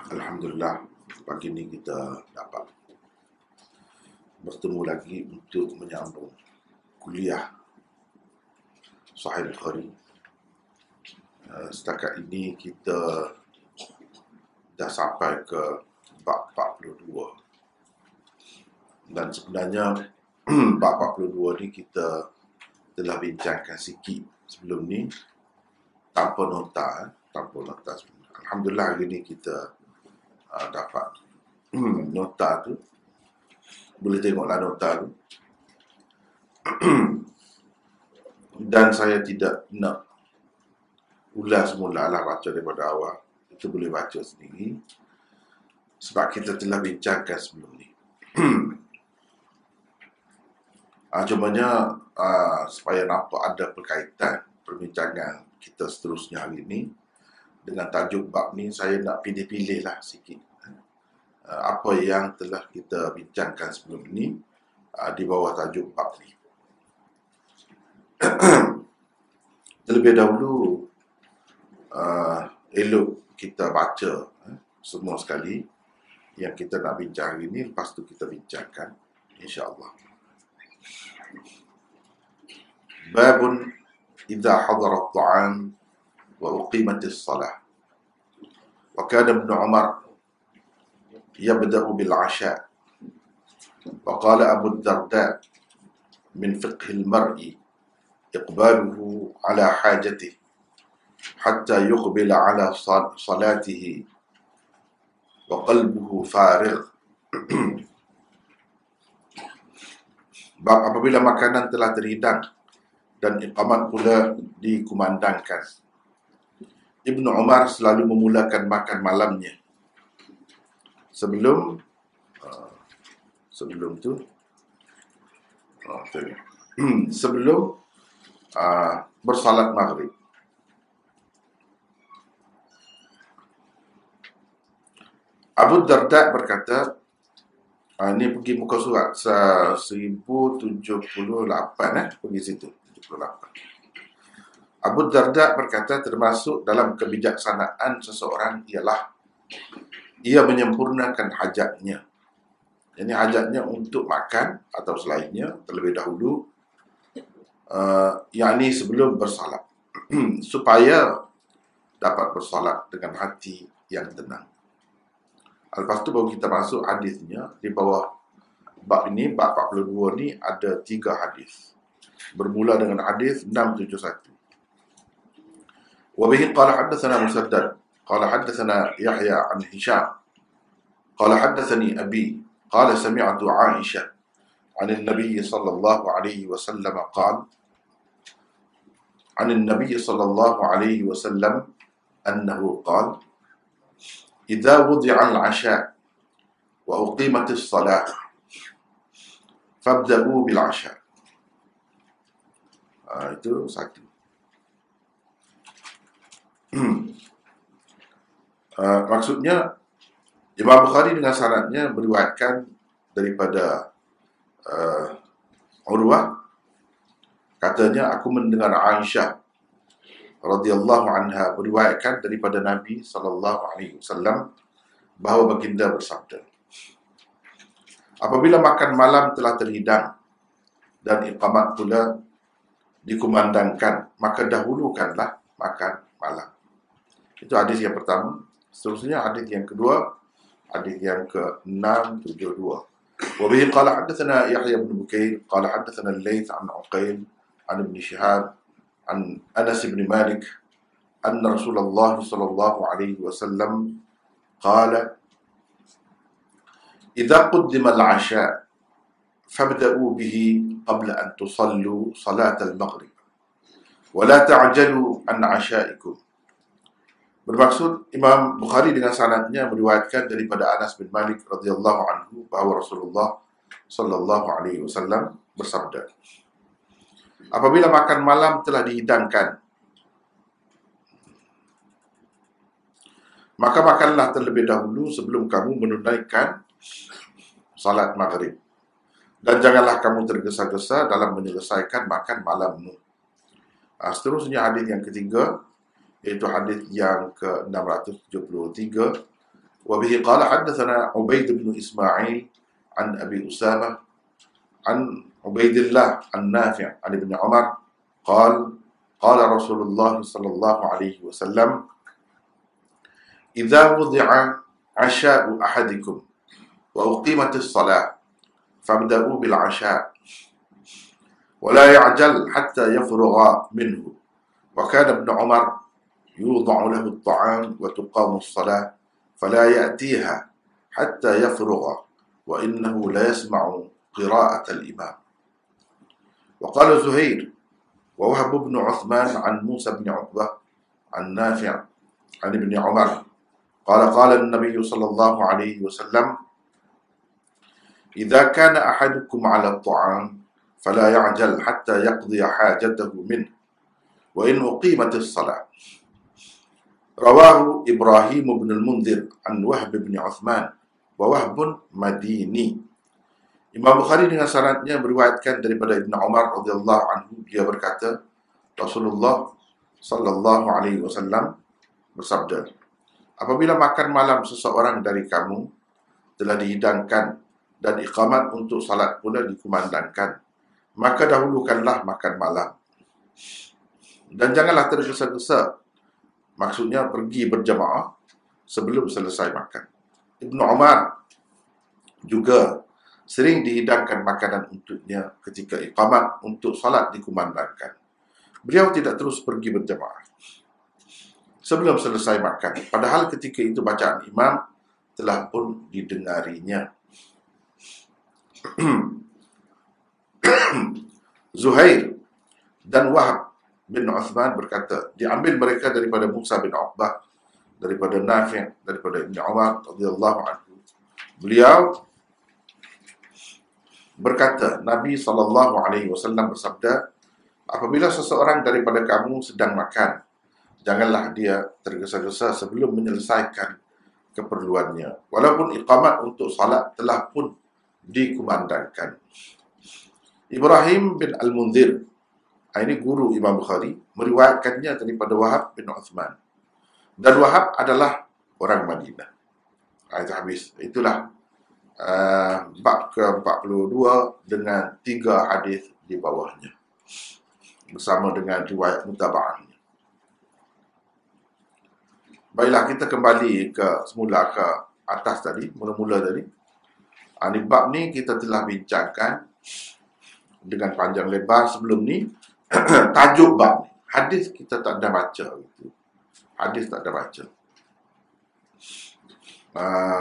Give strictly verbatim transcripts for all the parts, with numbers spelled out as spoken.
Alhamdulillah, pagi ini kita dapat bertemu lagi untuk menyambung kuliah Sahih Bukhari. Uh, setakat ini kita dah sampai ke bab empat puluh dua. Dan sebenarnya bab empat puluh dua ni kita telah bincangkan sikit sebelum ni tanpa nota, eh? tanpa nota. Alhamdulillah hari ni kita uh, dapat nota tu. Boleh tengoklah nota tu. Dan saya tidak nak ulas mula lah baca daripada awal. Kita boleh baca sendiri sebab kita telah bincangkan sebelum ni. uh, Cumanya uh, supaya nampak ada perkaitan perbincangan kita seterusnya hari ni dengan tajuk bab ni, saya nak pilih-pilih lah sikit uh, apa yang telah kita bincangkan sebelum ni uh, di bawah tajuk bab ni. Terlebih dahulu uh, elok kita baca uh, semua sekali yang kita nak bincang hari ni, lepas tu kita bincangkan insya-Allah. Babun idza hadara at-ta'am wa uqimatis salah. Wa kana Ibn Umar yabda'u bil 'asha. Wa qala Abu Darda min fiqh al-mar'i iqbaluhu ala hajatihi hatta yuqbila ala salatihi wa qalbuhu farigh. Bab apabila makanan telah terhidang dan iqamat pula dikumandangkan. Ibnu Umar selalu memulakan makan malamnya sebelum uh, sebelum tu uh, sebelum uh, bersalat maghrib. Abu Darda berkata, uh, ini pergi muka surat seribu tujuh puluh lapan, eh? pergi situ tujuh puluh lapan. Abu Darda berkata, termasuk dalam kebijaksanaan seseorang ialah ia menyempurnakan hajatnya. Ini hajatnya untuk makan atau selainnya terlebih dahulu, uh, yakni sebelum bersalat, supaya dapat bersalat dengan hati yang tenang. Lepas tu baru kita masuk hadisnya. Di bawah bab ini, bab empat puluh dua ni ada tiga hadis. Bermula dengan hadis enam tujuh satu. وبه قال حدثنا مسدد قال حدثنا يحيى عن هشام قال حدثني أبي قال سمعت عائشة عن النبي صلى الله عليه وسلم قال عن النبي صلى الله عليه وسلم أنه قال إذا وضع العشاء وأقيمت الصلاة فابدأوا بالعشاء. آه itu satu. Uh, maksudnya Imam Bukhari dengan sanadnya meriwayatkan daripada uh, Urwah, katanya aku mendengar Aisyah radhiyallahu anha meriwayatkan daripada Nabi sallallahu alaihi wasallam bahawa baginda bersabda, apabila makan malam telah terhidang dan iqamat pula dikumandangkan, maka dahulukanlah makan malam. Itu hadis yang pertama. Seterusnya hadis yang kedua, hadis yang ke enam tujuh dua. Wa bihi qala hadatsana Yahya bin Bukair qala hadatsana Al-Laits an Uqail an Ibn Shihab an Anas bin Malik anna Rasulullah sallallahu alaihi wasallam qala idza qaddima al-'asha fabda'u bihi qabla an tusallu salat al-maghrib wa la ta'jalu an 'asha'ikum. Bermaksud Imam Bukhari dengan sanadnya meriwayatkan daripada Anas bin Malik radhiyallahu anhu bahawa Rasulullah sallallahu alaihi wasallam bersabda, apabila makan malam telah dihidangkan, maka makanlah terlebih dahulu sebelum kamu menunaikan salat maghrib, dan janganlah kamu tergesa-gesa dalam menyelesaikan makan malammu. Nah, seterusnya hadis yang ketiga, iaitu hadis yang ke enam ratus tujuh puluh tiga. وبه قال حدثنا عبيد بن إسماعيل عن أبي أسامة عن عبيد الله النافع عن ابن عمر قال قال رسول الله صلى الله عليه وسلم إذا وضع عشاء أحدكم وأقيمت الصلاة فابدأوا بالعشاء ولا يعجل حتى يفرغ منه وكان ابن عمر يوضع له الطعام وتقام الصلاة فلا يأتيها حتى يفرغ وإنه لا يسمع قراءة الإمام. وقال زهير ووهب بن عثمان عن موسى بن عقبة عن نافع عن ابن عمر قال قال النبي صلى الله عليه وسلم إذا كان أحدكم على الطعام فلا يعجل حتى يقضي حاجته منه وإن أقيمت الصلاة. رواه إبراهيم بن المنذر عن وهب بن عثمان ووهب مديني. Imam Bukhari dengan sanadnya meriwayatkan daripada Ibn Umar radhiyallahu anhu, dia berkata Rasulullah sallallahu alaihi wasallam bersabda, apabila makan malam seseorang dari kamu telah dihidangkan dan iqamat untuk salat pula dikumandangkan, maka dahulukanlah makan malam dan janganlah tergesa-gesa, maksudnya pergi berjamaah sebelum selesai makan. Ibn Umar juga sering dihidangkan makanan untuknya ketika iqamat untuk salat dikumandangkan. Beliau tidak terus pergi berjamaah sebelum selesai makan, padahal ketika itu bacaan imam telah pun didengarinya. Zuhair dan Wahab bin Uthman berkata, diambil mereka daripada Musa bin Uqbah, daripada Nafi', daripada Ibn Umar radhiyallahu anhu. Beliau berkata, Nabi sallallahu alaihi wasallam bersabda, apabila seseorang daripada kamu sedang makan, janganlah dia tergesa-gesa sebelum menyelesaikan keperluannya, walaupun iqamat untuk salat telah pun dikumandangkan. Ibrahim bin Al-Munzir, ini guru Imam Bukhari, meriwayatkannya daripada Wahab bin Uthman. Dan Wahab adalah orang Madinah. Itu habis. Itulah uh, bab ke empat puluh dua dengan tiga hadis di bawahnya, bersama dengan riwayat mutaba'ahnya. Baiklah, kita kembali ke semula ke atas tadi, mula-mula tadi. Uh, di bab ni kita telah bincangkan dengan panjang lebar sebelum ni. Tajuk bab ni, hadis kita tak ada baca gitu. Hadis tak ada baca. Uh,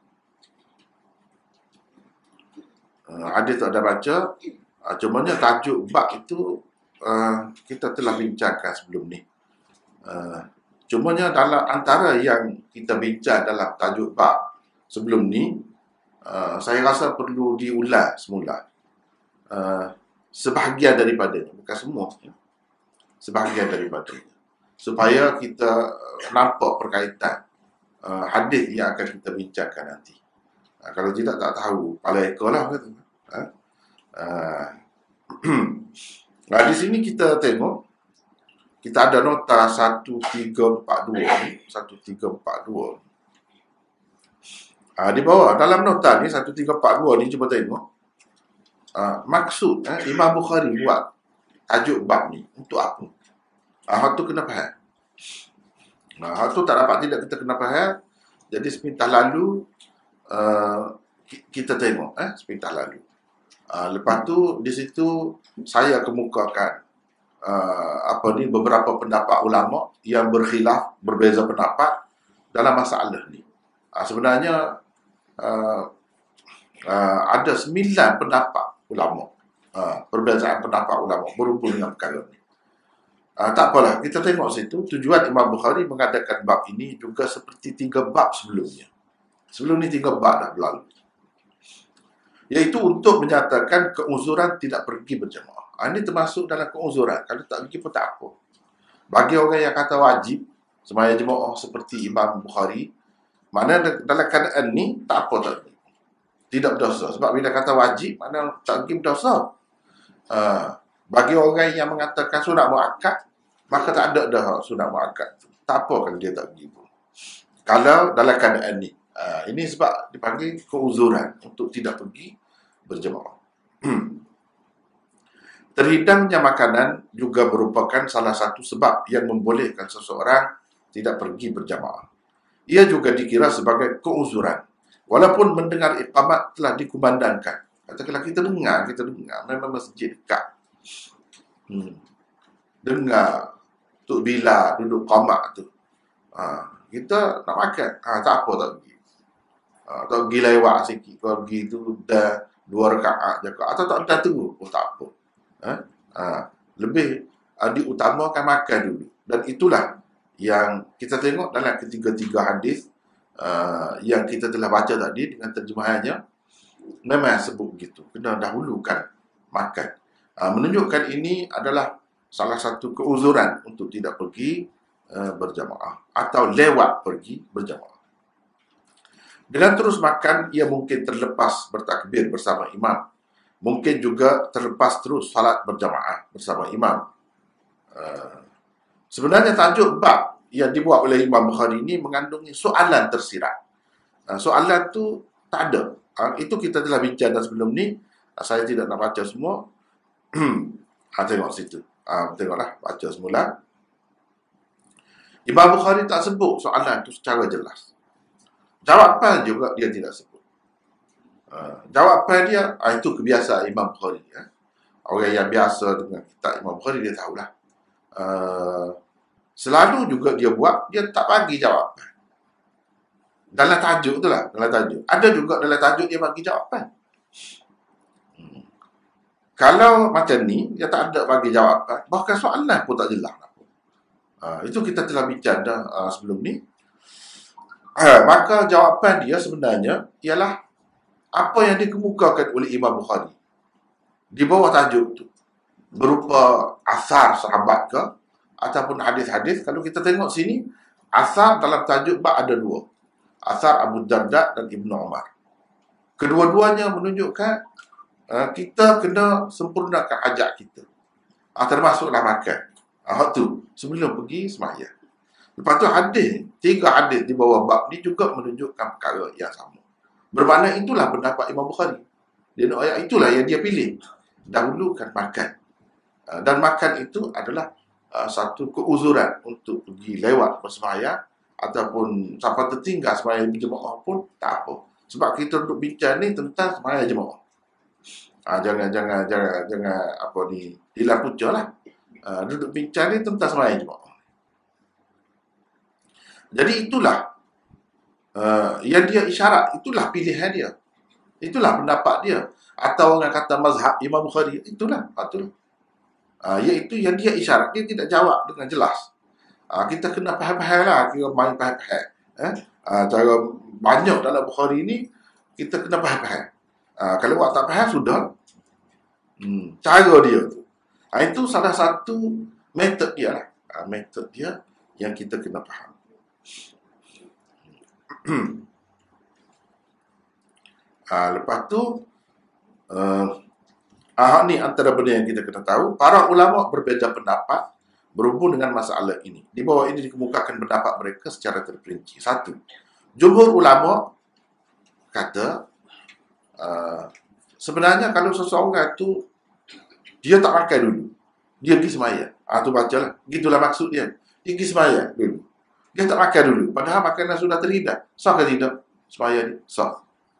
uh, hadis tak ada baca. Uh, cumanya tajuk bab itu uh, kita telah bincangkan sebelum ni. Uh, cumanya dalam antara yang kita bincang dalam tajuk bab sebelum ni, uh, saya rasa perlu diulas semula. Uh, sebahagian daripadanya, bukan semua, ya. Sebahagian daripadanya, supaya kita nampak perkaitan uh, hadis yang akan kita bincangkan nanti. Uh, kalau tidak, tak tahu, palaika lah kata. Uh, uh, nah, di sini kita tengok, kita ada nota satu tiga empat dua ni, satu tiga empat dua. Uh, di bawah, dalam nota ni, satu tiga empat dua ni, cuba tengok. Uh, maksud eh, Imam Bukhari buat tajuk bab ni untuk apa? Ah, uh, tu kena faham. Nah, uh, tu tak dapat tidak kita kena faham. Jadi sepintas lalu uh, kita tengok eh sepintas lalu. Uh, lepas tu di situ saya kemukakan uh, apa ni beberapa pendapat ulama yang berkhilaf, berbeza pendapat dalam masalah ni. Uh, sebenarnya uh, uh, ada sembilan pendapat ulama, uh, perbezaan pendapat ulama berhubung dengan perkara ini. Uh, tak apalah, kita tengok situ. Tujuan Imam Bukhari mengadakan bab ini juga seperti tiga bab sebelumnya. Sebelum ni tiga bab dah berlalu, iaitu untuk menyatakan keuzuran tidak pergi berjamaah. Uh, ini termasuk dalam keuzuran. Kalau tak pergi pun tak apa. Bagi orang yang kata wajib sembahyang jemaah seperti Imam Bukhari, mana dalam keadaan ni tak apa tak tidak berdosa. Sebab bila kata wajib, mana tak pergi berdosa. Uh, bagi orang yang mengatakan sunat muakkad, maka tak ada dah sunat muakkad. Tak apa kalau dia tak pergi pun, kalau dalam keadaan ni. Uh, ini sebab dipanggil keuzuran untuk tidak pergi berjemaah. Terhidangnya makanan juga merupakan salah satu sebab yang membolehkan seseorang tidak pergi berjamaah. Ia juga dikira sebagai keuzuran. Walaupun mendengar iqamat telah dikumandangkan. Katakanlah kita dengar, kita dengar, memang masjid dekat. Hmm. Dengar Tok Bila duduk qamat tu. Ha, kita nak makan. Ha, tak apa tak pergi. Ha, tak pergi lewat sikit. Kalau pergi tu dah dua rakaat je. Atau tak dah tunggu. Oh tak apa. Ha? Ha, lebih uh, diutamakan makan dulu. Dan itulah yang kita tengok dalam ketiga-tiga hadis uh, yang kita telah baca tadi dengan terjemahannya, memang sebut begitu. Kena dahulukan makan. Uh, menunjukkan ini adalah salah satu keuzuran untuk tidak pergi uh, berjamaah atau lewat pergi berjamaah. Dengan terus makan, ia mungkin terlepas bertakbir bersama imam. Mungkin juga terlepas terus salat berjamaah bersama imam. Uh, sebenarnya tajuk bab yang dibuat oleh Imam Bukhari ini mengandungi soalan tersirat. Uh, soalan tu tak ada. Uh, itu kita telah bincang sebelum ni. Uh, saya tidak nak baca semua. uh, tengok situ. Uh, tengoklah, baca semula. Imam Bukhari tak sebut soalan tu secara jelas. Jawapan juga dia tidak sebut. Uh, jawapan dia, uh, itu kebiasaan Imam Bukhari. Ya. Orang yang biasa dengan kitab Imam Bukhari, dia tahulah. Uh, selalu juga dia buat, dia tak bagi jawapan. Dalam tajuk tu lah, dalam tajuk. Ada juga dalam tajuk dia bagi jawapan. Hmm. Kalau macam ni, dia tak ada bagi jawapan, bahkan soalan pun tak jelas. Uh, itu kita telah bincang dah uh, sebelum ni. Uh, maka jawapan dia sebenarnya ialah apa yang dikemukakan oleh Imam Bukhari di bawah tajuk tu, berupa asar sahabat ke ataupun hadis-hadis. Kalau kita tengok sini, asar dalam tajuk bab ada dua. Asar Abu Darda dan Ibnu Umar. Kedua-duanya menunjukkan uh, kita kena sempurnakan hajat kita. Uh, termasuklah makan. Uh, tu sebelum pergi sembahyang. Lepas tu hadis, tiga hadis di bawah bab ni juga menunjukkan perkara yang sama. Bermakna itulah pendapat Imam Bukhari. Dia nak ayat itulah yang dia pilih. Dahulukan makan. Uh, dan makan itu adalah uh, satu keuzuran untuk pergi lewat bersembahyang ataupun sampai tertinggal sembahyang berjemaah pun tak apa. Sebab kita duduk bincang ni tentang sembahyang jemaah. Uh, jangan jangan jangan jangan apa ni hilang punca lah. Uh, duduk bincang ni tentang sembahyang jemaah. Jadi itulah Uh, yang dia isyarat, itulah pilihan dia, itulah pendapat dia, atau orang kata mazhab Imam Bukhari, itulah itulah uh, iaitu yang dia isyarat. Dia tidak jawab dengan jelas. uh, kita kena faham-faham lah, kita main faham-faham eh? uh, cara banyak dalam Bukhari ni kita kena faham-faham. uh, kalau awak tak faham, sudah hmm, cara dia tu, uh, itu salah satu metod dia lah. uh, metod dia yang kita kena faham. ha, lepas tu uh, ah, ni antara benda yang kita kena tahu. Para ulama berbeza pendapat berhubung dengan masalah ini. Di bawah ini dikemukakan pendapat mereka secara terperinci. Satu, jumhur ulama kata uh, sebenarnya kalau seseorang tu dia tak makan dulu, dia pergi sembahyang, ah tu bacalah, gitulah maksud dia, dia pergi sembahyang dulu. Dia tak makan dulu, padahal makanan sudah terhidang. Sah ke tidak sembahyang ni? Sah.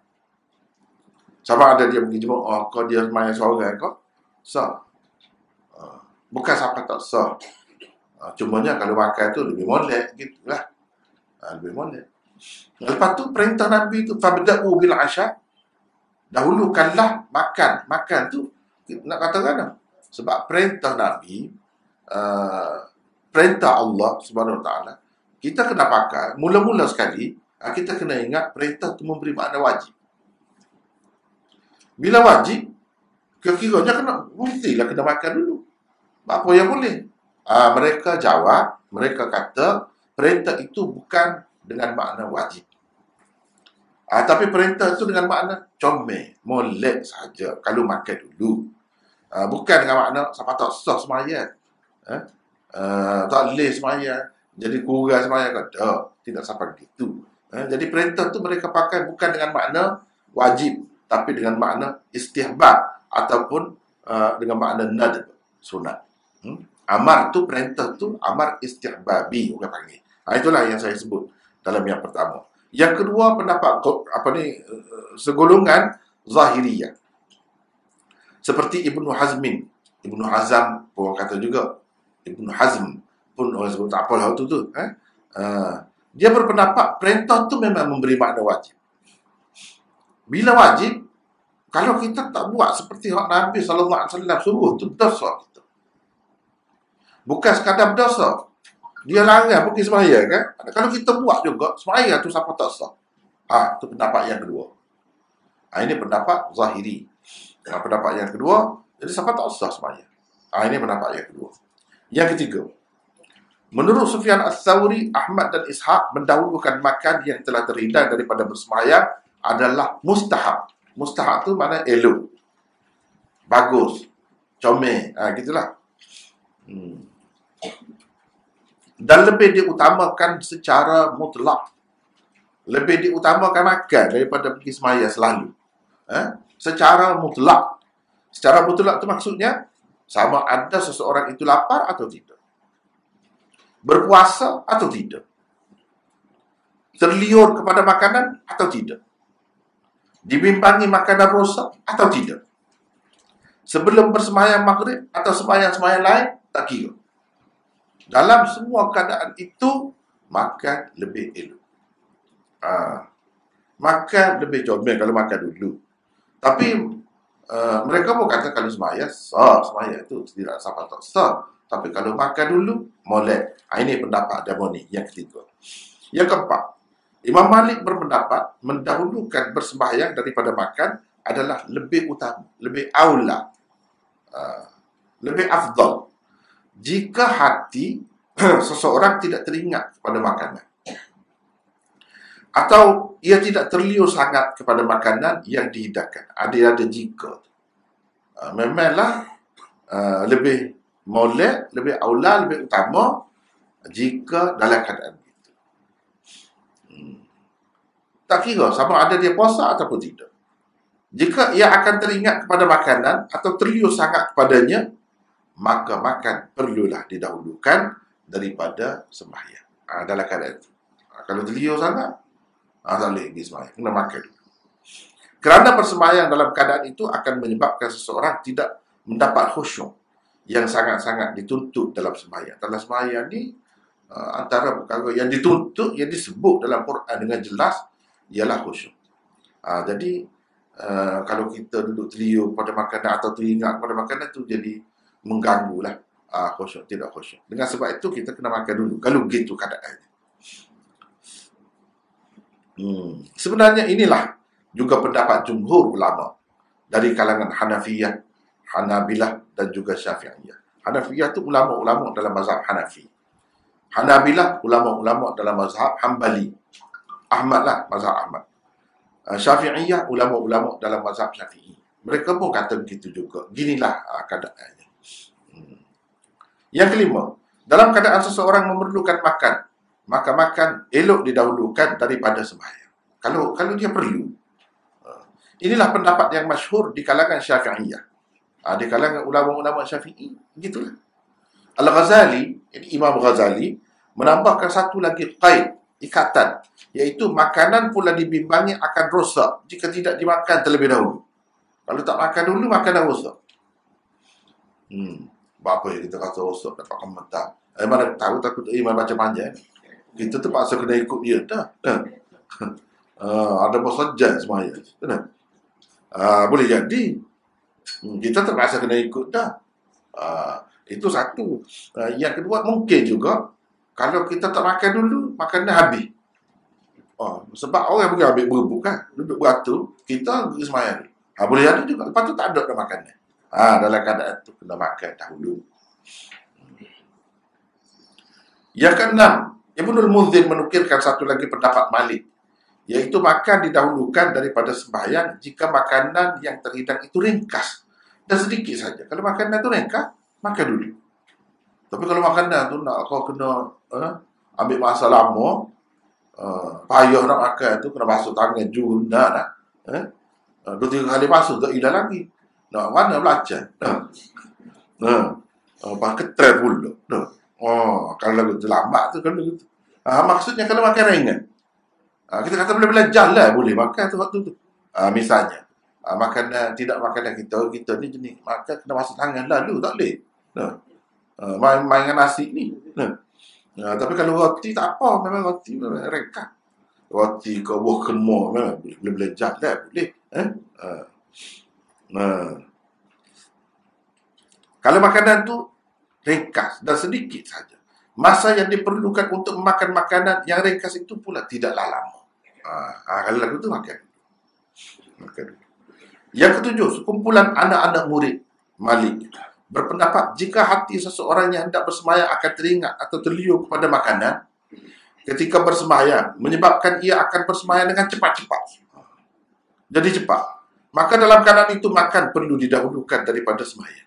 Sama ada dia pergi jemaah, kau dia sembahyang seorang kau, sah. Uh, bukan sampai tak sah. Uh, cumanya kalau makan tu lebih molek, gitulah. Uh, lebih molek. Lepas tu perintah Nabi tu, fabda'u bil asya, dahulukanlah makan. Makan tu nak katakan apa? Sebab perintah Nabi, uh, perintah Allah Subhanahu Wa Taala, kita kena pakai, mula-mula sekali, kita kena ingat perintah itu memberi makna wajib. Bila wajib, kira-kiranya kena, mestilah kena makan dulu. Apa yang boleh? Ha, mereka jawab, mereka kata, perintah itu bukan dengan makna wajib. Ha, tapi perintah itu dengan makna comel, molek saja kalau makan dulu. Ha, bukan dengan makna, siapa tak sah sembahyang. Ha? Uh, tak boleh sembahyang, jadi kurang sembahyang ke? Tak, tidak sampai begitu. Eh, jadi perintah tu mereka pakai bukan dengan makna wajib, tapi dengan makna istihbab ataupun uh, dengan makna nadb, sunat. Hmm? Amar tu, perintah tu amar istihbabi orang panggil. Ha, itulah yang saya sebut dalam yang pertama. Yang kedua, pendapat apa ni, segolongan Zahiriyah. Seperti Ibnu Hazmin, Ibnu Hazm pun orang kata juga, Ibnu Hazm pun orang sebut tak apalah tu tu. Eh? Uh, dia berpendapat perintah tu memang memberi makna wajib. Bila wajib, kalau kita tak buat seperti hak Nabi sallallahu alaihi wasallam suruh, tu dosa kita. Bukan sekadar berdosa. Dia larang pergi semaya kan? Kalau kita buat juga, semaya tu siapa tak sah. Ah, itu pendapat yang kedua. Ah, ini pendapat Zahiri. Ah, pendapat yang kedua, jadi siapa tak sah semaya. Ah, ini pendapat yang kedua. Yang ketiga, menurut Sufyan Ats-Tsauri, Ahmad dan Ishaq mendahulukan makan yang telah terhindar daripada bersemayang adalah mustahab. Mustahab tu makna elok, bagus, comel, ah, gitulah. Hmm. Dan lebih diutamakan secara mutlak. Lebih diutamakan makan daripada pergi semaya selalu. Eh? Secara mutlak. Secara mutlak itu maksudnya, sama ada seseorang itu lapar atau tidak. Berpuasa atau tidak. Terliur kepada makanan atau tidak. Dibimbangi makanan rosak atau tidak. Sebelum bersemayang maghrib atau semayang-semayang lain, tak kira. Dalam semua keadaan itu, makan lebih elok. Ha. Makan lebih comel kalau makan dulu. Tapi, uh, mereka pun kata kalau semaya, sah. Semaya itu tidak sampai tak sah. Tapi kalau makan dulu, molek. Ha, ini pendapat Damoni yang ketiga. Yang keempat, Imam Malik berpendapat mendahulukan bersembahyang daripada makan adalah lebih utama, lebih aula, uh, lebih afdal. Jika hati seseorang tidak teringat kepada makanan, atau ia tidak terliur sangat kepada makanan yang dihidangkan, ada-ada jika, uh, memanglah uh, lebih molek, lebih aula, lebih utama jika dalam keadaan itu. Hmm. Tak kira sama ada dia puasa ataupun tidak. Jika ia akan teringat kepada makanan atau terliur sangat kepadanya, maka makan perlulah didahulukan daripada sembahyang. Ha, dalam keadaan itu. Ha, kalau terliur sangat, ha, tak boleh pergi sembahyang. Kena makan dulu. Kerana persembahyang dalam keadaan itu akan menyebabkan seseorang tidak mendapat khusyuk yang sangat-sangat dituntut dalam sembahyang. Dalam sembahyang ni, uh, antara perkara yang dituntut, yang disebut dalam Quran dengan jelas, ialah khusyuk. Ha, jadi, uh, kalau kita duduk terliur pada makanan atau teringat pada makanan tu jadi mengganggulah uh, khusyuk, tidak khusyuk. Dengan sebab itu kita kena makan dulu kalau begitu keadaannya. Hmm. Sebenarnya inilah juga pendapat jumhur ulama dari kalangan Hanafiyah, Hanabilah dan juga Syafi'iyah. Hanafiyah itu ulama-ulama dalam mazhab Hanafi. Hanabilah ulama-ulama dalam mazhab Hambali. Ahmad lah, mazhab Ahmad. Uh, Syafi'iyah ulama-ulama dalam mazhab Syafi'i. Mereka pun kata begitu juga. Ginilah uh, keadaannya. Yang kelima, dalam keadaan seseorang memerlukan makan, maka makan elok didahulukan daripada sembahyang. Kalau kalau dia perlu. Inilah pendapat yang masyhur di kalangan Syafi'iyah. Di kalangan ulama-ulama Syafi'i, begitulah. Al-Ghazali, Imam Ghazali, menambahkan satu lagi qaid, ikatan, iaitu makanan pula dibimbangi akan rosak jika tidak dimakan terlebih dahulu. Kalau tak makan dulu, makanan rosak. Hmm. Apa yang kita kata rosak dapat komentar. Eh, mana tahu takut iman baca panjang. Kita terpaksa kena ikut dia dah. Eh. Uh, ada bersajan semaya. Uh, boleh jadi. Hmm, kita terpaksa kena ikut dah. Uh, itu satu. Uh, yang kedua, mungkin juga kalau kita tak makan dulu, makannya habis. Oh, sebab orang pergi ambil berebut kan. Duduk beratur, kita pergi semaya. Uh, boleh jadi juga. Lepas tu tak ada dah makannya. Ah, dalam keadaan itu kena makan dahulu. Yang keenam, Ibnul Munzir menukilkan satu lagi pendapat Malik, iaitu makan didahulukan daripada sembahyang jika makanan yang terhidang itu ringkas dan sedikit saja. Kalau makanan itu ringkas, makan dulu. Tapi kalau makanan tu nak kau kena eh, ambil masa lama, Uh, payah nak makan tu, kena basuh tangan juga dah lah. Eh? Uh, dua tiga kali basuh tak hilang lagi. Nak mana belajar? Nah. Nah. Uh, pakai ketel pula. Nah. Oh, kalau lagu tu lambat tu kalau gitu. Uh, maksudnya kalau makan ringan. Uh, kita kata boleh belajar lah, boleh makan tu waktu tu. Uh, misalnya, uh, makanan tidak makanan kita, kita ni jenis makan kena basuh tangan lalu tak boleh. Nah. Uh, main main dengan nasi ni. Nah. Nah, tapi kalau roti tak apa, memang roti memang reka. Roti ke buah kemur memang boleh belajar dah, boleh. Eh? Uh. Nah. Kalau makanan tu ringkas dan sedikit saja, masa yang diperlukan untuk makan makanan yang ringkas itu pula tidaklah lama. Uh, uh, kalau lagu tu makan. Makan. Yang ketujuh, sekumpulan anak-anak murid Malik berpendapat jika hati seseorang yang hendak bersembahyang akan teringat atau terliur kepada makanan ketika bersembahyang, menyebabkan ia akan bersembahyang dengan cepat-cepat. Jadi cepat. Maka dalam keadaan itu makan perlu didahulukan daripada sembahyang.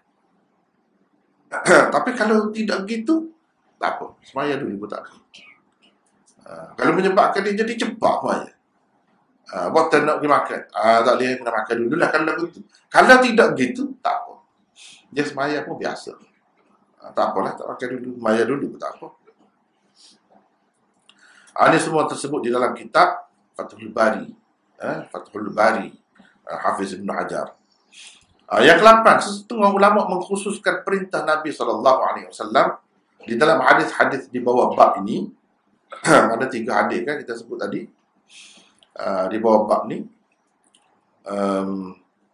Tapi kalau tidak gitu, tak apa. Sembahyang dulu pun tak apa. Uh, kalau menyebabkan dia jadi cepat sembahyang. Uh, buat nak pergi makan. Uh, tak boleh kena makan dulu lah kalau begitu. Kalau tidak gitu, tak apa. Dia sembahyang pun biasa. Ha, tak apalah, tak pakai dulu. Maya dulu pun tak apa. Ha, ini semua tersebut di dalam kitab Fathul Bari. Eh, Fathul Bari. Uh, Hafiz Ibn Hajar. Ha, yang kelapan, setengah ulama mengkhususkan perintah Nabi sallallahu alaihi wasallam di dalam hadis-hadis di bawah bab ini. Ada tiga hadis kan kita sebut tadi. Uh, di bawah bab ni. Um,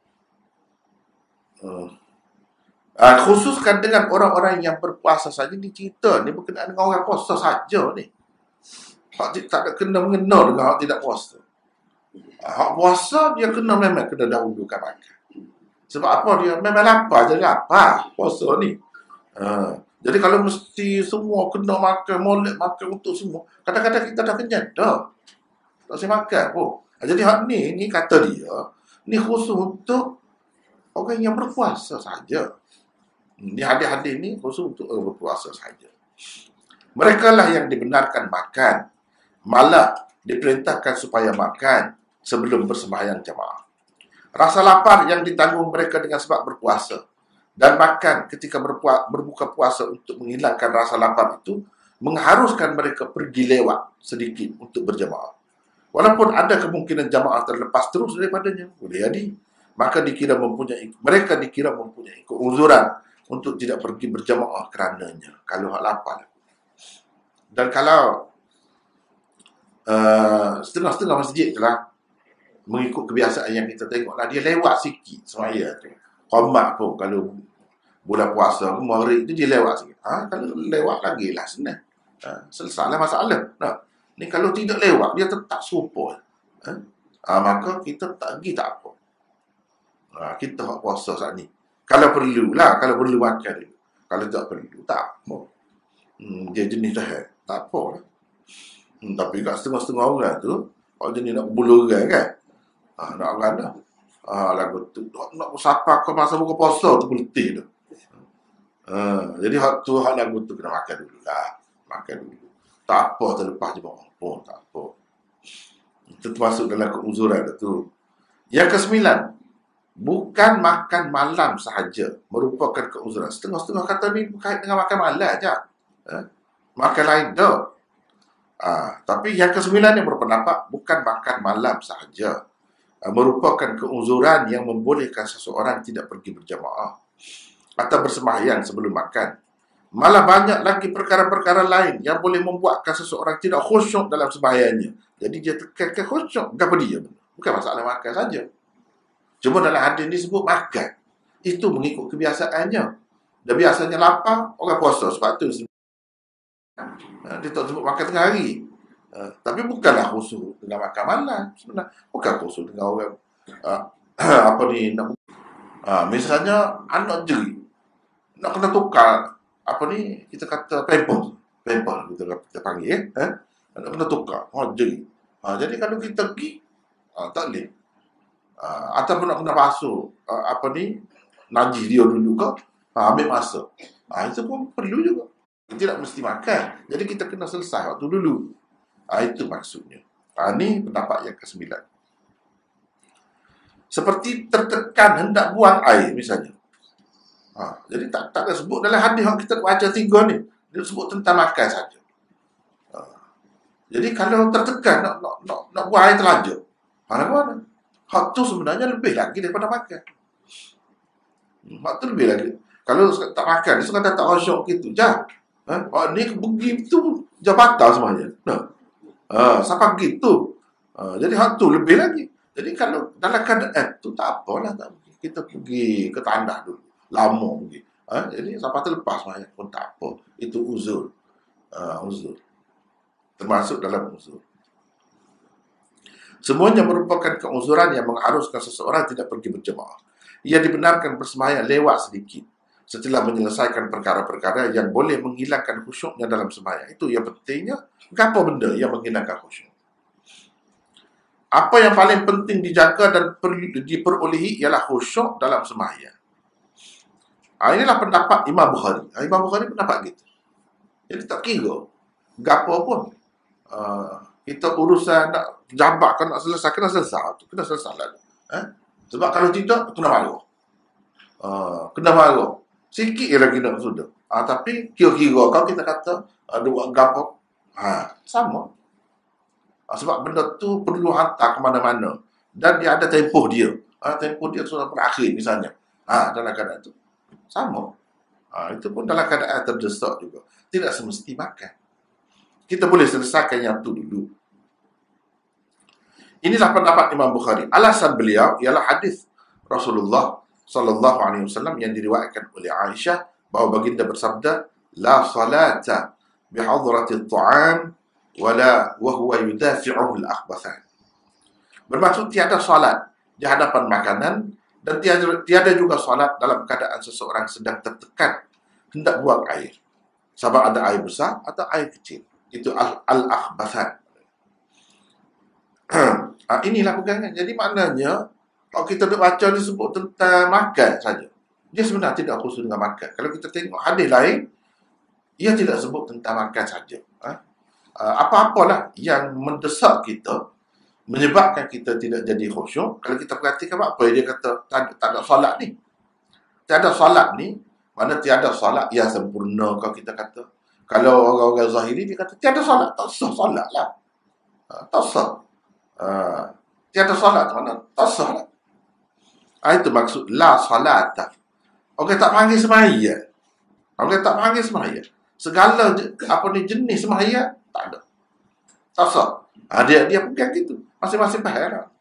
uh, Uh, khususkan dengan orang-orang yang berpuasa saja. Ni cerita ni berkenaan dengan orang puasa saja ni. Hak tak ada kena mengena dengan hak tidak puasa. Uh, hak puasa dia kena memang kena dahulukan makan. Sebab apa dia memang lapar jadi lapar puasa ni. Uh, jadi kalau mesti semua kena makan, molek makan untuk semua, kadang-kadang kita dah kenyang dah. Tak usah makan pun. Uh, jadi hak ni ni kata dia ni khusus untuk orang yang berpuasa saja. Ini hadis-hadis ni khusus untuk orang berpuasa saja. Mereka lah yang dibenarkan makan, malah diperintahkan supaya makan sebelum bersembahyang jamaah. Rasa lapar yang ditanggung mereka dengan sebab berpuasa dan makan ketika berpuasa, berbuka puasa untuk menghilangkan rasa lapar itu mengharuskan mereka pergi lewat sedikit untuk berjamaah. Walaupun ada kemungkinan jamaah terlepas terus daripadanya, boleh jadi, maka dikira mempunyai mereka dikira mempunyai keuzuran untuk tidak pergi berjamaah kerananya kalau hak lapar. Dan kalau uh, setengah-setengah masjid telah mengikut kebiasaan yang kita tengoklah, dia lewat sikit semaya tu. Qomat pun kalau bulan puasa Maghrib tu dia lewat sikit. Ha, kalau lewat lagi lah senang. Ha, selesailah masalah. Nah, ni kalau tidak lewat dia tetap serupa. Ha? Ha, maka kita tak pergi tak apa. Ha, kita hak puasa saat ni. Kalau perlulah, kalau perlu makan dulu. Kalau tak perlu, tak apa. Hmm, dia jenis dah, tak apa lah. Hmm, tapi kat setengah-setengah orang tu, kalau jenis nak bulu orang kan, ha, nak orang dah. Ha, lagu tu, nak, nak bersapa ke masa buka puasa tu letih tu. Ha, jadi hak tu, hak lagu tu kena makan dulu lah. Makan dulu. Tak apa terlepas je bawang pun, tak apa. Itu termasuk dalam keuzuran tu. Yang kesembilan, bukan makan malam sahaja merupakan keuzuran. Setengah-setengah kata ni berkait dengan makan malam je. Eh? Makan lain dah. Ah, tapi yang kesembilan yang berpendapat bukan makan malam sahaja ah, merupakan keuzuran yang membolehkan seseorang tidak pergi berjamaah atau bersembahyang sebelum makan. Malah banyak lagi perkara-perkara lain yang boleh membuatkan seseorang tidak khusyuk dalam sembahyangnya. Jadi dia tekankan khusyuk. Kenapa dia? Bukan masalah makan saja. Cuma dalam hadis ni sebut makan. Itu mengikut kebiasaannya. Dia biasanya lapar, orang puasa. Sebab tu dia tak sebut makan tengah hari. Uh, tapi bukanlah khusus dengan makan malam. Sebenarnya bukan khusus dengan orang uh, apa ni nak uh, misalnya anak jeri nak kena tukar apa ni kita kata pampers. Pampers kita, kita panggil eh. Nak kena tukar. Oh jeri. Uh, jadi kalau kita pergi uh, tak boleh. Uh, ataupun nak kena basuh uh, apa ni najis dia dulu ke uh, ambil masa uh, itu pun perlu juga, tidak mesti makan. Jadi kita kena selesai waktu dulu Ha, itu maksudnya. Ha, ini pendapat yang kesembilan. Seperti tertekan hendak buang air misalnya. Ha, jadi tak tak ada sebut dalam hadis yang kita baca tiga ni. Dia sebut tentang makan saja. Ha, jadi kalau tertekan nak nak nak, nak buang air terlanjur. Ha, mana? Hak tu sebenarnya lebih lagi daripada makan. Hak tu lebih lagi. Kalau tak makan, dia sekadar tak khusyuk gitu. Jah. Ha, oh, ni begitu jabatan semuanya. Nah. Ha, sampai gitu. Ha, jadi hak tu lebih lagi. Jadi kalau dalam keadaan tu tak apalah, tak kita pergi ke tandah dulu. Lama pergi. Ha, jadi sampai terlepas semuanya pun tak apa. Itu uzur. Ha, uzur. Termasuk dalam uzur. Semuanya merupakan keuzuran yang mengharuskan seseorang tidak pergi berjemaah. Ia dibenarkan bersembahyang lewat sedikit setelah menyelesaikan perkara-perkara yang boleh menghilangkan khusyuknya dalam sembahyang. Itu yang pentingnya. Apa benda yang menghilangkan khusyuk? Apa yang paling penting dijaga dan diperolehi ialah khusyuk dalam sembahyang. Ha, inilah pendapat Imam Bukhari. Ha, Imam Bukhari pendapat gitu. Jadi tak kira gapo pun. Uh, kita urusan nak jabat kan nak selesai, kena selesai tu, kena selesai lah. Eh? Sebab kalau tidak kena marah. Uh, kena marah. Sikit je lagi nak sudah. Uh, tapi kira-kira kalau kita kata ada uh, buat gapo, ha, sama. Uh, sebab benda tu perlu hantar ke mana-mana dan dia ada tempoh dia. Uh, tempoh dia sudah berakhir misalnya. Uh, dalam keadaan tu sama. Uh, itu pun dalam keadaan terdesak juga. Tidak semesti makan. Kita boleh selesaikan yang tu dulu. Inilah pendapat Imam Bukhari. Alasan beliau ialah hadis Rasulullah sallallahu alaihi wasallam yang diriwayatkan oleh Aisyah bahawa baginda bersabda, la salata bihadrati at-ta'am wala wa huwa yudafi'uhu al-akhbathan. Bermaksud tiada salat di hadapan makanan dan tiada, tiada juga salat dalam keadaan seseorang sedang tertekan hendak buang air. Sama ada air besar atau air kecil. Itu al-akhbathan. Ha, inilah pegangan. Jadi maknanya kalau kita duk baca dia sebut tentang makan saja. Dia sebenarnya tidak khusus dengan makan. Kalau kita tengok hadis lain, ia tidak sebut tentang makan saja. Ha? Apa-apalah yang mendesak kita, menyebabkan kita tidak jadi khusyuk. Kalau kita perhatikan apa dia kata tak, tak ada solat ni. Tiada solat ni, mana tiada solat yang sempurna kalau kita kata. Kalau orang-orang zahiri dia kata tiada solat, tak sah solat lah. Ha, tak sah. Ha, tiada solat mana? Tak sah lah. Ha, itu maksud la salata. Orang tak panggil sembahyang. Orang tak panggil sembahyang. Segala apa ni jenis sembahyang tak ada. Tak sah. Ha, dia dia pegang gitu. Masing-masing faham lah.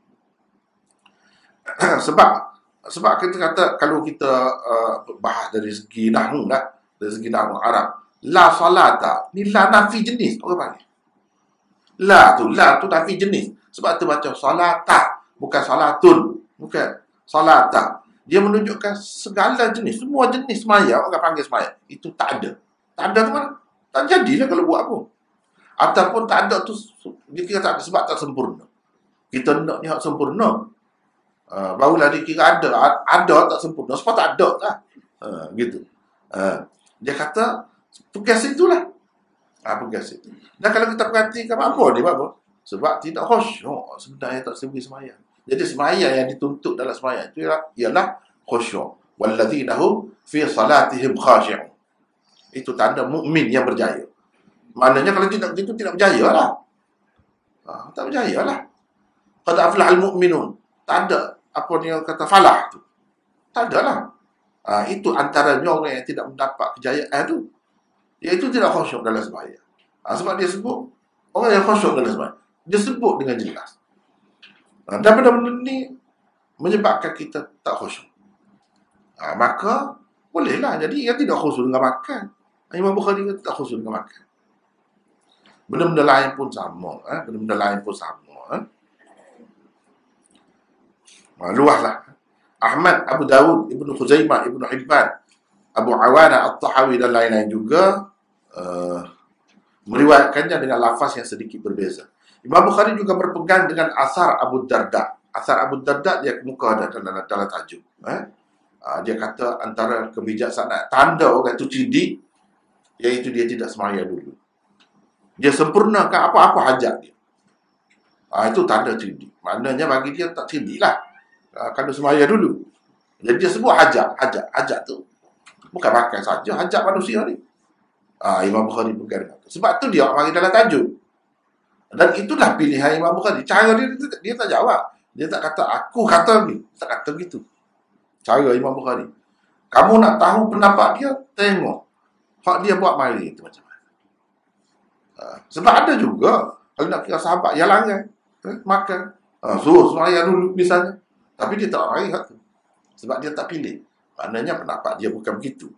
sebab sebab kita kata kalau kita uh, bahas dari segi nahwu lah, dari segi nahwu Arab, la salata ni la nafi jenis orang panggil. La tu, la tu nafi jenis. Sebab tu baca salata, bukan salatun, bukan salata. Dia menunjukkan segala jenis, semua jenis semaya orang panggil semaya. Itu tak ada. Tak ada tu mana? Tak jadilah kalau buat apa. Ataupun tak ada tu dia kira tak ada sebab tak sempurna. Kita nak ni hak sempurna. Uh, barulah dikira ada. Ada tak sempurna sebab tak ada lah. Uh, gitu. Uh, dia kata tugas itulah. Ah, tugas itu. Dan kalau kita perhatikan apa ni, apa? Sebab tidak khusyuk sebenarnya tak sembunyi sembahyang. Jadi sembahyang yang dituntut dalam sembahyang itu ialah, ialah khusyuk. Walladzina hum fi salatihim khashi'un. Itu tanda mukmin yang berjaya. Maknanya kalau tidak begitu tidak berjaya lah. Ha, tak berjaya lah. Qad aflahal mu'minun. Tak ada apa dia kata falah tu. Tak ada lah. Ha, itu antaranya orang yang tidak mendapat kejayaan tu. Iaitu tidak khusyuk dalam sembahyang. Ha, sebab dia sebut orang yang khusyuk dalam sembahyang. Dia sebut dengan jelas. Ha, dan benda-benda ni menyebabkan kita tak khusyuk. Ha, maka bolehlah. Jadi ia tidak khusyuk dengan makan. Imam Bukhari kata tak khusyuk dengan makan. Benda-benda lain pun sama. Eh? Benda-benda lain pun sama. Eh? Ha, luahlah. Ahmad, Abu Dawud, Ibnu Khuzaimah, Ibnu Hibban, Abu Awana, At-Tahawi dan lain-lain juga uh, meriwayatkannya dengan lafaz yang sedikit berbeza. Imam Bukhari juga berpegang dengan asar Abu Darda. Asar Abu Darda dia muka ada dalam, dalam tajuk. Eh? Uh, dia kata antara kebijaksanaan tanda orang itu cerdik, iaitu dia tidak semaya dulu. Dia sempurnakan apa-apa hajat dia. Ha, itu tanda cerdik. Maknanya bagi dia tak cerdik lah. Ha, kalau semaya dulu. Jadi dia sebut hajat. Hajat. Hajat tu bukan makan saja. Hajat manusia ni. Ha, Imam Bukhari bukan dengan tu. Sebab tu dia mari dalam tajuk. Dan itulah pilihan Imam Bukhari. Cara dia, dia, dia tak jawab. Dia tak kata, aku kata ni. Tak kata gitu. Cara Imam Bukhari. Kamu nak tahu pendapat dia, tengok. Hak dia buat mari itu macam mana. Ha, sebab ada juga, kalau nak kira sahabat, yang langgan. Eh, makan. Ha, suruh semaya dulu misalnya. Tapi dia tak mari hak tu. Sebab dia tak pilih. Maknanya pendapat dia bukan begitu.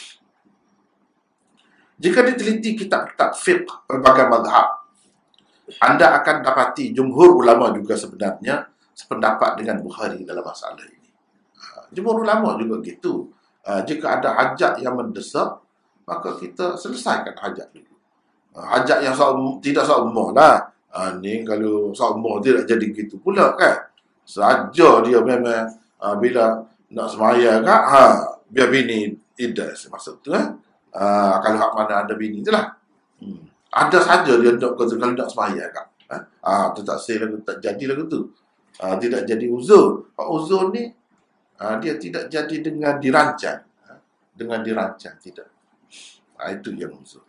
Jika diteliti kitab-kitab fiqh berbagai mazhab, anda akan dapati jumhur ulama juga sebenarnya sependapat dengan Bukhari dalam masalah ini. Jumhur ulama juga gitu. Jika ada hajat yang mendesak, maka kita selesaikan hajat dulu. Hajat yang tidak seumur lah. Ha, ni kalau seumur dia tak jadi gitu pula kan. Saja dia memang ha, bila nak semaya kan, ha, biar bini idas maksud tu kan. Ha, kalau hak mana ada bini tu lah. Hmm. Ada saja dia nak kata kalau nak semaya kan. Ha, ha tu tak say lagu, tak jadi lagu tu. Ha, tidak jadi uzur. Hak uzur ni ha, dia tidak jadi dengan dirancang. Ha, dengan dirancang tidak. Ha, itu yang uzur.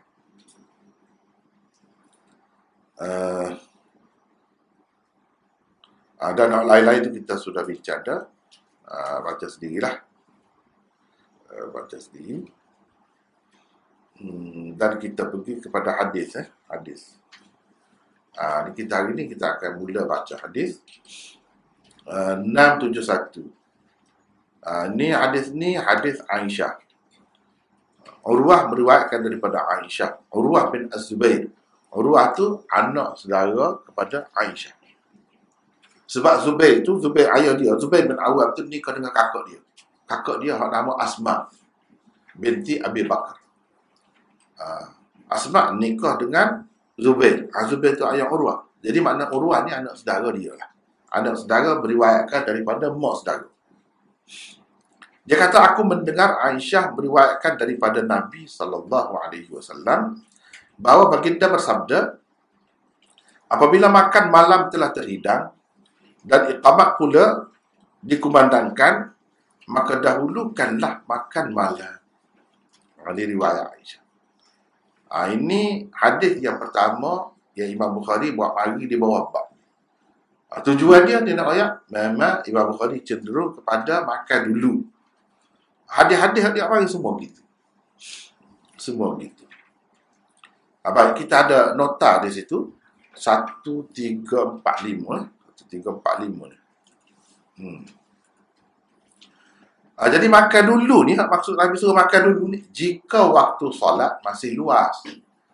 Uh, dan lain-lain itu kita sudah bincang dah. Uh, baca sendirilah. Uh, baca sendiri. Hmm, dan kita pergi kepada hadis. Eh? Hadis. Uh, kita hari ini kita akan mula baca hadis. Uh, enam tujuh satu. Uh, ni hadis ni hadis Aisyah. Urwah meriwayatkan daripada Aisyah. Urwah bin Az-Zubair. Urwah tu anak saudara kepada Aisyah. Sebab Zubair tu, Zubair ayah dia, Zubair bin Awam tu nikah dengan kakak dia. Kakak dia nama Asma binti Abi Bakar. Uh, Asma nikah dengan Zubair. Uh, Zubair tu ayah Urwah. Jadi makna Urwah ni anak saudara dia lah. Anak saudara beriwayatkan daripada mak saudara. Dia kata, aku mendengar Aisyah beriwayatkan daripada Nabi sallallahu alaihi wasallam bahawa baginda bersabda, apabila makan malam telah terhidang dan iqamat pula dikumandangkan, maka dahulukanlah makan malam. Ini riwayat Aisyah. Ha, ini hadis yang pertama yang Imam Bukhari buat pagi di bawah bab. Ha, tujuan dia dia nak ayat, memang Imam Bukhari cenderung kepada makan dulu. Hadis-hadis dia pagi semua gitu. Semua gitu. Ha, baik, kita ada nota di situ. satu tiga empat lima. satu tiga empat lima ni. Hmm. Ha, jadi makan dulu ni, maksud Nabi suruh makan dulu ni, jika waktu solat masih luas.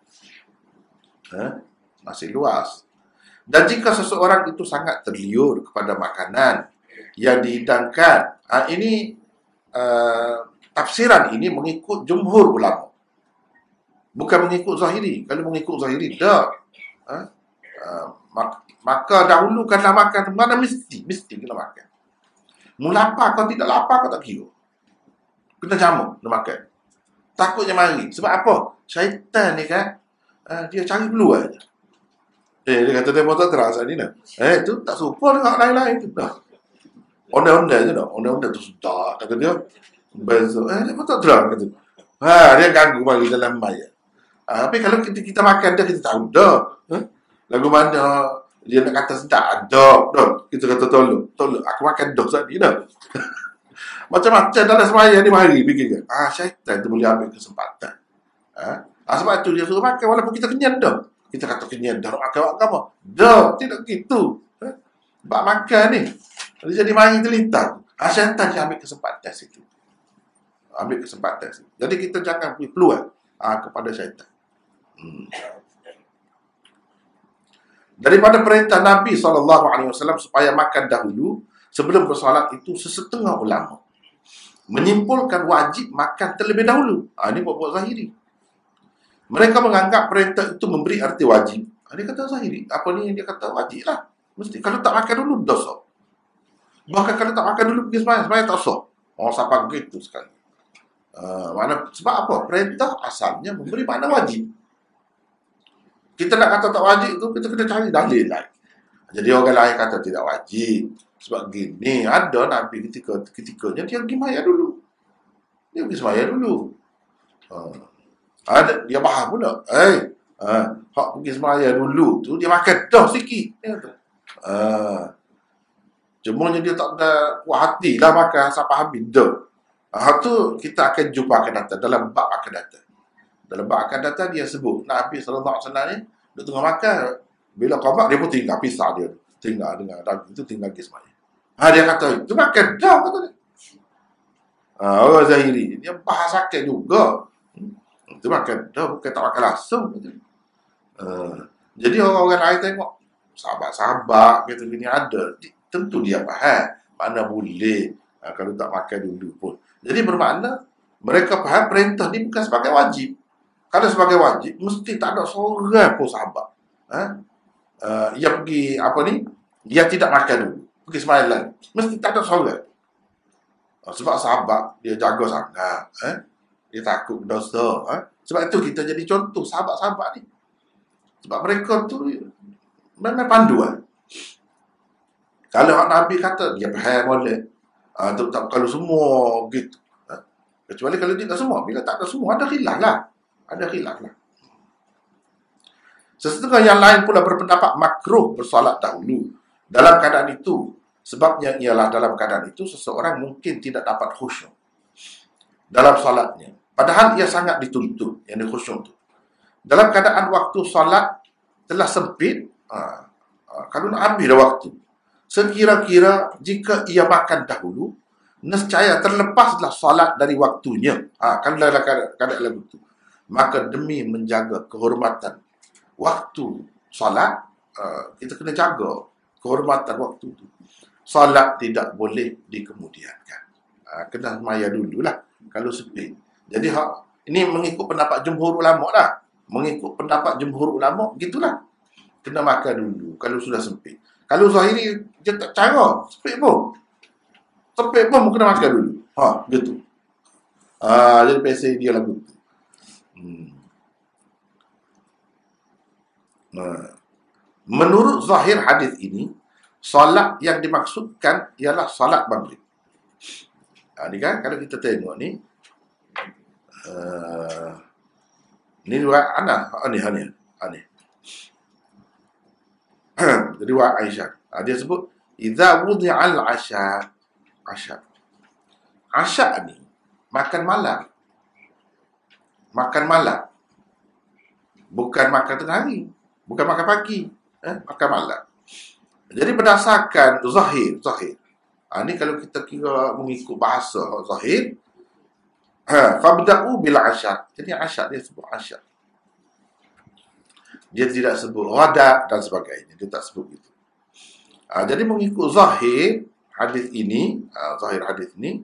Ha? Masih luas. Dan jika seseorang itu sangat terliur kepada makanan yang dihidangkan. Ha, ini uh, tafsiran ini mengikut jumhur ulama. Bukan mengikut zahiri. Kalau mengikut zahiri, dah. Ha? Uh, mak, maka dahulukanlah makan. Mana mesti? Mesti kena makan. Mu lapar, kau tidak lapar, kau tak kira. Kena jamu, kena makan. Takutnya mari. Sebab apa? Syaitan ni kan, uh, dia cari peluang je. Eh, dia kata dia motor terang saat ni dah. Eh, tu tak serupa dengan lain-lain tu dah. Ondel-ondel je dah. Ondel-ondel tu sudah. Kata dia, besok, eh, dia motor terang. Kata. Ha, dia ganggu mari dalam maya. Ha, tapi kalau kita, kita makan dah, kita tahu dah. Ha? Lagu mana dia nak kata sedap, ada dah. Kita kata tolong. Tolong, aku makan dah saat ni dah. Macam-macam dalam semaya ni mari fikir. Ah, syaitan tu boleh ambil kesempatan. Ha? Ah, sebab tu dia suruh makan walaupun kita kenyang dah. Kita kata kenyang dah, makan apa? Dah, tidak gitu. Ha? Sebab makan ni. Dia jadi mari terlintas. Ah, syaitan dia ambil kesempatan situ. Ambil kesempatan situ. Jadi kita jangan beri peluang ah, kepada syaitan. Hmm. Daripada perintah Nabi sallallahu alaihi wasallam supaya makan dahulu sebelum bersolat itu, sesetengah ulama menyimpulkan wajib makan terlebih dahulu. Ha, ini buat-buat zahiri. Mereka menganggap perintah itu memberi arti wajib. Ha, dia kata zahiri. Apa ni dia kata wajib lah. Mesti kalau tak makan dulu, dosa. Bahkan kalau tak makan dulu pergi sembahyang, sembahyang tak sah. Oh, siapa begitu sekali. Uh, mana, sebab apa? Perintah asalnya memberi makna wajib. Kita nak kata tak wajib tu, kita kena cari dalil lah. Jadi orang lain kata tidak wajib. Sebab gini, ada Nabi ketika ketikanya dia pergi maya dulu. Dia pergi semaya dulu. Ha. Ada, dia faham pula. Eh, ha, hak pergi semaya dulu tu, dia makan dah sikit. Dia kata. Ha. Cuma dia tak ada puas hati lah makan sampai habis dah. Ha, tu kita akan jumpa akan datang dalam bab akan datang. Dalam bab akan datang dia sebut Nabi sallallahu alaihi wasallam ni dia tengah makan, bila qamat dia pun tinggal pisah dia. Tinggal dengan daging tu tinggal pergi semaya. Ha, dia kata itu makan dah kata dia. Ha, orang Zahiri dia bahas sakit juga. Hmm. Itu makan dah bukan tak makan langsung. Ha, jadi orang-orang lain tengok sahabat-sahabat kata gini ada. Tentu dia faham mana boleh ha, kalau tak makan dulu pun. Jadi bermakna mereka faham perintah ni bukan sebagai wajib. Kalau sebagai wajib mesti tak ada seorang pun sahabat ha? uh, dia pergi apa ni, dia tidak makan dulu, pergi semailan, mesti tak ada seorang. Uh, sebab sahabat dia jaga sangat eh? Dia takut dosa eh? Sebab itu kita jadi contoh sahabat-sahabat ni. Sebab mereka tu memang panduan. Kalau Nabi kata dia faham boleh uh, tak, tak, kalau semua gitu eh? Kecuali kalau dia tak semua. Bila tak ada semua ada khilaf lah. Ada khilaf lah. Sesetengah yang lain pula berpendapat makruh bersolat dahulu. Dalam keadaan itu, sebabnya ialah dalam keadaan itu seseorang mungkin tidak dapat khusyuk dalam solatnya. Padahal ia sangat dituntut yang khusyuk itu. Dalam keadaan waktu solat telah sempit, ha, ha, kalau nak habis dah waktu, sekira-kira jika ia makan dahulu, nescaya terlepaslah solat dari waktunya. Ha, kalau dalam keadaan, keadaan lagu itu, maka demi menjaga kehormatan waktu solat, uh, kita kena jaga kehormatan waktu itu. Solat tidak boleh dikemudiankan. Uh, kena maya dululah kalau sepi. Jadi hak ini mengikut pendapat jumhur ulama lah. Mengikut pendapat jumhur ulama gitulah. Kena makan dulu kalau sudah sempit. Kalau Zahiri dia tak cara, sempit pun. Sempit pun kena makan dulu. Ha, gitu. Ah, uh, jadi pasal dia lagu tu. Hmm. Nah, menurut zahir hadis ini, solat yang dimaksudkan ialah solat maghrib. Ha, ni kan kalau kita tengok ni, uh, ni riwayat Anas, ni ni ni. Riwayat Aisyah. Ha, dia sebut idza wudi'al asya, asya. Asya ni makan malam. Makan malam. Bukan makan tengah hari. Bukan makan pagi. Eh? Makan malam. Jadi berdasarkan zahir. Zahir. Ha, ni kalau kita kira mengikut bahasa zahir. Ha, Fabda'u bila asyad. Jadi asyad dia sebut asyad. Dia tidak sebut ghadak dan sebagainya. Dia tak sebut itu. Ha, jadi mengikut zahir hadis ini. Ha, zahir hadis ini.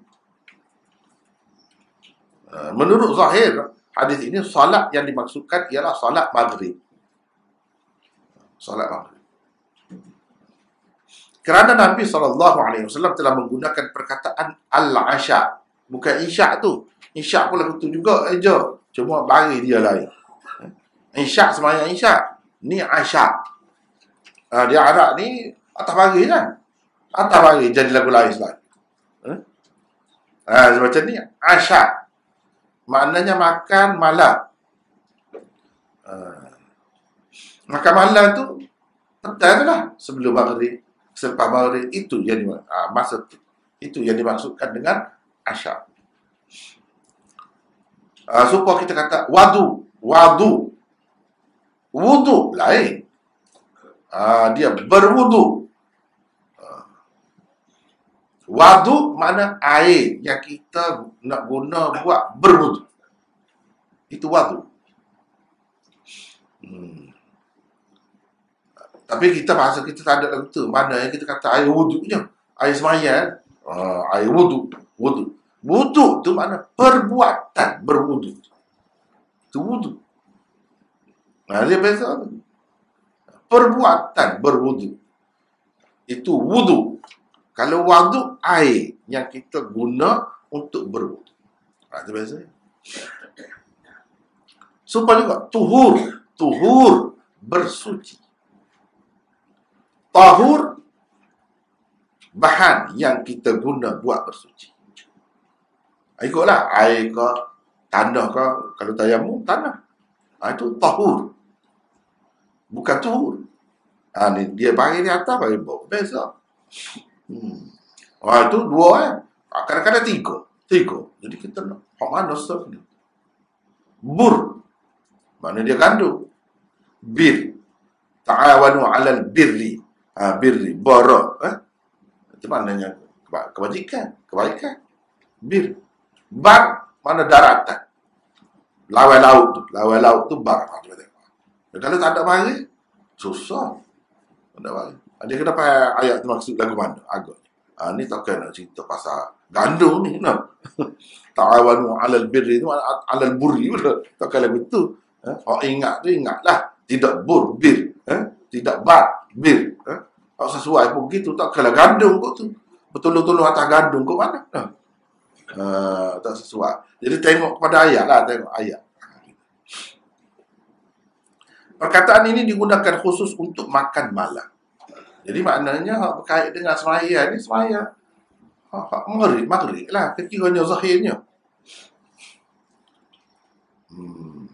Ha, menurut zahir hadis ini, salat yang dimaksudkan ialah salat maghrib. Salat maghrib. Kerana Nabi sallallahu alaihi wasallam telah menggunakan perkataan al-asya. Bukan isyak tu. Isyak pun lagu tu juga aja. Cuma bagi dia lain. Isyak semayang isyak. Ni asya. Ha, dia Arab ni atas bagi kan. Atas bagi jadi lagu lain selain. Ha, macam ni asya. Maknanya makan malam. Uh, makan malam tu petang lah sebelum maghrib, selepas maghrib, itu yang uh, masa tu. Itu yang dimaksudkan dengan asya. Uh, supaya kita kata wadu, wadu, wudu lain. Uh, dia berwudu. Uh, wadu makna air yang kita nak guna buat berwudu. Itu wadu. Hmm. Tapi kita bahasa kita tak ada lagu tu. Mana yang kita kata air wudunya, air semayang, uh, air wudu, wudu. Wudu tu makna perbuatan berwudu. Itu wudu. Nah, dia biasa perbuatan berwudu. Itu wudu. Kalau wadu, air yang kita guna untuk berwudu. Ha, itu biasa. Supaya juga tuhur. Tuhur. bersuci. Tahur, bahan yang kita guna buat bersuci. Ikutlah, air ke, tanah ke, kalau tayamum, tanah. Ha, itu tahur. Bukan tuhur. Ha, ni, dia bagi di atas, bagi bawah. Beza. Hmm. Wah, itu dua eh. Kadang-kadang tiga. Tiga. Jadi kita nak, hak mana surf ni? Bur. Mana dia kandung? Bir. Ta'awanu alal birri. Ha, birri. Bara. Eh? Itu maknanya kebajikan. Kebaikan. Bir. Bar. Mana daratan. Lawai laut tu. Lawai laut tu bar. Dan kalau tak ada mari, susah. Tak ada mari. Dia kena pakai ayat tu maksud lagu mana? Agak. Ha, ni takkan nak cerita pasal gandum ni. No? Ta'awanu alal birri tu, alal burri pula. Takkan lagu tu. Ha? Oh, ingat tu, ingatlah. Tidak bur, bir. Ha? Tidak bar, bir. Ha? Kalau sesuai pun gitu, takkanlah gandum kot tu. Betul-betul atas gandum kot mana? Ha? Uh, tak sesuai. Jadi tengok kepada ayat lah. Tengok ayat. Perkataan ini digunakan khusus untuk makan malam. Jadi maknanya berkait dengan semaya ni, semaya maghrib, maghrib lah. Kekiranya zahirnya. Hmm.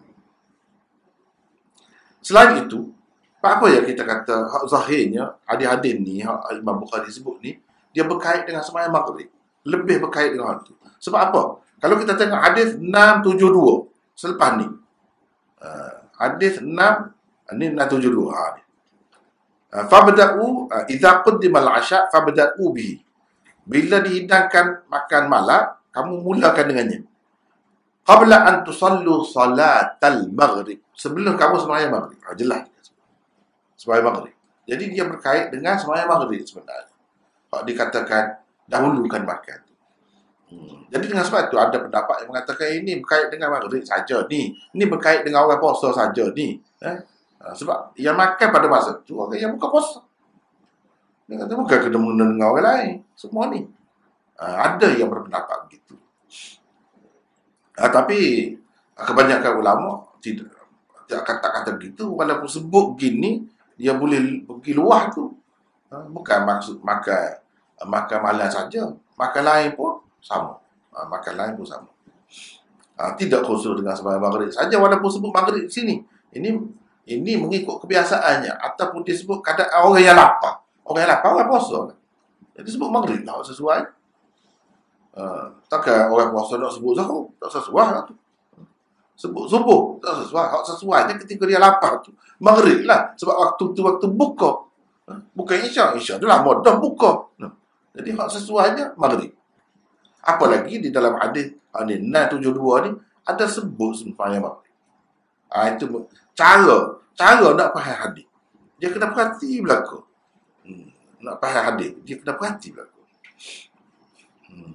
Selain itu, apa yang kita kata hak zahirnya, hadis-hadis ni, hak Imam Bukhari sebut ni, dia berkait dengan semaya maghrib. Lebih berkait dengan hal itu. Sebab apa? Kalau kita tengok hadis enam tujuh dua selepas ni. Uh, hadis enam ni enam tujuh dua. Ha ni. Uh, fabda'u uh, idza qaddima al-'asha fabda'u bihi. Bila dihidangkan makan malam, kamu mulakan dengannya. Qabla an tusallu salatal maghrib. Sebelum kamu sembahyang maghrib. Ha, jelas. Sembahyang maghrib. Jadi dia berkait dengan sembahyang maghrib sebenarnya. Kalau dikatakan dahulukan makan. Hmm. Jadi dengan sebab itu ada pendapat yang mengatakan ini berkait dengan maghrib saja ni. Ini berkait dengan orang puasa saja ni. Eh? Sebab yang makan pada masa itu orang yang bukan puasa. Dia kata bukan kena mengena dengan orang lain. Semua ni. Ada yang berpendapat begitu. Tapi kebanyakan ulama tidak kata-kata begitu. Walaupun sebut begini, dia boleh pergi luar tu. Bukan maksud makan makan malam saja, makan lain pun sama. Ha, makan lain pun sama. Ha, tidak khusus dengan sembahyang maghrib saja walaupun sebut maghrib di sini. Ini ini mengikut kebiasaannya ataupun disebut keadaan orang yang lapar. Orang yang lapar orang puasa. Jadi sebut maghrib lah sesuai. Ha, takkan orang puasa nak sebut sahur, tak sesuai lah tu. Sebut subuh, tak sesuai. Hak sesuainya ketika dia lapar tu. Maghrib lah sebab waktu tu waktu buka. Ha, bukan isyak. Isyak tu lama dah buka. Ha. Jadi hak sesuainya maghrib. Apalagi di dalam hadis enam tujuh dua ni ada sebut sembahyang maghrib. Ah itu cara cara nak faham hadis. Dia kena perhati belaka. Hmm, nak faham hadis, dia kena perhati belaka. Hmm.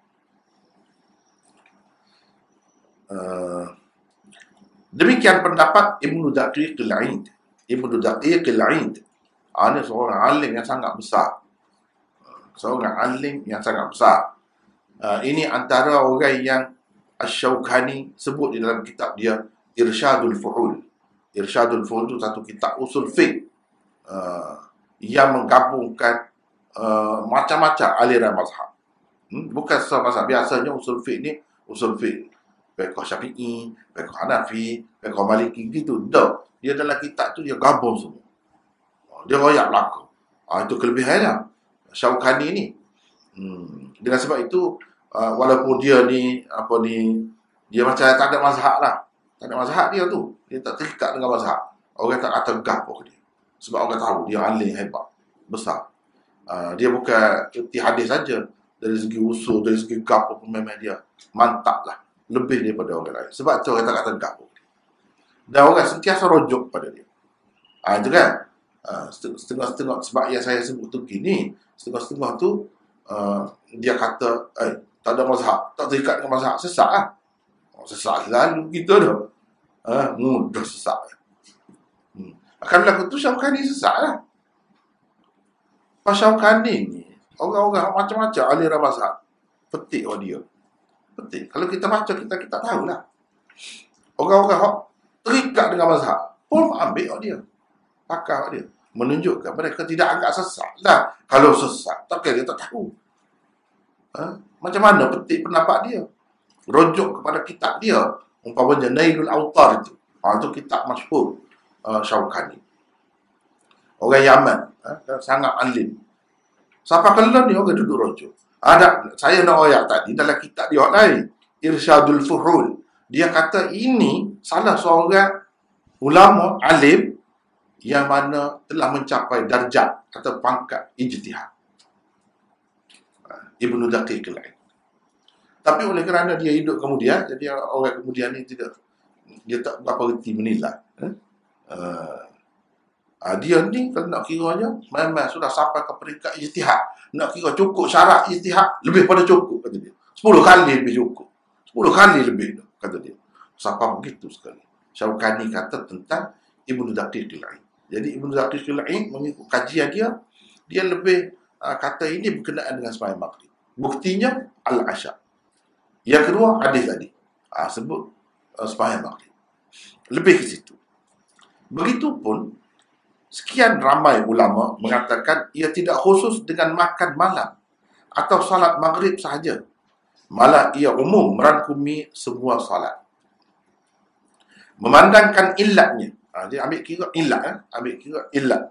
Uh, demikian pendapat Ibnu Daqiq al-Aid. Ibnu Daqiq al-Aid. Ah, ini seorang alim yang sangat besar. Seorang alim yang sangat besar. Uh, ini antara orang yang Asy-Syaukani sebut di dalam kitab dia Irsyadul Fuhul. Irsyadul Fuhul itu satu kitab usul fiqh uh, yang menggabungkan uh, macam-macam aliran mazhab. Hmm? Bukan semua mazhab. Biasanya usul fiqh ni usul fiqh fiqh Syafi'i, fiqh Hanafi, fiqh Maliki gitu. Tak. Dia dalam kitab tu dia gabung semua. Dia royak belaka. Ah, itu kelebihannya Syaukani ni. Hmm. Dengan sebab itu uh, walaupun dia ni apa ni dia macam tak ada mazhab lah. Tak ada mazhab dia tu. Dia tak terikat dengan mazhab. Orang tak kata gapo dia. Sebab orang tahu dia alim hebat, besar. Uh, dia bukan erti hadis saja. Dari segi usul, dari segi gapo pun memang dia mantap lah. Lebih daripada orang lain. Sebab tu orang tak kata gapo. Dan orang sentiasa rujuk pada dia. Ah, uh, itu kan? Uh, setengah-setengah sebab yang saya sebut tu gini, setengah-setengah tu uh, dia kata eh, tak ada mazhab, tak terikat dengan mazhab, sesat lah. Oh, sesat selalu gitu dah. Uh, mudah sesat. Hmm. Akan berlaku tu Syaukani sesat lah. Pas Syaukani ni orang-orang macam-macam aliran mazhab petik awak dia. Petik. Kalau kita baca kita kita tahulah. Orang-orang terikat dengan mazhab pun ambil awak dia. pakar dia. Menunjukkan mereka tidak agak sesat lah. Kalau sesat, takkan dia tak tahu. Ha? Macam mana petik pendapat dia? Rujuk kepada kitab dia. Umpamanya Nailul Autar itu. Ha, itu kitab masyhur uh, Syaukani. Orang Yaman. Ha? Sangat alim. Siapa kelam ni orang duduk rujuk. Ada, saya nak ayat tadi dalam kitab dia lain. Irsyadul Fuhul. Dia kata ini salah seorang ulama alim yang mana telah mencapai darjat atau pangkat ijtihad. Ibnu Daqiq al-Aid. Tapi oleh kerana dia hidup kemudian, jadi orang kemudian ni tidak, dia tak berapa reti menilai. Eh? Uh, uh, dia ni kalau nak kiranya memang sudah sampai ke peringkat ijtihad. Nak kira cukup syarat ijtihad, lebih pada cukup, kata dia. Sepuluh kali lebih cukup. Sepuluh kali lebih, kata dia. Sampai begitu sekali. Syaukani kata tentang Ibnu Daqiq al-Aid. Jadi Ibnu Daqiq al-Aid mengikut kajian dia, dia lebih uh, kata ini berkenaan dengan sembahyang maghrib. Buktinya al-asya. Yang kedua hadis tadi. Uh, sebut uh, sembahyang maghrib. Lebih ke situ. Begitupun sekian ramai ulama mengatakan ia tidak khusus dengan makan malam atau salat maghrib sahaja. Malah ia umum merangkumi semua salat. Memandangkan illatnya. Ha, dia ambil kira illat. Eh? Ambil kira illat.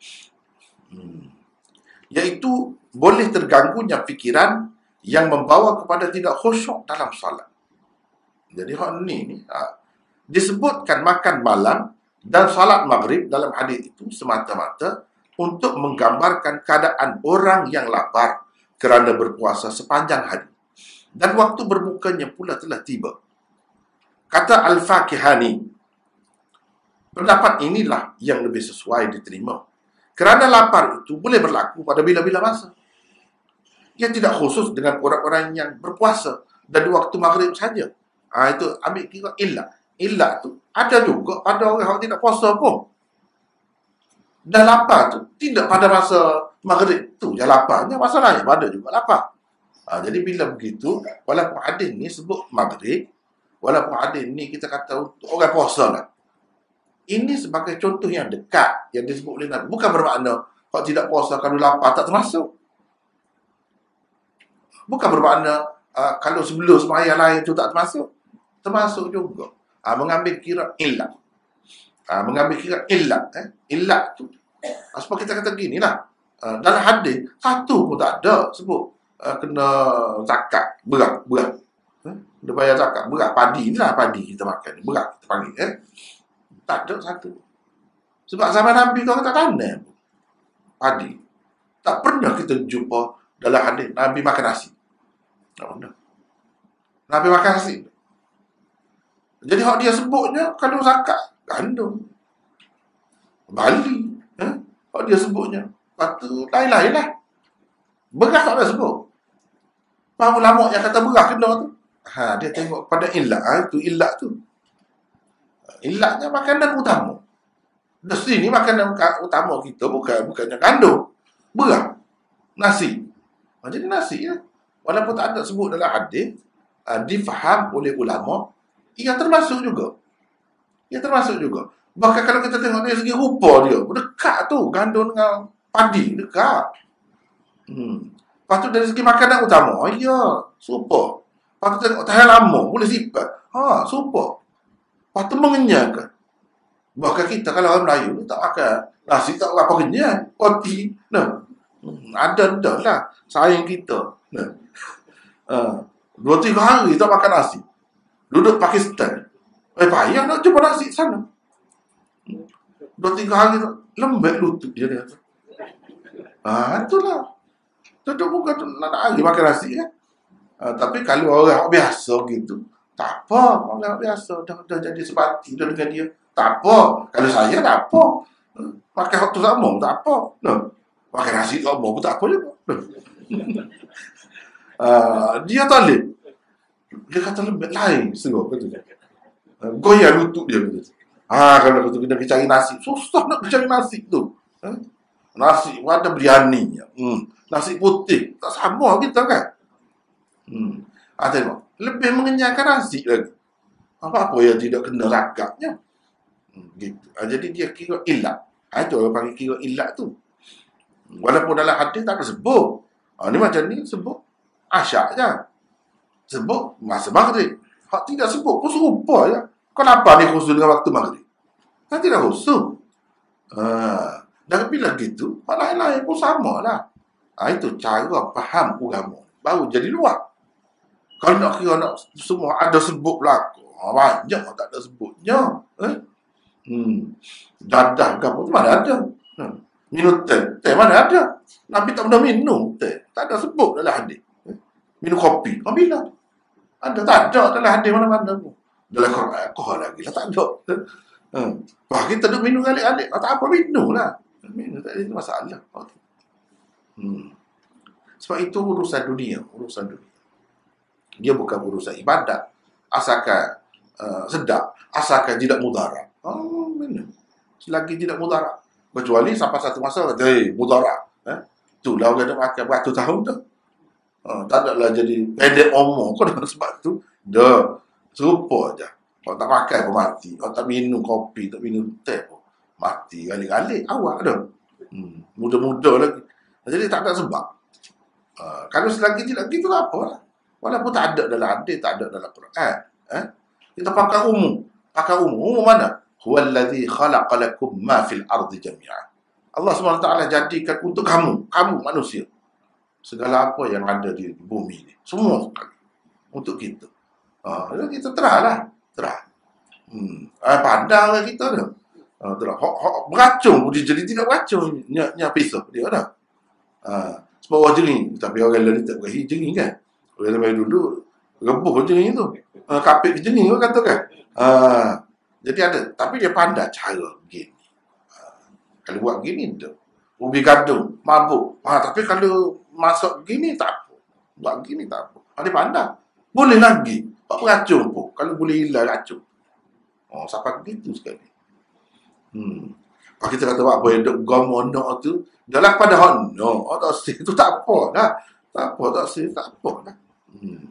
Hmm. Iaitu boleh terganggunya fikiran yang membawa kepada tidak khusyuk dalam salat. Jadi hal ni, ni ha, disebutkan makan malam dan salat maghrib dalam hadis itu semata-mata untuk menggambarkan keadaan orang yang lapar kerana berpuasa sepanjang hari. Dan waktu berbukanya pula telah tiba. Kata Al-Fakihani, pendapat inilah yang lebih sesuai diterima. Kerana lapar itu boleh berlaku pada bila-bila masa. Ia tidak khusus dengan orang-orang yang berpuasa dan di waktu maghrib saja. Ha, itu ambil kira illat. Illat tu ada juga pada orang yang tidak puasa pun. Dan lapar tu tidak pada masa maghrib tu je laparnya, masa lain ada juga lapar. Ha, jadi bila begitu, walaupun hadis ni sebut maghrib, walaupun hadis ni kita kata untuk orang puasa lah. Ini sebagai contoh yang dekat yang disebut oleh Nabi. Bukan bermakna kalau tidak puasa, kalau lapar tak termasuk. Bukan bermakna uh, kalau sebelum sembahyang lain tu tak termasuk. Termasuk juga. Uh, mengambil kira illat. Uh, mengambil kira illat. Eh? Illat tu. Uh, sebab kita kata gini lah. Uh, dalam hadis, satu pun tak ada sebut uh, kena zakat. Berat. Berat. Eh? Dia bayar zakat. Berat. Padi ni lah. Padi kita makan. Berat kita panggil. Eh? Tak ada satu. Sebab zaman Nabi tu orang tak tanam padi. Tak pernah kita jumpa dalam hadis Nabi makan nasi. Tak pernah. Nabi makan nasi. Jadi hak dia sebutnya kalau zakat gandum, bali, eh? Hak dia sebutnya. Lepas tu lain-lain lah. Beras tak ada sebut. Faham ulama yang kata beras kena tu. Ha, dia tengok pada illat. Ha, itu illat tu. Illatnya makanan utama. Di sini makanan utama kita bukan bukannya gandum, beras, nasi. Ha, jadi nasi ya. Walaupun tak ada sebut dalam hadis, uh, difaham oleh ulama, ia termasuk juga. Ia termasuk juga. Bahkan kalau kita tengok dari segi rupa dia, dekat tu gandum dengan padi, dekat. Hmm. Lepas tu dari segi makanan utama, oh ya, super. Lepas tu tengok tahan lama, boleh sifat. Ha, super. Lepas tu mengenyangkan. Bahkan kita kalau orang Melayu ni tak makan nasi, tak apa kenyang. Roti. Nah. Hmm, ada dah lah. Sayang kita. Nah. Uh, dua tiga hari tak makan nasi. Duduk Pakistan. Eh payah nak cuba nasi sana. Dua tiga hari lembek lutut dia kata. Ah, itulah. Duduk bukan nak hari makan nasi kan. Uh, tapi kalau orang biasa gitu, tak apa, orang biasa dah, dah jadi sebati dah dengan dia. Tak apa. Kalau saya tak apa. Makan waktu sama tak apa. No. Makan nasi sama pun tak apa juga. No. uh, dia talib. Dia kata lebih lain seruk kata dia. Uh, goyang lutut dia kata. Ah, kalau kata kita cari nasi, susah nak cari nasi tu. Huh? Nasi ada biryani. Hmm. Nasi putih tak sama kita kan. Hmm. Ah, tengok. Lebih mengenyangkan nasi lagi. Apa-apa yang tidak kena ragaknya. Hmm, gitu. Ha, jadi dia kira illat. Ha, itu orang panggil kira ilat tu. Walaupun dalam hadis tak ada sebut. Ha, ni macam ni sebut asyak je. Sebut masa maghrib. Hak tidak sebut pun serupa je. Kenapa ni khusus dengan waktu maghrib? Kan tidak khusus. Ha, dan bila gitu, hak lain-lain pun sama lah. Ha, itu cara faham agama. Baru jadi luar. Kalau nak kira nak semua ada sebut belakang. Ha, banyak tak ada sebutnya. Eh? Hmm. Dadah ke apa tu mana ada. Hmm. Minum teh. Teh mana ada. Nabi tak pernah minum teh. Tak ada sebut dalam hadis. Eh? Minum kopi. Oh, bila? Ada tak ada dalam hadis mana-mana pun. Dalam Quran. Kau lagi lah tak ada. Hmm. Wah, kita duduk minum alik-alik. Oh, tak apa, minum lah. Minum tak ada masalah. Hmm. Sebab itu urusan dunia. Urusan dunia. Dia bukan urusan ibadat. Asalkan uh, sedap. Asalkan tidak mudarat. Oh, minum. Selagi tidak mudarat. Kecuali sampai satu masa, eh, mudarat. Eh? Itulah orang nak makan beratus tahun tu. Uh, tak ada lah jadi pendek omong. Kau dengan sebab tu, dah. Serupa je. Kalau tak makan pun mati. Kalau tak minum kopi, tak minum teh pun mati. Galik-galik. Awak dah. Hmm. Muda-muda lagi. Jadi tak ada sebab. Uh, kalau selagi tidak gitu, apa lah. Walaupun tak ada dalam hadis, tak ada dalam Quran. Eh? Kita pakai umum. Pakai umum. Umum mana? Huwallazi khalaqa lakum ma fil ardi jami'an. Allah subhanahu wa taala jadikan untuk kamu, kamu manusia, segala apa yang ada di bumi ini. Semua sekali. Untuk kita. Ha, kita terahlah. Terah. Hmm. Ah, pandanglah kita dah. Ha, terah. Hok, hok, beracun pun dia jadi tidak beracun. Nya, nya pisau dia dah. Ha, sebab orang jering. Tapi orang lain tak berakhir jering kan. Orang sampai dulu, rebuh jering tu. Ha, kapit jering orang kata kan. Ha, jadi ada. Tapi dia pandai cara begini. Ha, kalau buat begini, tu. Ubi gadung, mabuk. Ha, tapi kalau masuk begini, tak apa. Buat begini, tak apa. Ha, dia pandai. Boleh lagi. Pak beracun pun. Kalau boleh hilang racun. Oh, sampai begitu sekali. Hmm. Kalau kita kata apa yang duk gomono tu, dalam pada hon, no, oh, tak sih, itu tak apa dah. Tak apa, tak sih, tak apa dah. Hmm.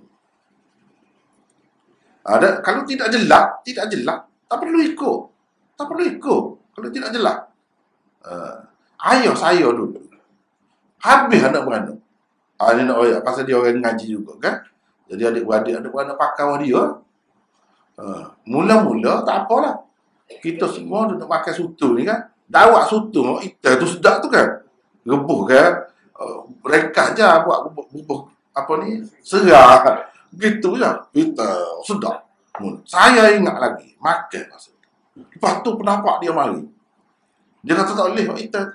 Ada, kalau tidak jelas, tidak jelas, tak perlu ikut. Tak perlu ikut. Kalau tidak jelas. Uh, ayah saya dulu. Habis anak beranak. Ah, ini nak oyak, pasal dia orang ngaji juga kan. Jadi adik-beradik, adik-beradik pakai dia. Uh, mula-mula tak apalah. Kita semua duduk makan soto ni kan. Dawak soto, ikan tu sedap tu kan. Rebuh kan. Uh, Rekat je buat bubuk apa ni, serah. Gitu je. Kita sedap. Saya ingat lagi, makan masa. Lepas tu penampak dia mari. Dia kata tak boleh buat ikan.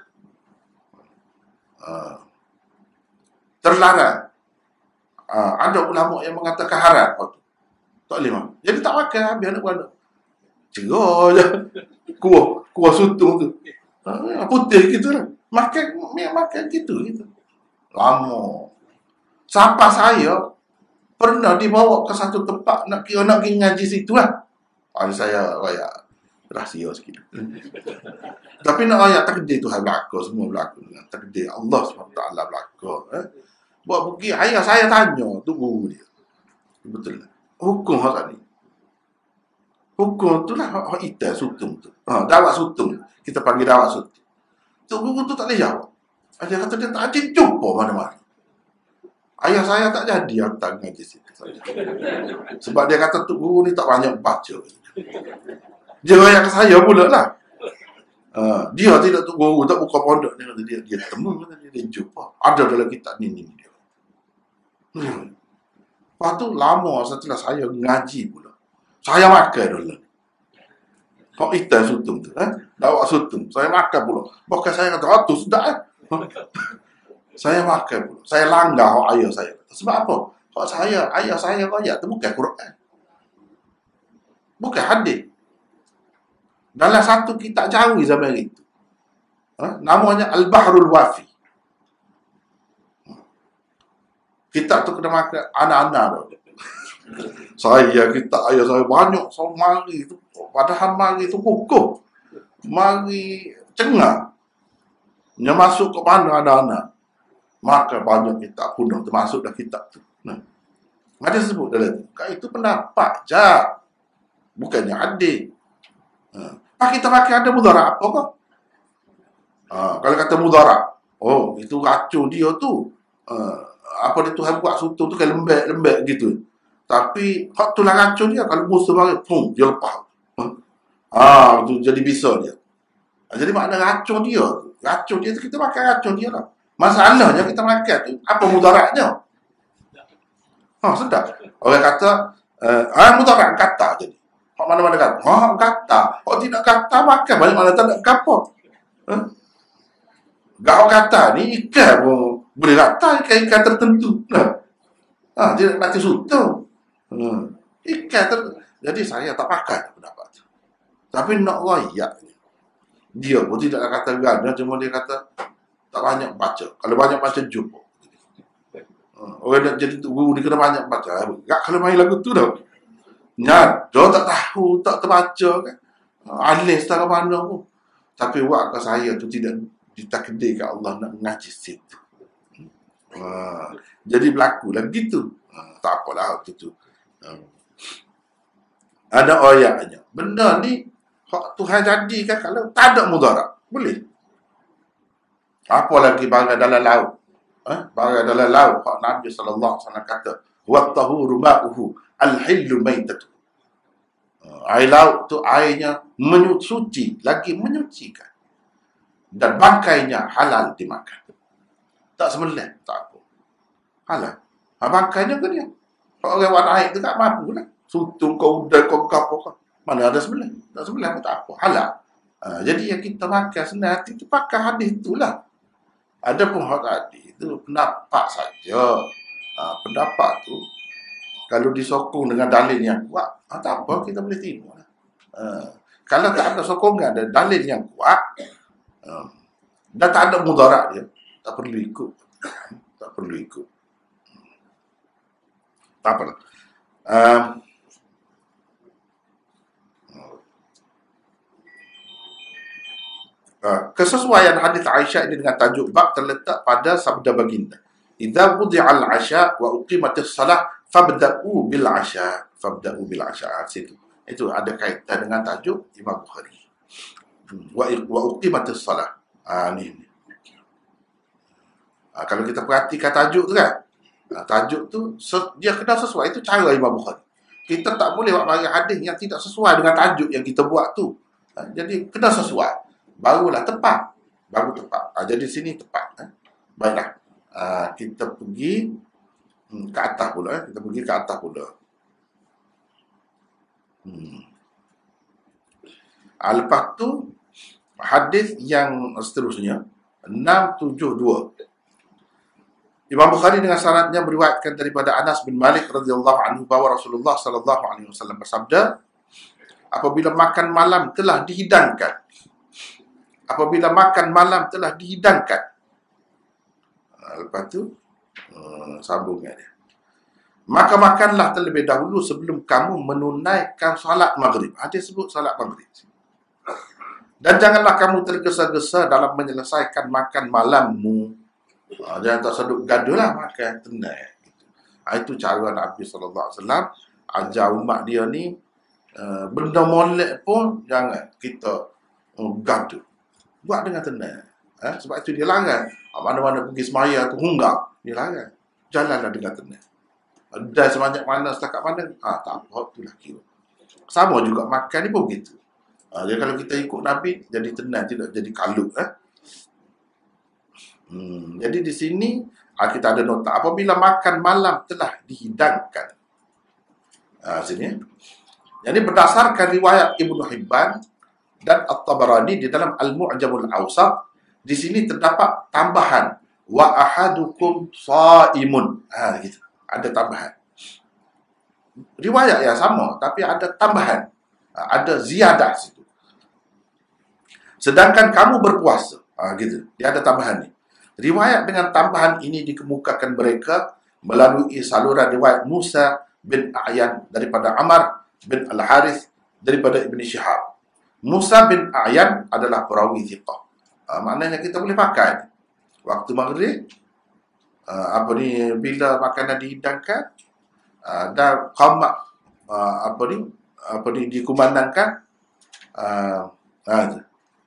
Uh, terlarang. Uh, ada ulama yang mengatakan haram. Oh, tak boleh makan. Jadi tak makan habis anak-anak. Cerah je. Kuah, kuah sutong tu. Uh, putih gitu lah. Makan, makan gitu, gitu. Lama. Sampai saya pernah dibawa ke satu tempat nak kira nak pergi ngaji situ lah. Ada saya raya rahsia sikit. Tapi nak ayat takdir Tuhan berlaku, semua berlaku dengan takdir Allah subhanahu wa taala berlaku. Eh? Buat pergi, ayah saya tanya tu guru dia. Betul lah. Hukum hak tadi. Hukum tu lah hak itas sutung tu. Ha, dawak sutung. Kita panggil dawak sutung. Tu guru tu tak boleh jawab. Dia kata dia tak ada jumpa mana-mana. Ayah saya tak jadi hantar ngaji situ. Sebab dia kata tu guru ni tak banyak baca. Dia ayah saya pula lah. Uh, dia tidak tu guru, tak buka pondok. Dia kata dia, dia temu, dia, dia jumpa. Ada dalam kitab ni, ni, dia. Hmm. Lepas tu lama setelah saya ngaji pula. Saya makan dulu. Kok ikan sutung tu, eh? Dawak sutung. Saya makan pula. Bahkan saya kata, oh tu sudah eh. Saya makan pula. Saya langgar hak ayah saya. Sebab apa? Hak saya, ayah saya ayat tu bukan Quran. Bukan hadis. Dalam satu kitab Jawi zaman itu. Ha? Namanya Al-Bahrul Wafi. Kitab tu kena makan anak-anak tu. Saya, kitab ayah saya banyak. So, mari tu. Padahal mari tu kukuh. Mari cengah. Dia masuk ke mana anak-anak. Maka banyak kitab kuno termasuk dah kitab tu. Nah. Ada sebut dalam tu. Itu pendapat je. Bukannya hadis. Ha. Pak kita pakai ada mudarat apa kok? Ha, kalau kata mudarat, oh itu racun dia tu. Uh, apa dia Tuhan buat sutong tu kan lembek-lembek gitu. Tapi hak tu lah racun dia. Kalau musuh mari, pum, dia lepas. Ah, ha, tu jadi bisa dia. Jadi makna racun dia. Racun dia tu kita makan racun dia lah. Masalahnya kita makan tu apa mudaratnya? Ha, sedap. Orang kata uh, ah mudarat kata jadi. Hak mana-mana kata. Ha, kata. Hak tidak kata makan balik mana tak nak kapok. Ha? Gak kata ni ikan pun boleh rata ikan-ikan tertentu. Nah. Ha, dia nak mati sutong. Hmm. Ikan ter... Jadi saya tak pakai pendapat tu. Tapi nak royak dia pun tidak nak kata gana, cuma dia kata tak banyak baca. Kalau banyak baca jumpa. Hmm. Orang nak jadi guru dia kena banyak baca. Gak kalau main lagu tu dah. Nyat, dia tak tahu, tak terbaca kan. Alis tak mana pun. Tapi waktu saya tu tidak ditakdirkan Allah nak mengaji situ. Ha, jadi berlaku lah gitu. Ha, tak apalah waktu tu. Ha. Ada ayatnya. Benda ni hak Tuhan jadikan kalau tak ada mudarat. Boleh. Apa lagi barang dalam laut. Ha? Barang dalam laut. Hak Nabi sallallahu alaihi wasallam kata. Wattahuru ma'uhu al-hillu maitatu. Air laut tu airnya menyuci. Lagi menyucikan. Dan bangkainya halal dimakan. Tak sembelih, tak apa. Halal. Ha, bangkainya ke dia? Kalau orang warna air tu tak mampu lah. Sutong kau udai kau kapal kau. Mana ada sembelih? Tak sembelih pun tak apa. Halal. Ha, jadi yang kita makan senang hati tu pakai hadis itulah. Ada pun hak tadi itu pendapat saja. Ha, pendapat tu kalau disokong dengan dalil yang kuat, ha, tak apa, kita boleh terima lah. Ha, kalau tak ada sokongan dan dalil yang kuat, ha, dan tak ada mudarat dia, tak perlu ikut. Tak perlu ikut. Tak apalah. Uh, uh, kesesuaian hadis Aisyah ini dengan tajuk bab terletak pada sabda baginda. Idza wudi'al 'asya wa uqimatis salah fabda'u bil 'asya. Fabda'u bil 'asya. Situ. Itu ada kaitan dengan tajuk Imam Bukhari. Wa wa uqimatis salah. Ah ni. ni. Ha, kalau kita perhatikan tajuk tu kan, ha, tajuk tu dia kena sesuai. Itu cara Imam Bukhari. Kita tak boleh buat bagi hadis yang tidak sesuai dengan tajuk yang kita buat tu. Ha, jadi kena sesuai. Barulah tepat. Baru tepat. Ha, jadi sini tepat. Ha. Baiklah. Ha, kita pergi hmm, ke atas pula. Eh. Kita pergi ke atas pula. Hmm. Ha, lepas tu hadis yang seterusnya enam tujuh dua. Imam Bukhari dengan sanadnya meriwayatkan daripada Anas bin Malik radhiyallahu anhu bahwa Rasulullah sallallahu alaihi wasallam bersabda, apabila makan malam telah dihidangkan. Apabila makan malam telah dihidangkan. Lepas tu uh, sambungnya dia. Maka makanlah terlebih dahulu sebelum kamu menunaikan salat maghrib. Ada sebut salat maghrib. Dan janganlah kamu tergesa-gesa dalam menyelesaikan makan malammu. Ha, jangan tak sedut gaduh lah makan tenang. Ha, itu cara Nabi sallallahu alaihi wasallam ajar umat dia ni, uh, benda molek pun jangan kita uh, gaduh. Buat dengan tenang. Ha, sebab itu dia larang. Ha, mana-mana pergi semaya tu hunggang, dia larang. Jalanlah dengan tenang. Dan sebanyak mana setakat mana, ha, tak apa, itulah kira. Sama juga makan ni pun begitu. Ha, jadi kalau kita ikut Nabi, jadi tenang, tidak jadi kalut. Eh? Hmm, jadi di sini kita ada nota apabila makan malam telah dihidangkan. Ha, sini. Jadi berdasarkan riwayat Ibnu Hibban dan At-Tabarani di dalam Al-Mu'jamul Awsat, di sini terdapat tambahan wa ahadukum shaimun. Ha, gitu. Ada tambahan. Riwayat yang sama tapi ada tambahan. Ha, ada ziyadah situ. Sedangkan kamu berpuasa. Ha, gitu. Dia ada tambahan ni. Riwayat dengan tambahan ini dikemukakan mereka melalui saluran riwayat Musa bin A'yan daripada Amr bin Al-Harith daripada Ibn Shihab. Musa bin A'yan adalah perawi thiqah. Uh, maknanya kita boleh pakai waktu maghrib, uh, apa ni, bila makanan dihidangkan, uh, dan qamat, uh, apa ni, apa ni dikumandangkan, uh, uh,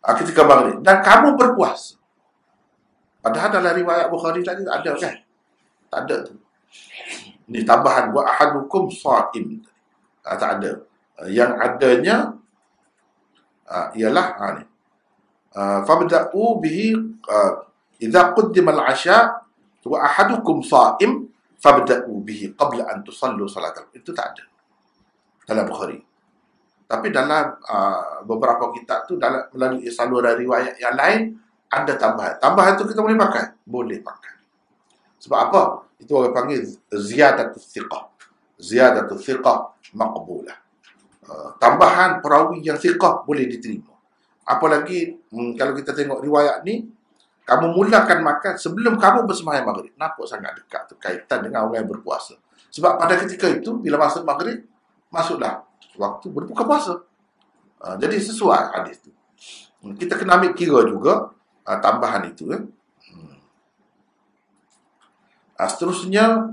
uh, ketika maghrib, dan kamu berpuasa. Padahal dalam riwayat Bukhari tadi tak ada kan? Tak ada tu. Ini tambahan wa ahadukum sha'im. Uh, tak ada. Uh, yang adanya uh, ialah ha, ni. Uh, fabda'u bihi uh, idza qaddima al-'asha wa ahadukum sha'im fabda'u bihi qabla an tusallu salatal. Itu tak ada dalam Bukhari. Tapi dalam uh, beberapa kitab tu, dalam melalui saluran riwayat yang lain, ada tambahan. Tambahan tu kita boleh pakai? Boleh pakai. Sebab apa? Itu orang panggil ziyadatul thiqah. Ziyadatul thiqah maqbulah. Uh, tambahan perawi yang thiqah boleh diterima. Apalagi hmm, kalau kita tengok riwayat ni, kamu mulakan makan sebelum kamu bersembahyang maghrib. Nampak sangat dekat tu kaitan dengan orang yang berpuasa. Sebab pada ketika itu, bila masuk maghrib, masuklah waktu berbuka puasa. Uh, jadi sesuai hadis tu. Kita kena ambil kira juga uh, tambahan itu. Eh. Hmm. Uh, seterusnya,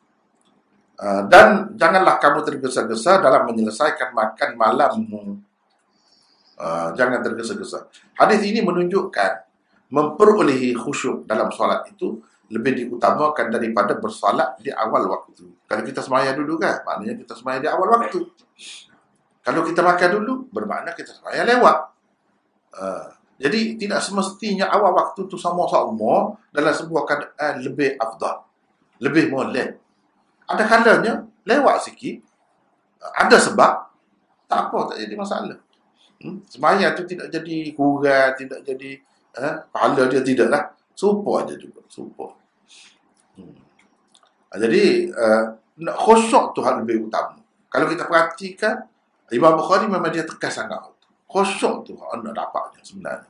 uh, dan janganlah kamu tergesa-gesa dalam menyelesaikan makan malammu. Uh, jangan tergesa-gesa. Hadis ini menunjukkan memperolehi khusyuk dalam solat itu lebih diutamakan daripada bersolat di awal waktu. Kalau kita sembahyang dulu kan, maknanya kita sembahyang di awal waktu. Kalau kita makan dulu, bermakna kita sembahyang lewat. Uh, jadi tidak semestinya awal waktu tu sama-sama dalam sebuah keadaan lebih afdal, lebih molek. Ada kalanya lewat sikit, uh, ada sebab, tak apa, tak jadi masalah. Hmm? Sembahyang tu tidak jadi kurang, tidak jadi eh, pahala dia tidaklah. Serupa aja juga, serupa. Hmm. Jadi uh, khusyuk tu hal lebih utama. Kalau kita perhatikan, Imam Bukhari memang dia tekan sangat. Khusyuk tu hal nak dapatnya sebenarnya.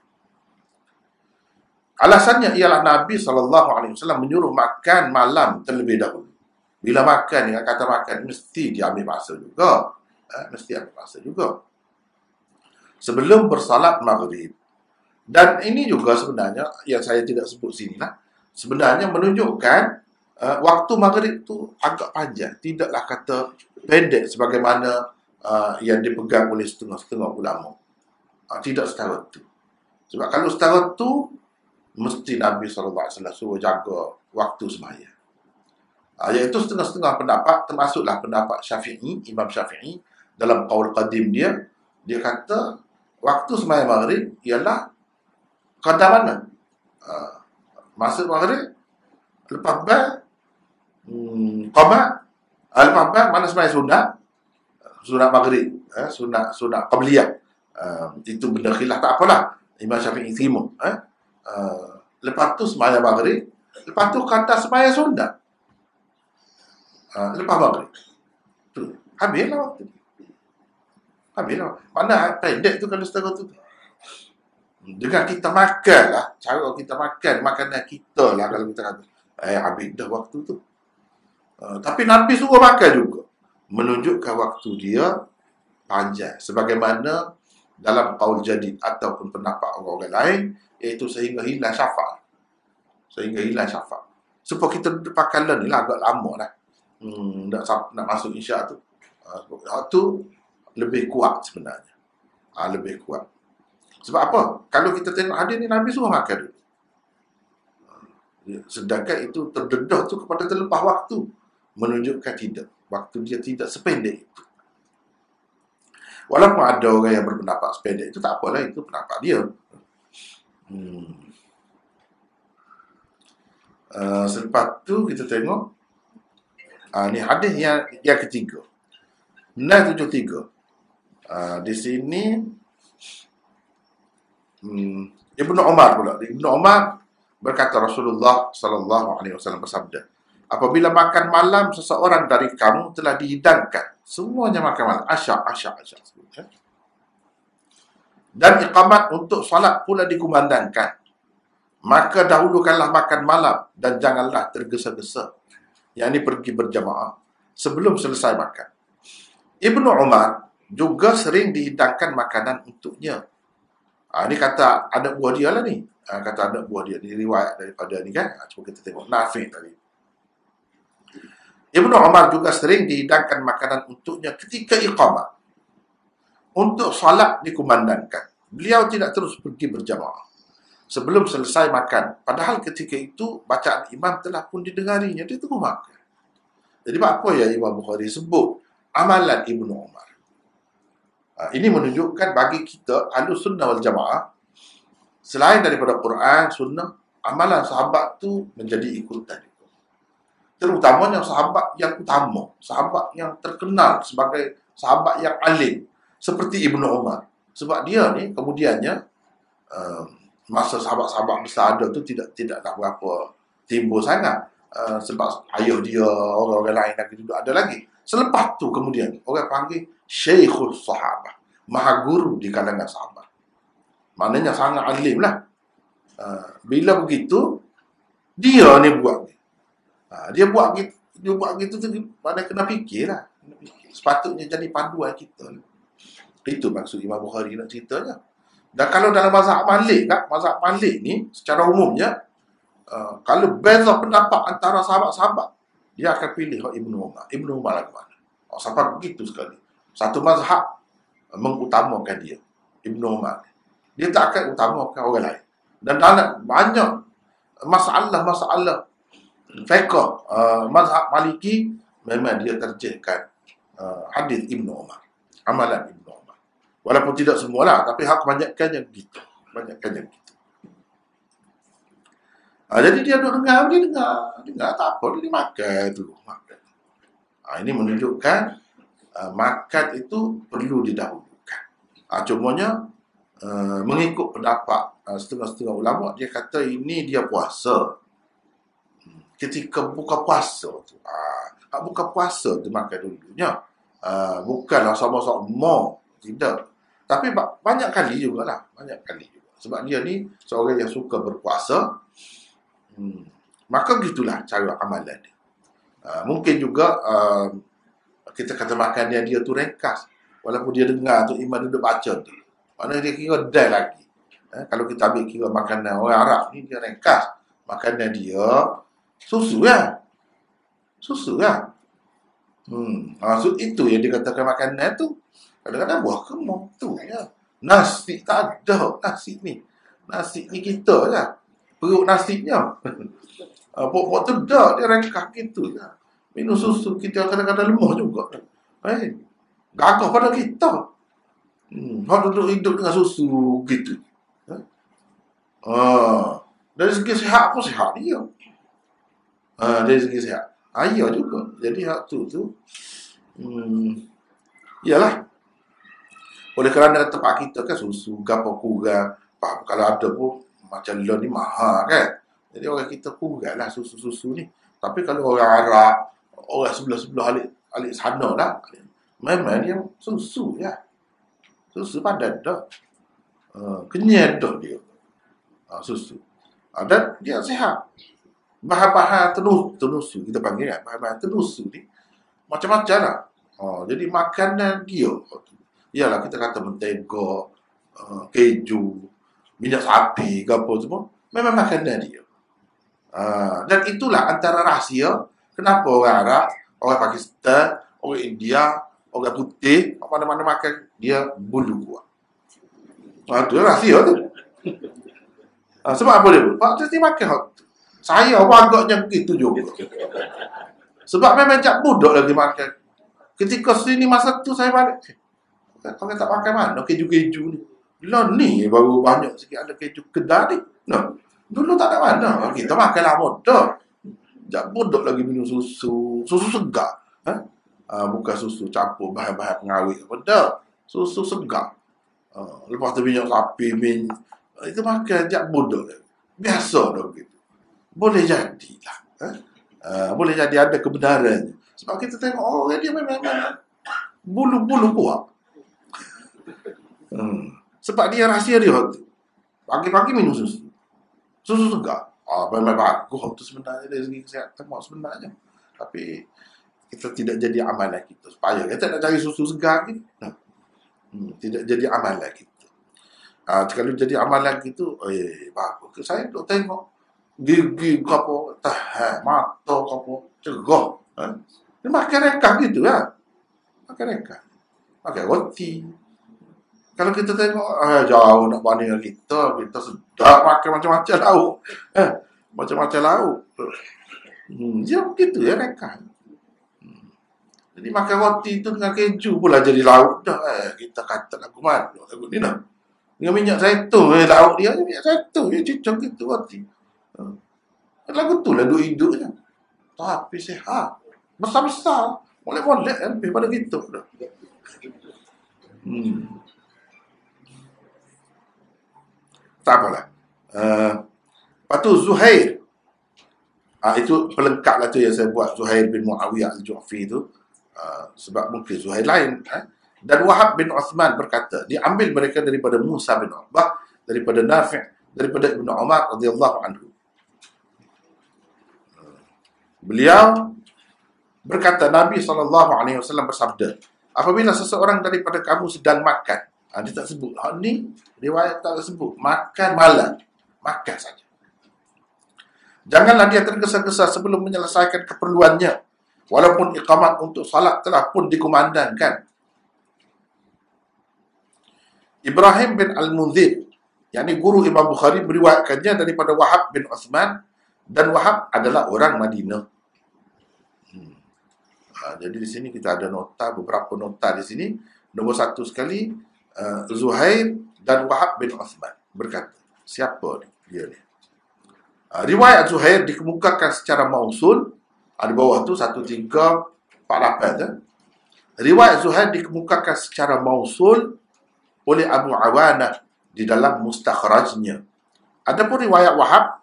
Alasannya ialah Nabi sallallahu alaihi wasallam menyuruh makan malam terlebih dahulu. Bila makan, dengan kata makan, mesti dia ambil masa juga. Eh, mesti ambil masa juga. Sebelum bersalat maghrib. Dan ini juga sebenarnya, yang saya tidak sebut sini lah, sebenarnya menunjukkan uh, waktu maghrib tu agak panjang. Tidaklah kata pendek sebagaimana uh, yang dipegang oleh setengah-setengah ulama. Uh, tidak setara tu. Sebab kalau setara tu, mesti Nabi sallallahu alaihi wasallam suruh jaga waktu sembahyang. Uh, iaitu setengah-setengah pendapat, termasuklah pendapat Syafi'i, Imam Syafi'i, dalam qaul qadim dia, dia kata waktu sembahyang maghrib ialah qadar mana? Uh, masa maghrib, lepas bal, hmm, qamat, uh, lepas bal, mana sembahyang sunat? Sunat maghrib, eh, sunat, sunat qabliyah. Uh, itu benda khilaf, tak apalah. Imam Syafi'i terima. Eh? Uh, lepas tu sembahyang maghrib, lepas tu qadar sembahyang sunat. Uh, lepas maghrib. Tu, habislah waktu. Habislah. Mana pendek tu kalau setara tu. Dengan kita makan lah, cara kita makan, makanan kita lah kalau kita kata, eh habis dah waktu tu. Uh, tapi Nabi suruh makan juga. Menunjukkan waktu dia panjang. Sebagaimana dalam qaul jadid ataupun pendapat orang-orang lain, iaitu sehingga hilang syafa'. Sehingga hilang syafa'. Supaya kita pakai ni lah agak lama lah. Hmm, nak, nak masuk isyak tu. Uh, tu lebih kuat sebenarnya. Uh, lebih kuat. Sebab apa? Kalau kita tengok hadis ni, Nabi suruh makan dulu. Sedangkan itu terdedah tu kepada terlepas waktu. Menunjukkan tidak. Waktu dia tidak sependek itu. Walaupun ada orang yang berpendapat sependek itu, tak apalah, itu pendapat dia. Hmm. Uh, selepas tu kita tengok. Uh, ni hadis yang, yang ketiga. enam tujuh tiga. Uh, di sini Hmm, Ibnu Umar pula. Ibnu Umar berkata Rasulullah sallallahu alaihi wasallam bersabda, apabila makan malam seseorang dari kamu telah dihidangkan, semuanya makan malam, asyak, asyak, asyak. Dan iqamat untuk salat pula dikumandangkan, maka dahulukanlah makan malam dan janganlah tergesa-gesa. Yang ini pergi berjamaah sebelum selesai makan. Ibnu Umar juga sering dihidangkan makanan untuknya. Ha, ini kata anak buah dia lah ni. Ha, kata anak buah dia. Ini riwayat daripada ni kan. Ha, cuba kita tengok. Nafi' tadi. Ibnu Umar juga sering dihidangkan makanan untuknya ketika iqamah. Untuk salat dikumandangkan. Beliau tidak terus pergi berjamaah sebelum selesai makan. Padahal ketika itu bacaan imam telah pun didengarinya, dia tunggu makan. Jadi apa ya Imam Bukhari sebut amalan Ibnu Umar. Ha, ini menunjukkan bagi kita Ahlus Sunnah wal Jamaah, selain daripada Quran, Sunnah, amalan sahabat tu menjadi ikutan. Terutamanya sahabat yang utama, sahabat yang terkenal sebagai sahabat yang alim, seperti Ibnu Umar. Sebab dia ni kemudiannya, uh, masa sahabat-sahabat besar ada tu tidak tidaklah berapa timbul sangat. Uh, sebab ayah dia, orang-orang lain lagi duduk ada lagi. Selepas tu kemudian orang panggil Syekhul Sahabah, maha guru di kalangan sahabat. Maknanya sangat alim lah. Uh, bila begitu, dia ni buat ni. Uh, dia buat gitu, dia buat gitu tu, mana kena fikir lah. Kena fikir. Sepatutnya jadi panduan kita. Itu maksud Imam Bukhari nak ceritanya. Dan kalau dalam mazhab Malik, kan, mazhab Malik ni secara umumnya, Uh, kalau beza pendapat antara sahabat-sahabat, dia akan pilih Ibnu Umar. Ibnu Umar lagi mana? Oh, sampai begitu sekali. Satu mazhab uh, mengutamakan dia, Ibnu Umar. Dia tak akan utamakan orang lain. Dan dalam banyak masalah-masalah fiqh, uh, mazhab Maliki, memang dia terjehkan uh, hadis Ibnu Umar, amalan Ibnu Umar. Walaupun tidak semualah, tapi hak kebanyakannya begitu. Kebanyakannya begitu. Ha, jadi dia duduk dengar, dia dengar, dengar tak apa, dia makan tu, makan. Ha, ini menunjukkan uh, makan itu perlu didahulukan. Ha, cumanya uh, mengikut pendapat uh, setengah-setengah ulama, dia kata ini dia puasa. Ketika buka puasa tu, ha, buka puasa tu makan dulunya. Uh, bukanlah sama-sama, tidak. Tapi banyak kali jugalah, banyak kali juga. Sebab dia ni seorang yang suka berpuasa. Hmm. Maka begitulah cara amalan dia. Uh, mungkin juga uh, kita kata makan dia dia tu ringkas. Walaupun dia dengar tu imam duduk baca tu. Mana dia kira dah lagi. Eh, kalau kita ambil kira makanan orang Arab ni dia ringkas. Makanan dia susu kan. Susu kan. Hmm. Maksud itu yang dikatakan makanan tu. Kadang-kadang buah kemah tu ya. Nasi tak ada nasi ni. Nasi ni kita kan. Perut nasinya. Pokok tu dah dia rengkak gitu lah. Minum susu kita kadang-kadang lemah juga. Eh, gagah pada kita. Hmm, hak duduk hidup dengan susu gitu. Eh? Ah, dari segi sihat pun sihat dia. Ah, dari segi sihat. Ayah juga. Jadi hak tu tu hmm, iyalah. Oleh kerana tempat kita kan susu gapo kurang. Kalau ada pun macam lo ni mahal kan. Jadi orang kita kurang lah susu-susu ni. Tapi kalau orang Arab, orang sebelah-sebelah alik, alik sana lah, memang dia susu ya. Susu padat dah. Uh, kenyal dah dia. Uh, susu. Uh, dan dia sihat. Bahan-bahan tenus, tenusu, kita panggil kan. Bahan-bahan tenusu ni, macam-macam lah. Uh, jadi makanan dia. Iyalah kita kata mentega, uh, keju, minyak sapi ke apa semua, memang makanan dia. Uh, dan itulah antara rahsia kenapa orang Arab, orang Pakistan, orang India, orang putih, mana-mana makan dia bulu kuat. Uh, itu rahsia tu. Uh, sebab apa dia? Pak dia makan hot. Saya pun agaknya begitu juga. Sebab memang jak budak lagi makan. Ketika sini masa tu saya balik, orang tak makan mana keju-keju ni. Bila ni baru banyak sikit ada keju kedai ni. No. Dulu tak ada mana. Kita makan lah bodoh. Jak bodoh lagi minum susu. Susu segar. Ha? Uh, bukan susu campur bahan-bahan pengawet. Bodoh. Susu segar. Uh, lepas tu minyak sapi, minyak. Uh, itu makan jak bodoh lagi. Biasa dah begitu. Boleh jadilah. Ha? Uh, boleh jadi ada kebenarannya. Sebab kita tengok orang dia memang bulu-bulu kuat. Hmm. Sebab dia rahsia dia waktu. Pagi-pagi minum susu. Susu segar. Ah, memang bagus itu sebenarnya dari segi kesihatan sebenarnya. Tapi kita tidak jadi amalan kita. Supaya kita nak cari susu segar ni. Hmm. Tidak jadi amalan kita. Ah, kalau jadi amalan gitu, eh, bagus. Saya duk tengok gigi ke apa, tahan, mata ke apa, cegah. Ha? Dia makan rekah gitu lah. Makan rekah. Makan roti. Kalau kita tengok, ah, jauh nak banding dengan kita, kita sedap makan macam-macam lauk. Eh, macam-macam lauk. Hmm, dia begitu ya mereka. Hmm. Jadi makan roti tu dengan keju pula jadi lauk dah. Eh, kita kata lagu mana lagu ni dah. Dengan minyak zaitun, eh, lauk dia minyak zaitun, dia cicong gitu roti. Hmm. Lagu tu lah duk hidup je. Tapi sihat. Besar-besar. Boleh-boleh kan, lebih pada gitu dah. Hmm. Tak apalah. Uh, lepas tu Zuhair. Ah, itu pelengkap lah tu yang saya buat, Zuhair bin Muawiyah al-Ju'fi tu. Uh, sebab mungkin Zuhair lain. Eh? Dan Wahab bin Uthman berkata, diambil mereka daripada Musa bin Uqbah, daripada Nafi', daripada Ibnu Umar radhiyallahu anhu. Uh, beliau berkata, Nabi sallallahu alaihi wasallam bersabda, apabila seseorang daripada kamu sedang makan, Ha, dia tak sebut. Ha, ni riwayat tak sebut. Makan malam. Makan saja. Janganlah dia tergesa-gesa sebelum menyelesaikan keperluannya. Walaupun iqamat untuk salat telah pun dikumandangkan. Ibrahim bin Al-Munzir, yakni guru Imam Bukhari, meriwayatkannya daripada Wahab bin Uthman. Dan Wahab adalah orang Madinah. Hmm. Ha, jadi di sini kita ada nota, beberapa nota di sini. Nombor satu sekali, Uh, Zuhair dan Wahab bin Uthman berkata, siapa dia ni? Uh, riwayat Zuhair dikemukakan secara mausul, ada bawah tu satu tiga empat lapan eh? Riwayat Zuhair dikemukakan secara mausul oleh Abu Awanah di dalam mustakhrajnya. Adapun riwayat Wahab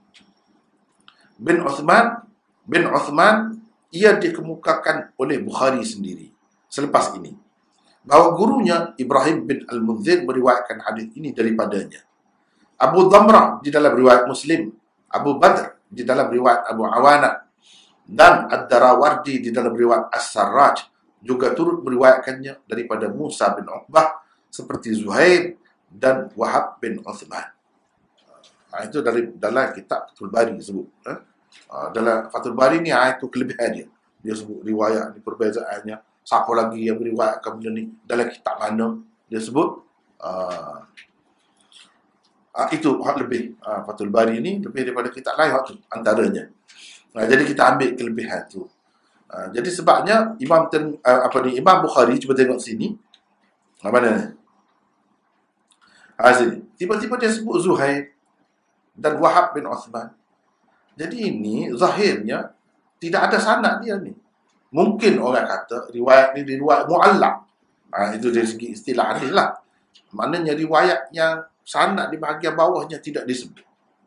bin Uthman bin Uthman ia dikemukakan oleh Bukhari sendiri selepas ini, bahawa gurunya Ibrahim bin Al-Munzir meriwayatkan hadis ini daripadanya. Abu Dhamrah di dalam riwayat Muslim, Abu Badr di dalam riwayat Abu Awanah, dan Ad-Darawardi di dalam riwayat As-Sarraj juga turut meriwayatkannya daripada Musa bin Uqbah seperti Zuhair dan Wahab bin Uthman. Ha, itu dari dalam kitab Fathul Bari sebut. Eh? Ha, dalam Fathul Bari ni ha, itu kelebihan dia. Dia sebut riwayat ni, perbezaannya. Siapa lagi yang meriwayatkan benda ni, dalam kitab mana dia sebut. Uh, uh, itu hak lebih. uh, Fathul Bari ni lebih daripada kitab lain hak tu, antaranya. uh, Jadi kita ambil kelebihan tu. uh, Jadi sebabnya Imam ten, uh, apa ni Imam Bukhari, cuba tengok sini. uh, Mana ni? Uh, sini. Tiba-tiba dia sebut Zuhair dan Wahab bin Uthman. Jadi ini zahirnya tidak ada sanad dia ni. Mungkin orang kata riwayat ni riwayat mu'allaq. Ha, itu dari segi istilah hadis lah. Maknanya riwayat yang sanad di bahagian bawahnya tidak disebut.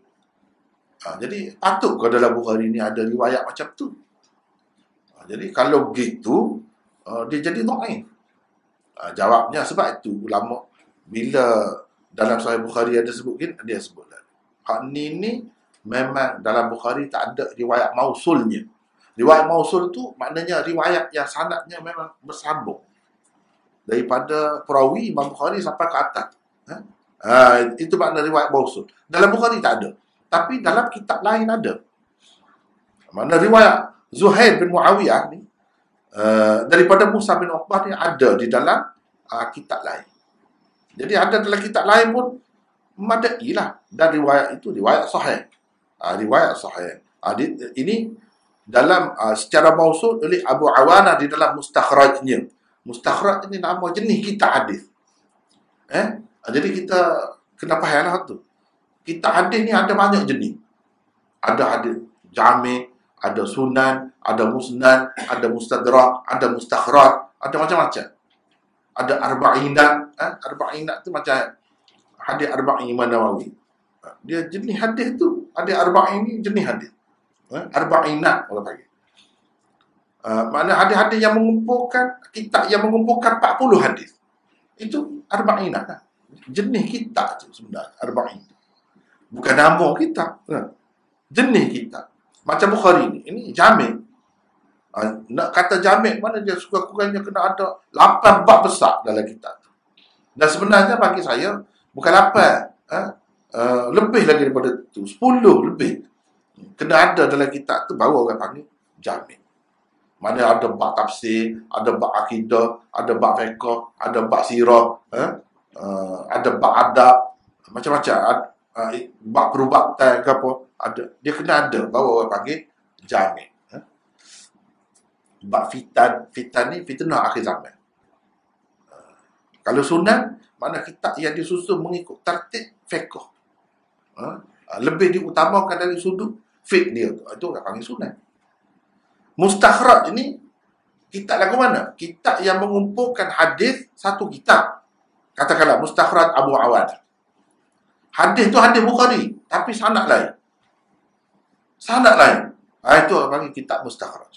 Ha, jadi patut ke dalam Bukhari ni ada riwayat macam tu? Ha, jadi kalau gitu, uh, dia jadi dhaif. Ha, jawabnya sebab itu ulama bila dalam Sahih Bukhari ada sebut kan, dia sebut lah. Hak ni ni memang dalam Bukhari tak ada riwayat mausulnya. Riwayat mausul tu maknanya riwayat yang sanadnya memang bersambung daripada perawi Imam Bukhari sampai ke atas. Ha? Ha, itu makna riwayat mausul. Dalam Bukhari tak ada. Tapi dalam kitab lain ada. Makna riwayat Zuhair bin Muawiyah ni uh, daripada Musa bin Uqbah ni ada di dalam uh, kitab lain. Jadi ada dalam kitab lain pun memadai lah. Dan riwayat itu riwayat sahih. Uh, riwayat sahih. Uh, di, ini dalam uh, secara mausul oleh Abu Awanah di dalam mustakhrajnya. Mustakhraj ini nama jenis kitab hadis. Eh? Jadi kita kena faham tu. Kitab hadis ni ada banyak jenis. Ada hadis jami', ada sunan, ada musnad, ada mustadrak, ada mustakhraj, ada macam-macam. Ada arba'inat, eh? Arba'inat tu macam hadis arba'in Imam Nawawi. Dia jenis hadis tu, hadis arba'in ni jenis hadis. Arba'inat orang panggil. Uh, makna hadis-hadis yang mengumpulkan, kitab yang mengumpulkan empat puluh hadis. Itu arba'inat lah. Jenis kitab tu sebenarnya, arba'in. Bukan nama kitab. Kan? Jenis kitab. Macam Bukhari ni, ini jami'. Uh, nak kata jami', mana dia suka-kurangnya kena ada lapan bab besar dalam kitab tu. Dan sebenarnya bagi saya, bukan lapan. Uh, uh, lebih lagi daripada tu. Sepuluh lebih. Kena ada dalam kitab tu, baru orang panggil jami'. Mana ada bab tafsir, ada bab akidah, ada bab fiqh, ada bab sirah, eh? uh, ada bab adab, macam-macam, uh, bab perubatan ke apa, ada, dia kena ada, baru orang panggil jami'. Ha? Bab fitan, fitan ni fitnah akhir zaman. Uh, kalau sunan, mana kitab yang disusun mengikut tertib fiqh. Uh, lebih diutamakan dari sudut fiqh dia, itu orang panggil sunan. Mustakhraj ini kitab lagu mana? Kitab yang mengumpulkan hadis satu kitab. Katakanlah Mustakhraj Abu Awan. Hadis tu hadis Bukhari, tapi sanad lain. Sanad lain. Ha, itu orang panggil kitab Mustakhraj.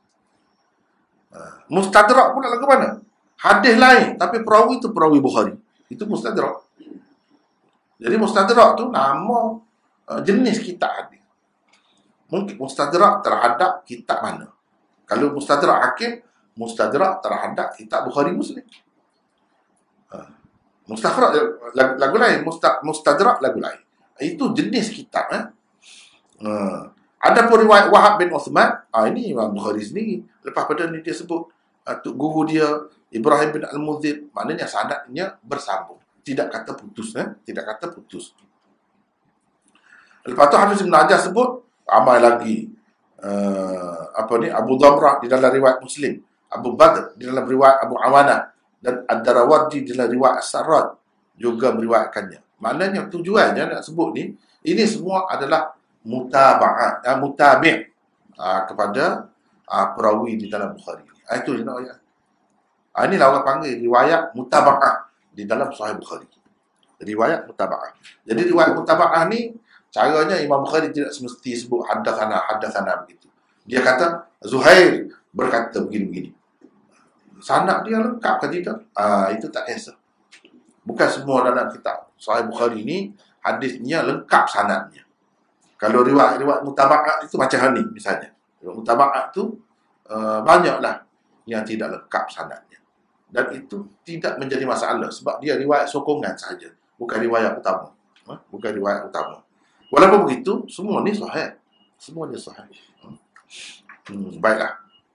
Ha, Mustadrak pula lagu mana? Hadis lain, tapi perawi tu perawi Bukhari. Itu Mustadrak. Jadi Mustadrak tu nama uh, jenis kitab hadis. Mungkin Mustadrak terhadap kitab mana? Kalau Mustadrak Hakim, Mustadrak terhadap kitab Bukhari Muslim. Ha. Mustakhraj lagu, lagu lain, Musta, Mustadrak lagu lain. Itu jenis kitab. Eh? Ha. Ada pun riwayat Wahab bin Uthman, ha, ini Imam Bukhari sendiri. Lepas pada ni dia sebut uh, guru dia Ibrahim bin Al-Mudhir, maknanya sanadnya bersambung. Tidak kata putus. Eh? Tidak kata putus. Lepas tu Hafiz bin Hajar sebut ramai lagi uh, apa ni Abu Dhamrah di dalam riwayat Muslim, Abu Badr di dalam riwayat Abu Awanah, dan Ad-Darawardi di dalam riwayat As-Sarraj juga meriwayatkannya. Maknanya tujuannya nak sebut ni, ini semua adalah mutaba'at, uh, mutabi' uh, kepada uh, perawi di dalam Bukhari. Uh, itu nak ayat. Uh, inilah orang panggil riwayat mutaba'ah di dalam Sahih Bukhari. Riwayat mutaba'ah. Jadi riwayat mutaba'ah ni caranya Imam Bukhari tidak semesti sebut hadatsana hadatsana begitu. Dia kata Zuhair berkata begini-begini. Sanad dia lengkap ke tidak? Ah, itu tak kisah. Bukan semua dalam kitab Sahih Bukhari ni hadisnya lengkap sanadnya. Kalau riwayat-riwayat mutaba'at itu macam ni misalnya. Riwayat mutaba'at tu uh, banyaklah yang tidak lengkap sanadnya. Dan itu tidak menjadi masalah sebab dia riwayat sokongan saja, bukan riwayat utama. Ha? Bukan riwayat utama. Walaupun begitu, semua ni sahih. Semua ni sahih. Hmm, baiklah.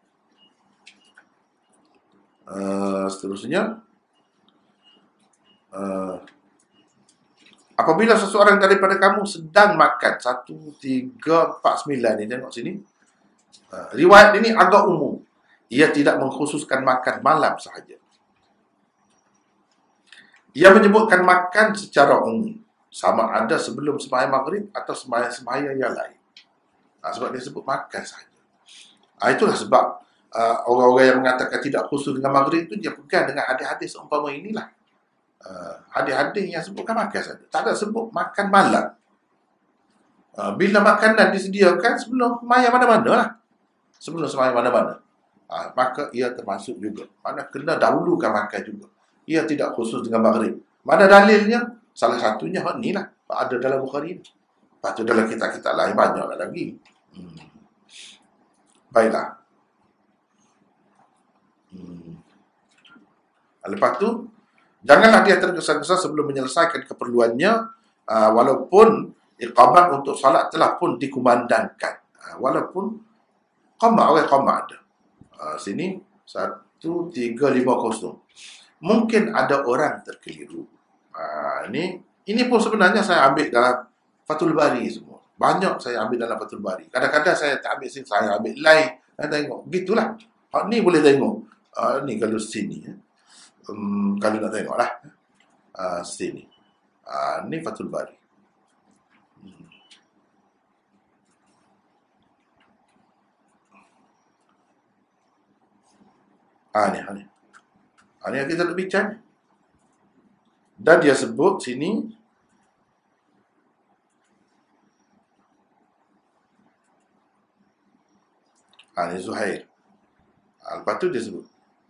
Uh, seterusnya, uh, apabila seseorang daripada kamu sedang makan, satu, tiga, empat, sembilan ni, tengok sini. Uh, riwayat ini agak umum. Ia tidak mengkhususkan makan malam sahaja. Ia menyebutkan makan secara umum. Sama ada sebelum sembahyang maghrib atau sembahyang-sembahyang yang lain. Ha, sebab dia sebut makan sahaja. Ha, itulah sebab uh, orang-orang yang mengatakan tidak khusus dengan maghrib itu dia pegang dengan hadis-hadis umpama inilah. Uh, hadis-hadis yang sebutkan makan sahaja. Tak ada sebut makan malam. Uh, bila makanan disediakan sebelum sembahyang mana-mana lah. Sebelum sembahyang mana-mana. Ha, maka ia termasuk juga. Mana kena dahulukan makan juga. Ia tidak khusus dengan maghrib. Mana dalilnya? Salah satunya hak ni lah, ada dalam Bukhari ni. Lepas tu dalam kitab-kitab lain banyak lagi. Hmm. Baiklah. Hmm. Lepas tu, janganlah dia tergesa-gesa sebelum menyelesaikan keperluannya, uh, walaupun iqamat untuk salat telah pun dikumandangkan. Uh, walaupun qamat, orang qamat ada. Uh, sini, satu, tiga, lima, kosong. Mungkin ada orang terkeliru. Ha, ini ini pun sebenarnya saya ambil dalam Fathul Bari semua. Banyak saya ambil dalam Fathul Bari. Kadang-kadang saya tak ambil sini, saya ambil lain. Saya tengok. Begitulah. Ha, ni boleh tengok. Ha, ni kalau sini. Um, kalau nak tengok lah. Ha, sini. Ha, ni Fathul Bari. Hmm. Ha, ni. Ha, ni. Ha, ni yang kita nak bincang. Dan dia sebut sini ha, ni Zuhair. Ha, lepas tu dia sebut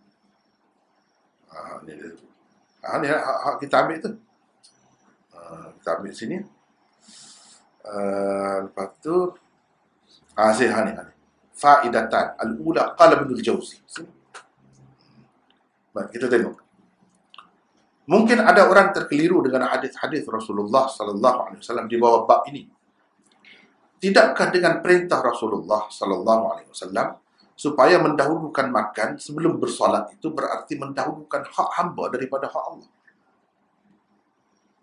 ha, ni dia sebut ha, ni hak, hak kita ambil tu. Ha, kita ambil sini. Ha, lepas tu ha, sini, ha, ni, ha, ni. Faidatan al-ula qala Ibnul Jauzi. Baik, kita tengok. Mungkin ada orang terkeliru dengan hadis-hadis Rasulullah sallallahu alaihi wasallam di bawah bab ini. Tidakkah dengan perintah Rasulullah sallallahu alaihi wasallam supaya mendahulukan makan sebelum bersolat itu berarti mendahulukan hak hamba daripada hak Allah?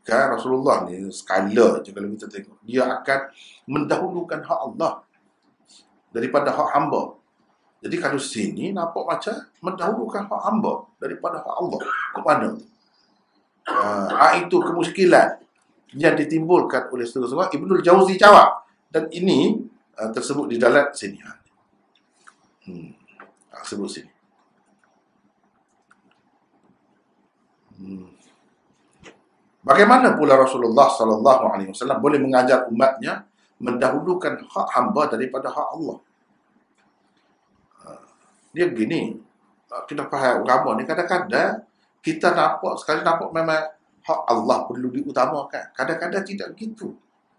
Kan Rasulullah ni skala je kalau kita tengok. Dia akan mendahulukan hak Allah daripada hak hamba. Jadi kalau sini nampak macam mendahulukan hak hamba daripada hak Allah. Ke mana tu? Uh, itu kemuskilan yang ditimbulkan oleh seterusnya Ibnul Jauzi jawab. Dan ini uh, tersebut di dalam sini. Hmm. Uh, sebut sini. Hmm. Bagaimana pula Rasulullah sallallahu alaihi wasallam boleh mengajar umatnya mendahulukan hak hamba daripada hak Allah? Dia gini, kita faham agama ni kadang-kadang kita nampak, sekali nampak memang hak Allah perlu diutamakan. Kadang-kadang tidak begitu.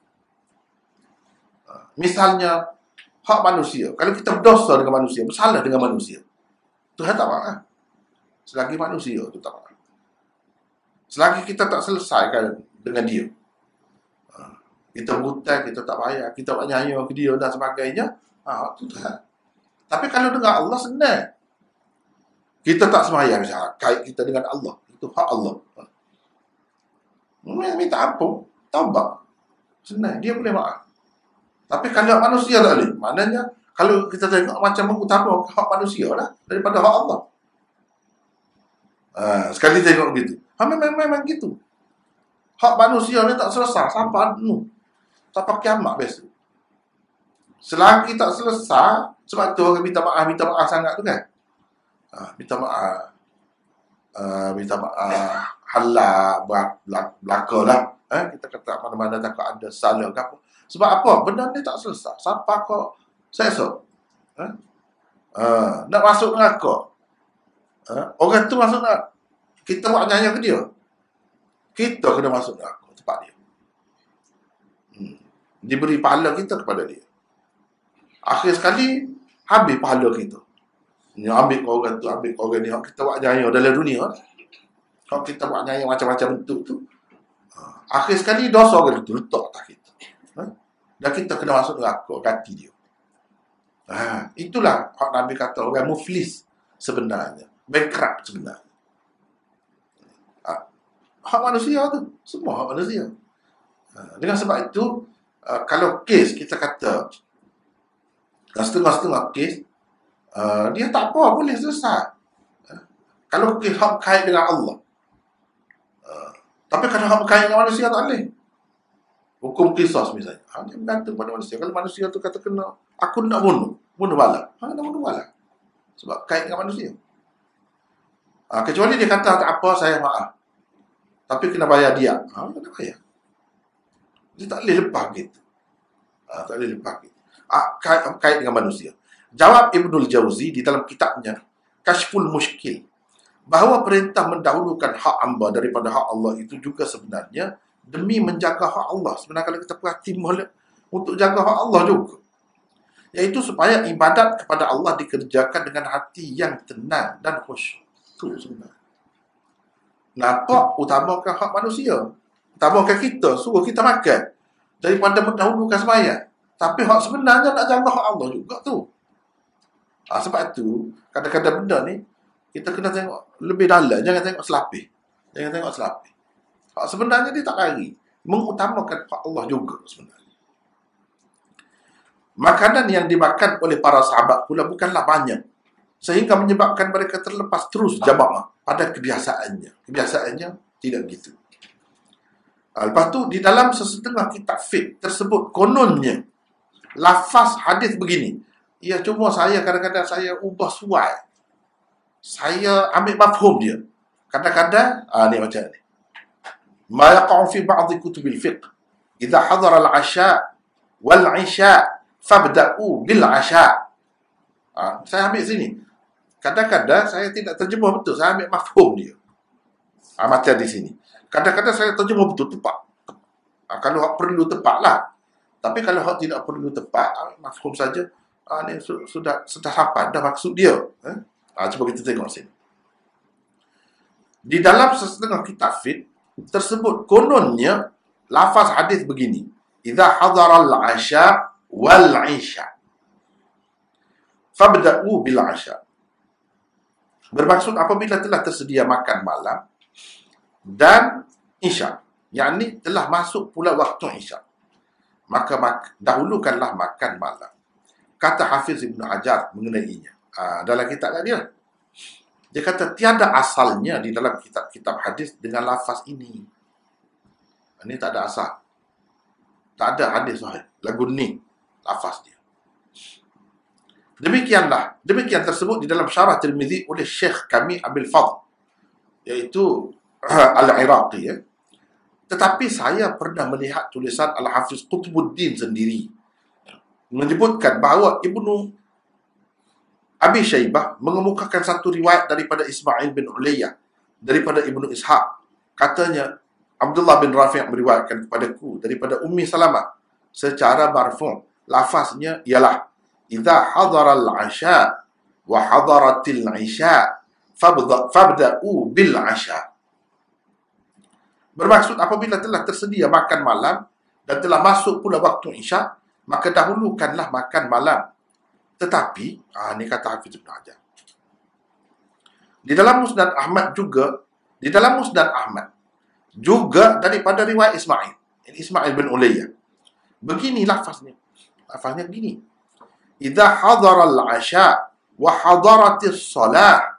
Misalnya, hak manusia. Kalau kita berdosa dengan manusia, bersalah dengan manusia, Tuhan tak maaf. Selagi manusia tu tak maaf. Selagi kita tak selesaikan dengan dia, kita berhutang, kita tak bayar, kita tak nyayang ke dia dan sebagainya, ah, tu Tuhan. Tapi kalau dengan Allah senang. Kita tak semayang, kait kita dengan Allah. Itu hak Allah. Minta ampun, taubat. Senang, dia boleh maaf. Tapi kalau manusia tak boleh. Maknanya, kalau kita tengok macam mengutama hak manusia lah, daripada hak Allah. Ha, sekali tengok begitu. Ha, memang, memang gitu. Hak manusia ni tak selesai. Sampai anu. Sampai kiamat biasa. Selagi tak selesai, sebab tu orang minta maaf, minta maaf sangat tu kan. Ha, minta maaf. Uh, minta maaf. Halal, belaka lah. Eh, kita kata mana-mana takut ada salah ke apa. Sebab apa? Benda ni tak selesai. Sampai kau sesok. Eh? Uh, nak masuk neraka. Uh, orang tu masuk neraka. Kita buat nyanyi ke dia. Kita kena masuk neraka tempat dia. Hmm. Diberi pahala kita kepada dia. Akhir sekali, habis pahala kita. Ni ambil kau orang tu, ambil kau orang ni. Kita buat nyanyi dalam dunia. Kalau kita buat nyanyi macam-macam bentuk tu, akhir sekali dosa orang tu letak atas kita. Ha? Dan kita kena masuk neraka, ganti dia. Ha, itulah hak Nabi kata orang muflis sebenarnya. Bankrupt sebenarnya. Ha, hak manusia tu. Semua hak manusia. Ha, dengan sebab itu, uh, kalau kes kita kata, setengah-setengah kes, uh, dia tak apa, boleh selesai. Ha, kalau kes hak kait dengan Allah. Uh, tapi kalau hak kait dengan manusia tak boleh. Hukum kisah misalnya. Ha, dia bergantung pada manusia. Kalau manusia tu kata kena, aku nak bunuh. Bunuh bala. Ha, nak bunuh bala. Sebab kait dengan manusia. Ha, kecuali dia kata, tak apa, saya maaf. Tapi kena bayar dia. Ha, kena bayar. Dia tak boleh lepas gitu. Ha, tak boleh lepas gitu. Ha, kait, kait dengan manusia. Jawab Ibnul Jauzi di dalam kitabnya, Kashful Mushkil, bahawa perintah mendahulukan hak hamba daripada hak Allah itu juga sebenarnya demi menjaga hak Allah. Sebenarnya kalau kita perhati untuk jaga hak Allah juga. Iaitu supaya ibadat kepada Allah dikerjakan dengan hati yang tenang dan khusyuk. Itu sebenarnya. Nampak utamakan hak manusia. Utamakan kita, suruh kita makan. Daripada mendahulukan sembahyang. Tapi hak sebenarnya nak jaga hak Allah juga tu. Ha, sebab tu, kadang-kadang benda ni, kita kena tengok lebih dalam. Jangan tengok selapis. Jangan tengok selapis. Hak sebenarnya dia tak lari. Mengutamakan hak Allah juga sebenarnya. Makanan yang dimakan oleh para sahabat pula bukanlah banyak. Sehingga menyebabkan mereka terlepas terus jamaah pada kebiasaannya. Kebiasaannya tidak begitu. Lepas tu, di dalam sesetengah kitab fiqh tersebut, kononnya, lafaz hadis begini. Ya, cuma saya kadang-kadang saya ubah suai. Saya ambil mafhum dia. Kadang-kadang, ah, ni macam ni. Ma yaqa'u fi ba'd kutubil fiqh idza hadara al-'asha wal-'isha fabda'u bil-'asha. Ah, saya ambil sini. Kadang-kadang saya tidak terjemah betul, saya ambil mafhum dia. Ah, macam di sini. Kadang-kadang saya terjemah betul tepat. Ah, kalau hak perlu tepatlah. Tapi kalau hak tidak perlu tepat, ah, mafhum saja. Ah, ni sudah sudah sampai dah maksud dia. Eh? Ah, cuba kita tengok sini. Di dalam sesetengah kitab fiqh tersebut kononnya lafaz hadis begini. Idza hadara al-'asha wal-'isha fabda'u bil-'asha. Bermaksud apabila telah tersedia makan malam dan isya. yakni telah masuk pula waktu Isyak, maka mak dahulukanlah makan malam. Kata Hafiz Ibn Hajar mengenainya, ha, dalam kitab dia, dia kata tiada asalnya di dalam kitab-kitab hadis dengan lafaz ini. Ini tak ada asal. Tak ada hadis sahih lagu ni lafaz dia. Demikianlah, demikian tersebut di dalam syarah Tirmizi oleh Syekh kami Abil Fadl, iaitu Al-Iraqi, ya. Tetapi saya pernah melihat tulisan Al-Hafiz Qutbuddin sendiri menyebutkan bahawa Ibnu Abi Syaibah mengemukakan satu riwayat daripada Ismail bin Ulayya daripada Ibnu Ishaq. Katanya Abdullah bin Rafi' meriwayatkan kepadaku daripada Ummi Salamah secara marfu'. Lafaznya ialah idza hadara al-'asha wa hadaratil 'isha fabda'u bil 'asha. Bermaksud apabila telah tersedia makan malam dan telah masuk pula waktu Isya, maka dahulukanlah makan malam. Tetapi, ah, ini kata Hafiz Ibn Hajar, di dalam Musnad Ahmad juga, di dalam Musnad Ahmad juga daripada riwayat Ismail, Ismail bin Ulayya, begini lafaznya. Lafaznya begini. Idza hadara al-'asha wa hadaratis salah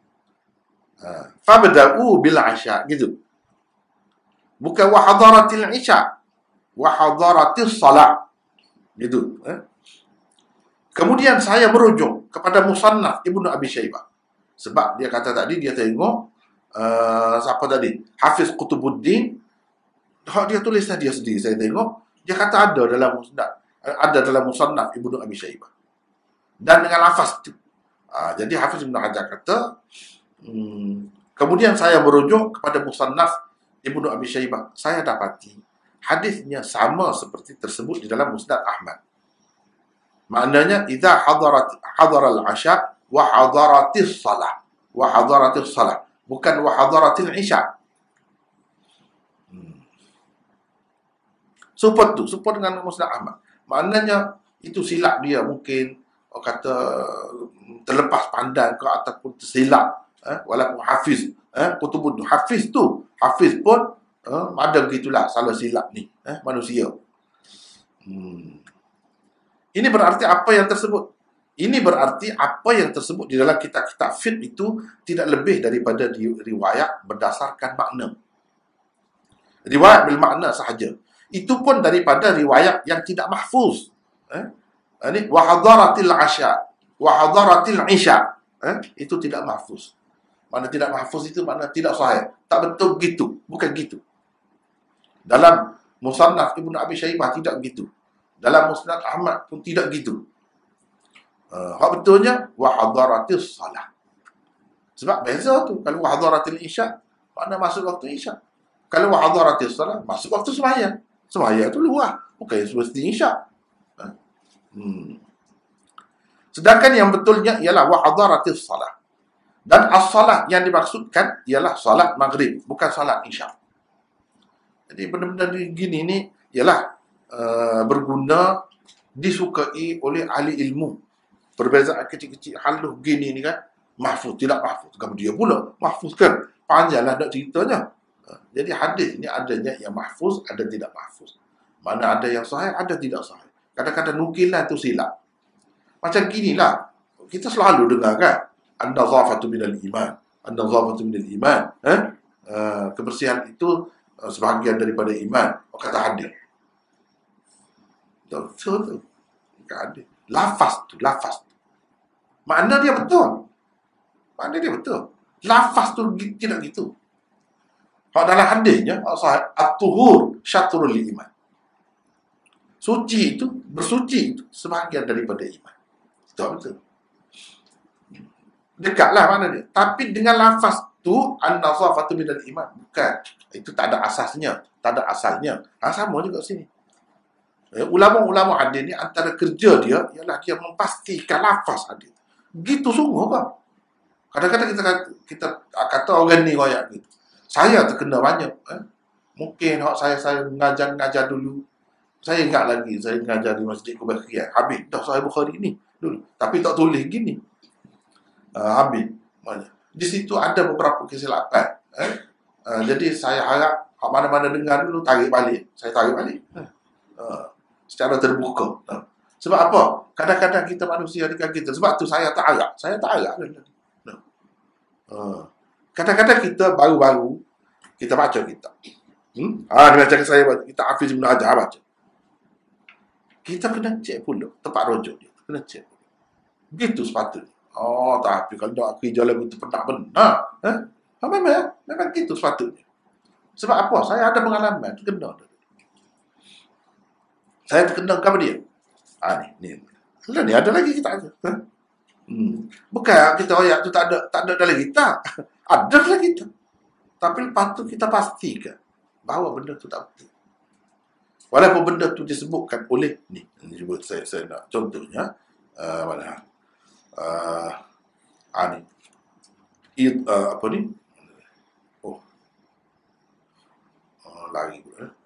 fabda'u bil 'asha, gitu. Bukan wa hadaratil 'isha wa hadaratis salah, gitu, eh? Kemudian saya merujuk kepada Musannaf Ibnu Abi Syaibah, sebab dia kata tadi dia tengok uh, siapa tadi, Hafiz Qutbuddin, dia tulis dia sendiri. Saya tengok dia kata ada dalam Musnad, ada dalam Musannaf Ibnu Abi Syaibah dan dengan lafaz itu. Uh, jadi Hafiz Ibn Hajar kata, hmm, kemudian saya merujuk kepada Musannaf Ibnu Abi Syaibah, saya dapati hadisnya sama seperti tersebut di dalam Musnad Ahmad. Maknanya idza hadarat hadara al-'asha wa hadaratis salah, wa hadaratis salah, bukan wa hadaratil 'isha. Hmm. Support tu, support dengan Musnad Ahmad. Maknanya itu silap dia, mungkin orang kata terlepas pandang ke ataupun tersilap, eh, walaupun Hafiz, eh, Qutbuddin Hafiz tu, Hafiz pun eh, ada begitulah salah silap ni, eh, manusia. Hmm. Ini berarti apa yang tersebut? Ini berarti apa yang tersebut di dalam kitab-kitab fiqh itu tidak lebih daripada riwayat berdasarkan makna. Riwayat bil makna sahaja. Itu pun daripada riwayat yang tidak mahfuz. Eh? Ini wa hadaratil 'asha wa hadaratil 'isha. Eh? Itu tidak mahfuz. Mana tidak mahfuz itu makna tidak sahih. Tak betul begitu. Bukan gitu. Dalam Musannaf Ibnu Abi Syaibah tidak begitu. Dalam Musnad Ahmad pun tidak gitu. Uh, hak betulnya wa hadaratis salah. Sebab beza tu. Kalau wa hadaratil isya, makna masuk waktu isya. Kalau wa hadaratis salah, masuk waktu sembahyang. Sembahyang tu luar, bukan semesti isya. Uh. Hmm. Sedangkan yang betulnya ialah wa hadaratis salah. Dan as-salah yang dimaksudkan ialah salat maghrib, bukan salat isya. Jadi benda-benda gini ni ialah Uh, berguna, disukai oleh ahli ilmu. Perbezaan kecil-kecil halus gini ni kan mahfuz, tidak mahfuz. Kemudian dia pula mahfuz kan, panjanglah nak ceritanya. Uh, jadi hadis ni adanya yang mahfuz, ada tidak mahfuz. Mana ada yang sahih, ada tidak sahih. Kadang-kadang nukilan tu silap. Macam ginilah kita selalu dengar kan, an-nazafatu minal iman, an-nazafatu minal iman, eh? uh, kebersihan itu uh, sebahagian daripada iman, kata hadis. Betul tu. Tak ada. Lafaz tu, lafaz tu. Makna dia betul. Makna dia betul. Lafaz tu tidak gitu. Kalau dalam hadisnya, at-tuhur syatrul iman. Suci itu, bersuci itu sebahagian daripada iman. Betul betul. Dekatlah mana dia. Tapi dengan lafaz tu, an-nazafatu minal iman. Bukan. Itu tak ada asasnya. Tak ada asalnya. Ha, sama juga sini. Ulama-ulama hadis ni antara kerja dia ialah dia memastikan lafaz hadis. Gitu sungguh kan. Kadang-kadang kita kita kata orang ni royak gitu. Saya terkena banyak. Eh? Mungkin saya saya mengajar-ngajar dulu. Saya ingat lagi saya mengajar di Masjid Kubakhiyah. Habis dah Sahih Bukhari ni dulu. Tapi tak tulis gini. Uh, habis. Di situ ada beberapa kesilapan. Eh? Uh, jadi saya harap Hak mana-mana dengar dulu, tarik balik. Saya tarik balik. Uh, secara terbuka. Uh. Sebab apa? Kadang-kadang kita manusia dekat kita. Sebab tu saya tak harap. Saya tak harap. Uh. Kadang-kadang kita baru-baru, kita baca kitab. Hmm? Ah, dia cakap saya, kita Hafiz Ibn Hajar baca. Kita kena cek pula tempat rujuk dia. Kena cek. Begitu sepatutnya. Oh, tapi kalau nak kerja lagu tu pernah benar. Ha? Ha, memang, memang gitu sepatutnya. Sebab apa? Saya ada pengalaman. Terkena. Saya terkena kepada dia. Ah, ni, ni. Lah, ni ada lagi kita. Ha? Hmm. Bukan kita royak tu tak ada, tak ada dalam kita. Ada dalam kita. Tapi lepas tu kita pastikan bahawa benda tu tak betul. Walaupun benda tu disebutkan oleh ni. Ini sebut saya, saya nak contohnya. Uh, mana? Uh, ah, ni. It, uh, apa ni? Oh. Oh, lari pula. Eh?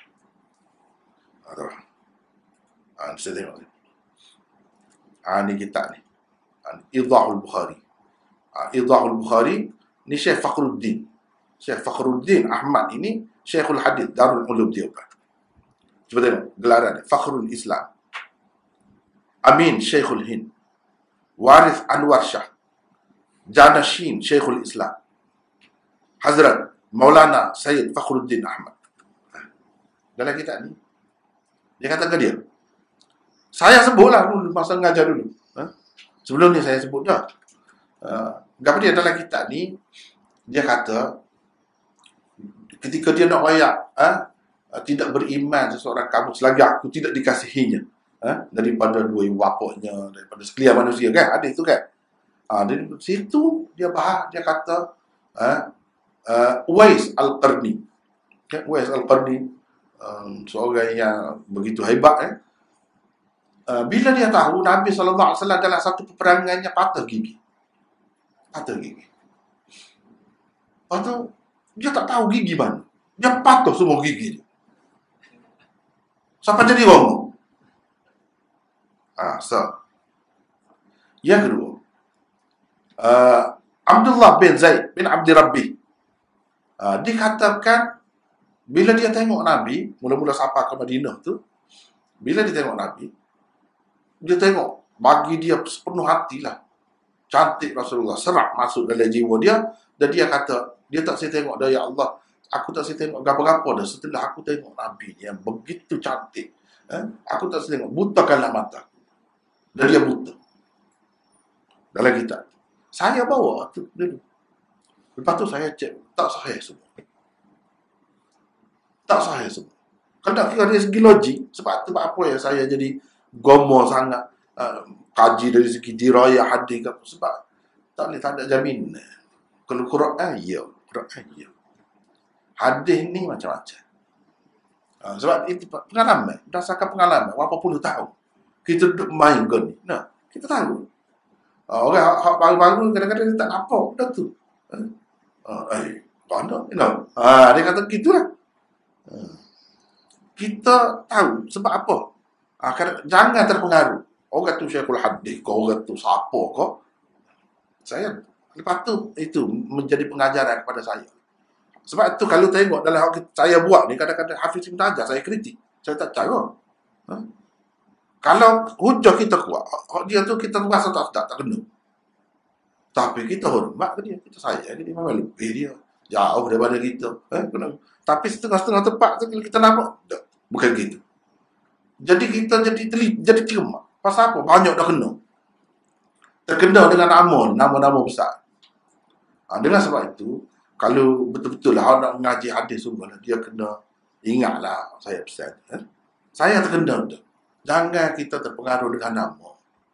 Atau ah, saya tengok ni. Ah, ni kitab ni. Ah, Idahul Bukhari. Ah, Idahul Bukhari ni Syekh Fakhruddin. Syekh Fakhruddin Ahmad ini Syekhul Hadith Darul Ulum Deoband. Cuba tengok gelaran Fakhrul Islam. Amin Syekhul Hind. Warith Anwar Shah. Janashin Syekhul Islam. Hazrat Maulana Sayyid Fakhruddin Ahmad. Dalam kitab ni dia kata ke dia, saya sebutlah dulu masa mengajar dulu. Ha? Sebelum ni saya sebut dah. Uh, Gapa dia dalam kitab ni, dia kata ketika dia nak royak, ha? tidak beriman seseorang kamu selagi aku tidak dikasihinya, ha? daripada dua ibu bapaknya, daripada sekalian manusia, kan? Ada itu kan? Ha, dari situ dia bahas, dia kata ha? uh, Uwais Al-Qarni. Okay? Uwais Al-Qarni um, seorang yang begitu hebat, eh? Uh, bila dia tahu Nabi sallallahu alaihi wasallam dalam satu peperangannya patah gigi. Patah gigi. Lepas tu, dia tak tahu gigi mana. Dia patah semua gigi dia. Sampai jadi romo. Ah, so. Yang kedua, uh, Abdullah bin Zaid bin Abdi Rabbi. Uh, dikatakan, bila dia tengok Nabi, mula-mula sapa ke Madinah tu, bila dia tengok Nabi, dia tengok, bagi dia sepenuh hatilah. Cantik Rasulullah, serak masuk dalam jiwa dia. Dan dia kata, dia tak saya tengok dah, ya Allah, aku tak saya tengok apa-apa dah. Setelah aku tengok Nabi yang begitu cantik, eh, aku tak saya tengok, butakanlah mata. Dan dia buta. Dalam kitab. Saya bawa tu dulu. Lepas tu saya cek, tak sahih semua. Tak sahih semua. Kalau nak kira dari segi logik, sebab tu apa yang saya jadi gomo sangat, uh, kaji dari segi dirayah hadis ke, sebab tak boleh, tak ada jaminan. Kalau Quran, ya. Quran, ya. Hadis ni macam-macam. Uh, sebab itu pengalaman. Berdasarkan pengalaman. Berapa puluh tahun. Kita duduk main ke ni. Nah, kita tahu. Uh, orang hak baru-baru kadang-kadang dia tak nampak benda tu. Uh, uh, eh, mana? You know? Uh, dia kata gitulah. Uh, kita tahu sebab apa. Uh, kadang, jangan terpengaruh. Orang tu Syekhul Hadis ke, orang tu siapa ke. Saya, lepas tu, itu menjadi pengajaran kepada saya. Sebab tu kalau tengok dalam hal saya buat ni, kadang-kadang Hafiz Ibn Hajar saya kritik. Saya tak cara. Ha? Kalau hujah kita kuat, dia tu kita rasa tak tak, tak kena. Tapi kita hormat ke dia, kita sayang dia, memang lebih dia. Jauh daripada kita. Eh? Tapi setengah-setengah tempat tu kita nampak, bukan gitu. Jadi kita jadi telit, jadi cermat. Pasal apa? Banyak dah kena. Terkena dengan nama, nama-nama besar. Ha, dengan sebab itu, kalau betul-betul lah orang nak mengaji hadis semua, dia kena ingatlah saya pesan. Eh? Saya terkena tu. Jangan kita terpengaruh dengan nama.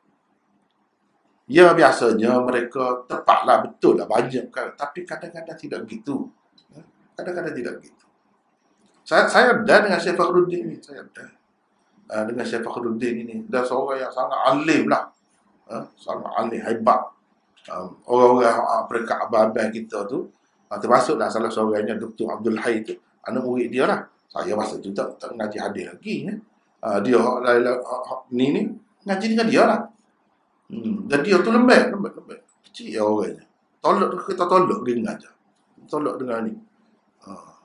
Ya, biasanya mereka tepatlah, betul lah, banyak kan. Tapi kadang-kadang tidak begitu. Eh? Kadang-kadang tidak begitu. Saya, saya dah dengan Syekh Fakhruddin ni. Saya dah. Uh, dengan Syekh Fakhruddin ini. Dan seorang yang sangat alim lah. Uh, sangat alim, hebat. Uh, orang-orang uh, mereka abang-abang kita tu, uh, termasuklah salah seorangnya Doktor Abdul Hai tu, anak murid dia lah. Saya masa tu tak, tak ngaji hadis lagi. Eh? Uh, dia uh, uh, ni ni ngaji dengan dia lah. Hmm. Dan dia tu lembek, lembek, lembek. Kecil ya orangnya. Tolak, kita tolak dia ngajar. Tolak dengan ni. Uh,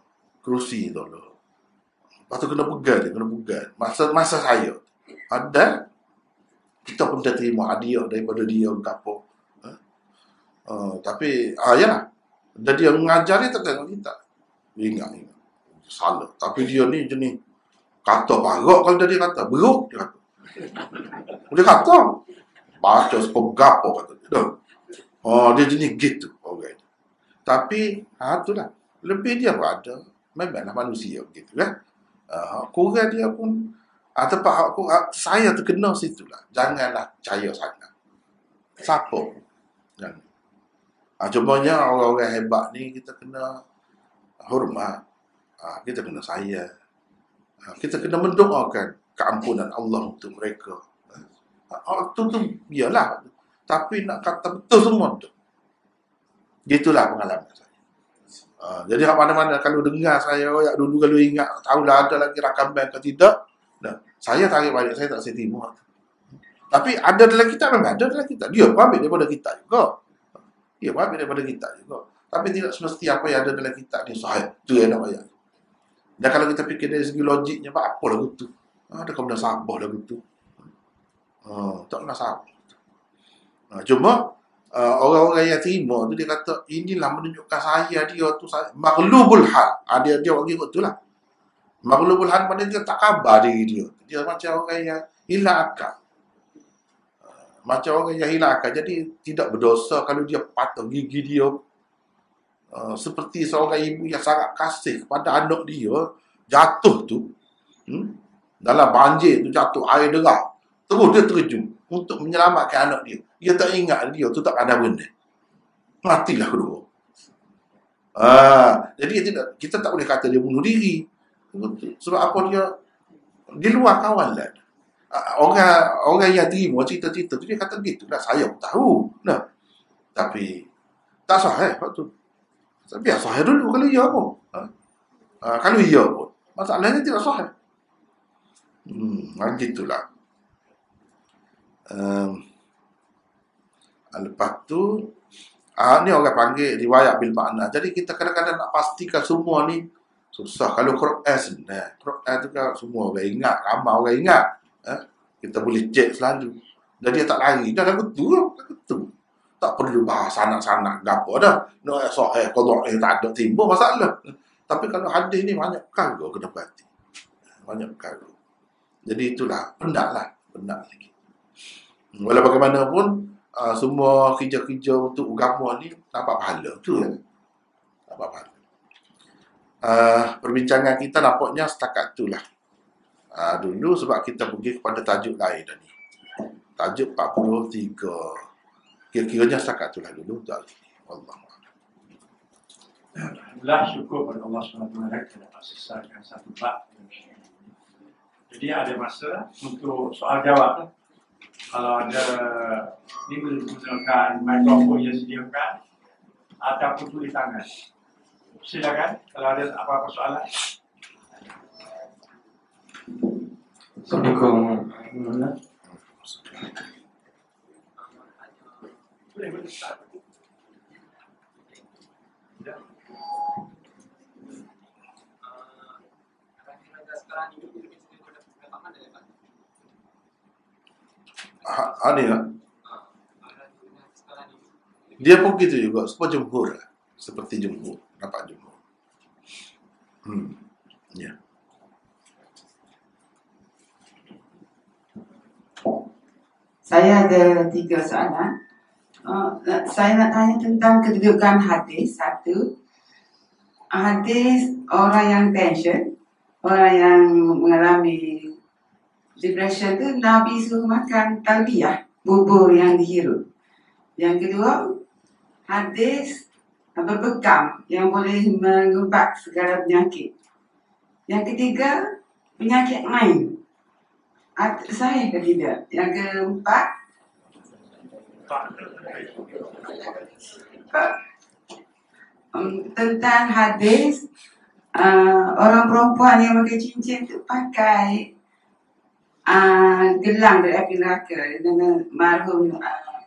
kerusi tu. Lepas tu kena pegang dia, kena pegang. Masa masa saya ada, kita pun dah terima hadiah daripada dia ke apa. Ha? Uh, tapi, ah, yalah. Dan dia mengajar dia tak tengok kita. Ingat, ingat. Salah. Tapi dia ni jenis kata parok kalau dia kata. Beruk, dia kata. Dia kata. Baca sepegap kata dia. Oh, dia jenis gitu. Okay. Tapi, ha, itulah. Lebih dia pun ada. Memanglah manusia gitu kan. Uh, kurang dia pun ah, tempat aku, ah, saya terkena situlah. Janganlah percaya sangat. Siapa? Jangan. Ah, cumanya orang-orang hebat ni kita kena hormat. Ah, kita kena sayang. Ah, kita kena mendoakan keampunan Allah untuk mereka. Ah, itu tu biarlah. Tapi nak kata betul semua tu. Gitulah pengalaman saya. Uh, jadi mana-mana kalau dengar saya, ya dulu kalau ingat, tahulah ada lagi rakaman ke tidak, nah, saya tarik balik, saya tak saya terima. Tapi ada dalam kita, memang ada dalam kita. Dia pun ambil daripada kita juga. Dia pun ambil daripada kita juga. Tapi tidak semesti apa yang ada dalam kita ni sahih. Itu yang nak bayar. Dan kalau kita fikir dari segi logiknya, apa lagu tu? Ada kau benda sabar lagu tu. Uh, tak pernah sabar. Uh, cuma, Uh, orang-orang yang terima tu dia kata inilah menunjukkan saya dia tu saya maghlubul hal. Ah, dia dia bagi tu lah. Maghlubul hal pada dia tak khabar diri dia. Dia macam orang yang hilang akal. Uh, macam orang yang hilang akal. Jadi tidak berdosa kalau dia patah gigi dia. Uh, seperti seorang ibu yang sangat kasih kepada anak dia jatuh tu. Hmm? Dalam banjir tu jatuh air deras. Terus dia terjun untuk menyelamatkan anak dia. Dia tak ingat dia tu tak ada benda. Matilah kedua. Ah, jadi kita, kita tak boleh kata dia bunuh diri. Sebab apa dia di luar kawalan. Orang orang yang terima cerita-cerita tu dia kata gitu lah. Saya pun tahu. Nah. Tapi tak sahih waktu. Biar sahih dulu kalau iya pun. Ha? Ah, kalau iya pun. Masalahnya tidak sahih. Hmm, gitulah. Um, lepas tu ah, ni orang panggil riwayat bil makna. Jadi kita kadang-kadang nak pastikan semua ni susah. Kalau Quran senang, Quran tu kan semua orang ingat, ramai orang ingat. Eh? Kita boleh cek selalu. Dan dia tak lari. Dah lagu tu, lagu tu. Tak perlu bahas anak-anak gapo dah. No sahih qada eh tak ada timbul masalah. Tapi kalau hadis ni banyak perkara kena perhati. Banyak perkara. Jadi itulah pendaklah, pendak lagi. Walau bagaimanapun, uh, semua kerja-kerja untuk agama ni dapat pahala. Tu ya. Dapat pahala. Uh, perbincangan kita nampaknya setakat itulah. Uh, dulu sebab kita pergi kepada tajuk lain dah ni. Tajuk empat puluh tiga. Kira-kiranya setakat itulah dulu. Allah. Alhamdulillah, syukur kepada Allah subhanahu wa taala kita dapat selesaikan satu bab. Jadi ada masa untuk soal jawab. Kalau ada ni boleh menggunakan mikrofon yang disediakan ataupun tulis tangan. Silakan kalau ada apa-apa soalan. Assalamualaikum. Boleh boleh start. Ya. Ha, ada ya? Dia pun gitu juga, seperti jumhur lah. Seperti jumhur, nampak jumhur. Hmm, ya. Saya ada tiga soalan. Uh, saya nak tanya tentang kedudukan hadis. Satu, hadis orang yang tension, orang yang mengalami depression tu Nabi suruh makan talbiyah, bubur yang dihirup. Yang kedua, hadis berbekam yang boleh mengubat segala penyakit. Yang ketiga, penyakit main. Sahih ke tidak? Yang keempat, um, tentang hadis uh, orang perempuan yang pakai cincin tu pakai uh, gelang dari api neraka dengan marhum uh,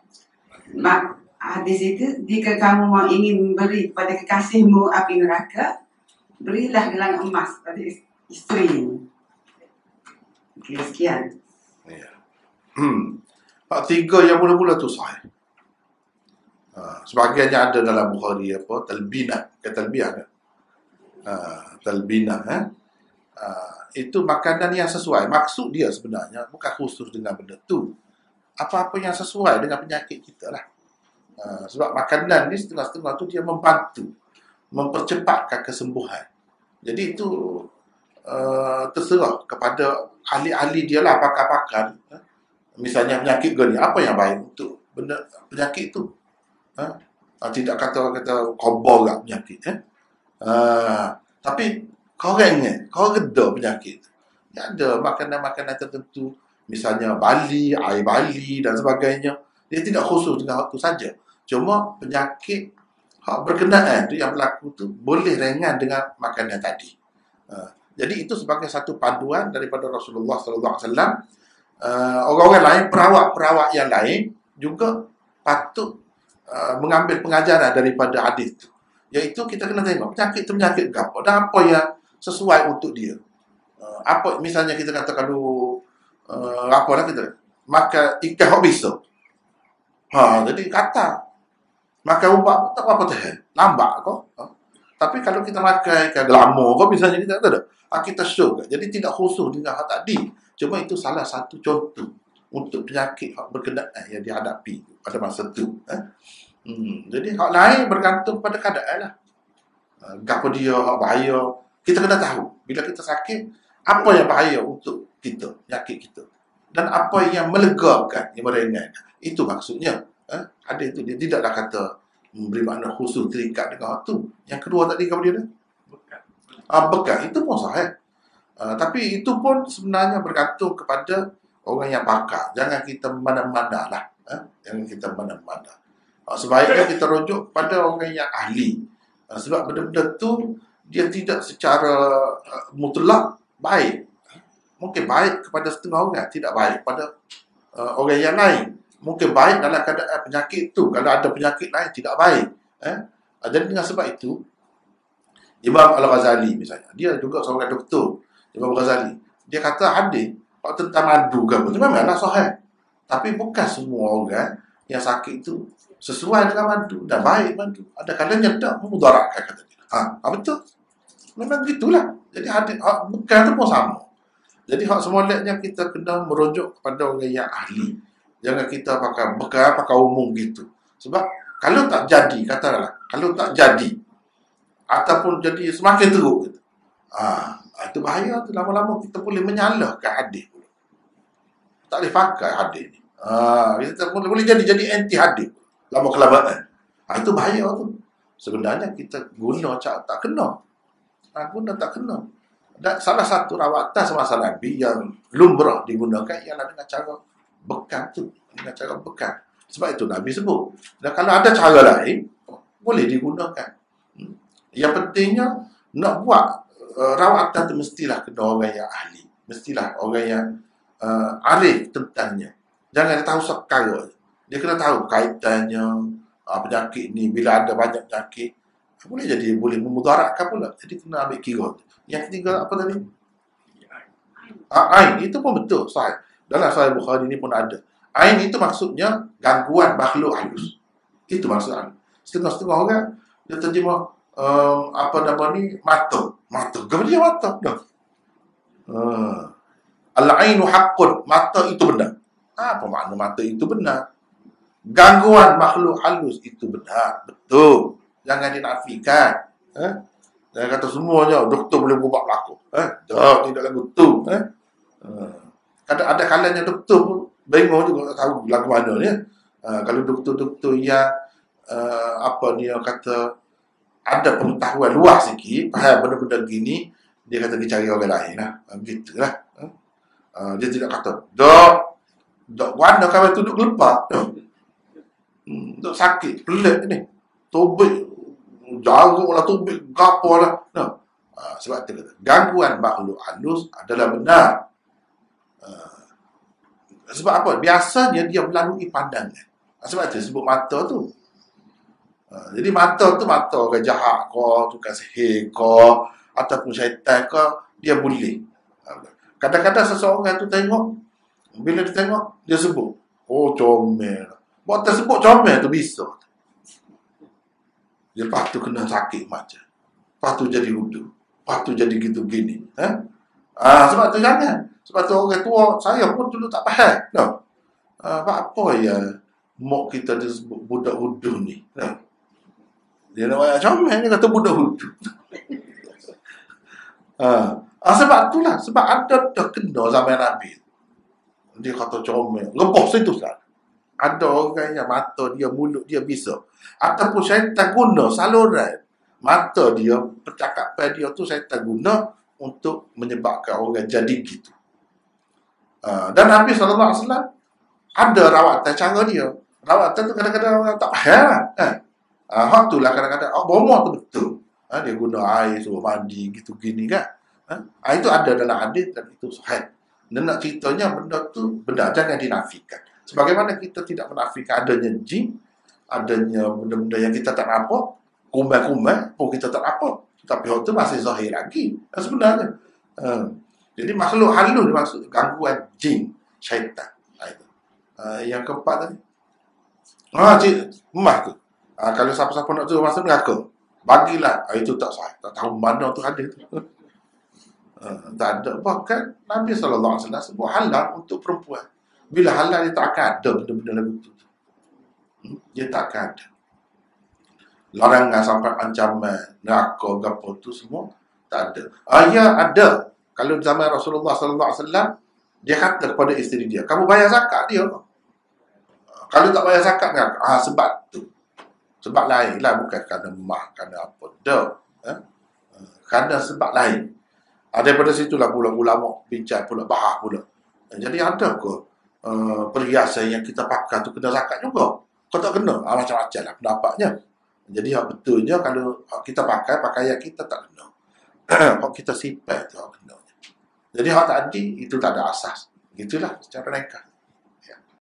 hadis itu, jika kamu ingin memberi kepada kekasihmu api neraka, berilah gelang emas pada isteri. Okey, sekian. Ya. Hmm. Hak tiga yang mula-mula tu sahih. Ha, sebahagiannya ada dalam Bukhari apa? Talbinah, ke talbiyah kan? Ha, talbinah eh. Ha, itu makanan yang sesuai. Maksud dia sebenarnya bukan khusus dengan benda tu. Apa-apa yang sesuai dengan penyakit kita lah. Ha, sebab makanan ni setengah-setengah tu dia membantu mempercepatkan kesembuhan. Jadi itu uh, terserah kepada ahli-ahli dia lah, pakar-pakar. Ha? Misalnya penyakit gini, apa yang baik untuk benda penyakit tu? Ha? Ha, tidak kata kata kobor lah penyakit. Eh? Ha, tapi kau ingat, kau reda penyakit. Ya, ada makanan-makanan tertentu, misalnya bali, air bali dan sebagainya. Dia tidak khusus dengan waktu saja. Cuma penyakit hak berkenaan tu yang berlaku tu boleh ringan dengan makanan tadi. Uh, jadi itu sebagai satu panduan daripada Rasulullah sallallahu alaihi wasallam. Uh, orang-orang lain, perawat-perawat yang lain juga patut uh, mengambil pengajaran daripada hadis tu. Iaitu kita kena tengok penyakit tu penyakit apa dan apa yang sesuai untuk dia. Uh, apa misalnya kita kata kalau uh, apa lah kita makan ikan hok bisa. Ha, jadi kata makan ubat tak apa tahan. Lambat kau. Ha? Tapi kalau kita makan ikan glamour kau misalnya kita tak ada. Ha, kita syok. Jadi tidak khusus dengan hal tadi. Cuma itu salah satu contoh untuk penyakit hak berkenaan yang dihadapi pada masa tu. Eh? Hmm. Jadi hak lain bergantung pada keadaan lah. Ha, apa dia hak bahaya. Kita kena tahu bila kita sakit apa yang bahaya untuk kita, penyakit kita. Dan apa yang melegakan, yang meringankan. Itu maksudnya. Eh? Ada itu, dia tidaklah kata memberi makna khusus terikat dengan waktu. Yang kedua tadi kamu dia dah? Bekat. Ah, bekat, itu pun sahih. Ah, tapi itu pun sebenarnya bergantung kepada orang yang pakar. Jangan kita mana-mana lah. Eh? Jangan kita mana-mana. Ah, sebaiknya kita rujuk pada orang yang ahli. Ah, sebab benda-benda tu dia tidak secara uh, mutlak baik. Mungkin baik kepada setengah orang, tidak baik pada uh, orang yang lain. Mungkin baik dalam keadaan penyakit tu. Kalau ada penyakit lain, tidak baik. Eh? Jadi dengan sebab itu, Imam Al-Ghazali misalnya, dia juga seorang doktor, Imam Al-Ghazali. Dia kata hadis tentang madu ke apa, itu memanglah sahih. Tapi bukan semua orang yang sakit itu sesuai dengan madu dan baik madu. Ada kalanya tak memudaratkan kata dia. Ha, betul. Memang gitulah. Jadi hadis bukan tu pun sama. Jadi hak semoleknya kita kena merujuk kepada orang yang ahli. Jangan kita pakai bekal, pakai umum gitu. Sebab kalau tak jadi, katakanlah, kalau tak jadi ataupun jadi semakin teruk gitu. Ah, itu bahaya tu, lama-lama kita boleh menyalahkan hadis. Tak boleh pakai hadis ni. Ah, kita boleh, boleh jadi jadi anti hadis lama kelamaan. Ah, itu bahaya tu. Sebenarnya kita guna cak tak kena. Ah, guna tak kena. Dan salah satu rawatan semasa Nabi yang lumrah digunakan ialah dengan cara bekal tu. Dengan cara bekal. Sebab itu Nabi sebut. Dan kalau ada cara lain, boleh digunakan. Yang pentingnya, nak buat uh, rawatan tu mestilah kena orang yang ahli. Mestilah orang yang uh, arif tentangnya. Jangan dia tahu sekali. Dia kena tahu kaitannya, uh, penyakit ni, bila ada banyak penyakit, boleh jadi, boleh memudaratkan pula. Jadi kena ambil kira. Yang ketiga apa tadi? Ah, ain, itu pun betul, sahih. Dalam Sahih Bukhari ni pun ada. Ain itu maksudnya gangguan makhluk halus. Itu maksudnya. Setengah-setengah orang dia terjemah um, apa nama ni mata. Mata. Apa dia mata? Dah. Uh, Al-ainu haqqun. Mata itu benar. Apa makna mata itu benar? Gangguan makhluk halus itu benar. Betul. Jangan dinafikan. Eh? Jangan kata semuanya doktor boleh berubah berlaku. Eh? Tak, tidak lagu tu. Eh? Uh. Ada, ada kalanya doktor pun bingung juga tak tahu lagu mana ni. Uh, kalau doktor-doktor yang uh, apa ni yang kata ada pengetahuan luas sikit, faham benda-benda gini, dia kata dia cari orang lain lah. Uh, gitulah. Uh. Uh, dia tidak kata, dok, dok warna kawan tu duk lepak. Hmm, dok sakit, pelik ni. Tobik, jarum lah tobik, gapo lah. No. Uh, sebab itu kata, gangguan makhluk halus adalah benar. Uh, sebab apa? Biasanya dia melalui pandangan. Sebab itu sebut mata tu. Uh, jadi mata tu mata orang jahat ko, tukang sihir ko, ataupun syaitan ke, dia boleh. Kadang-kadang seseorang tu tengok, bila dia tengok, dia sebut, oh comel. Buat tersebut comel tu bisa. Dia lepas tu kena sakit macam. Lepas tu jadi hudu. Lepas tu jadi gitu gini. Eh? Ah, sebab tu jangan. Sebab tu orang tua, saya pun dulu tak faham. No. Ah, apa ya mak kita disebut budak hudu ni. No. Dia nak banyak comel, dia kata budak hudu. ah. ah, sebab itulah. Sebab ada dah kena zaman Nabi. Dia kata comel. Lepas itu sah. Ada orang yang mata dia, mulut dia bisa. Ataupun syaitan guna saluran mata dia, percakapan dia tu syaitan guna untuk menyebabkan orang jadi gitu. Uh, dan Nabi sallallahu alaihi wasallam ada rawatan cara dia. Rawatan tu kadang-kadang orang tak faham lah. Kan? Uh, hak tu lah kadang-kadang, oh bomoh tu betul. Uh, dia guna air, suruh mandi, gitu gini kan. Uh, itu ada dalam hadis dan itu sahih. Dan nak ceritanya benda tu, benda jangan dinafikan. Sebagaimana kita tidak menafikan adanya jin, adanya benda-benda yang kita tak nampak, kumai-kumai pun kita tak nampak. Tapi hal tu masih zahir lagi sebenarnya. Uh, jadi makhluk halus maksud gangguan jin, syaitan. Uh, yang keempat tadi. Ah, cik, emas tu. Uh, kalau siapa-siapa nak tu masa neraka, bagilah. Uh, itu tak sah. Tak tahu mana tu ada tu. Uh, tak ada. Bahkan Nabi sallallahu alaihi wasallam sebut halal untuk perempuan. Bila halal dia tak akan ada benda-benda lagu tu. Hmm? Dia tak akan ada. Larangan sampai ancaman, neraka, apa tu semua tak ada. Ah, ya ada. Kalau zaman Rasulullah sallallahu alaihi wasallam, dia kata kepada isteri dia, kamu bayar zakat dia. Kalau tak bayar zakat, ah sebab tu. Sebab lain lah, bukan kerana mah, kerana apa. Dah. Eh? Kerana sebab lain. Ah, daripada situlah pula ulama bincang pula, bahas pula. Jadi ada ke Uh, perhiasan yang kita pakai tu kena zakat juga? Kau tak kena? Ah, macam-macam lah pendapatnya. Jadi hak betulnya kalau kita pakai, pakaian kita tak kena. Hak kita sifat tu hak kena. Jadi hak tadi itu tak ada asas. Gitulah secara ringkas.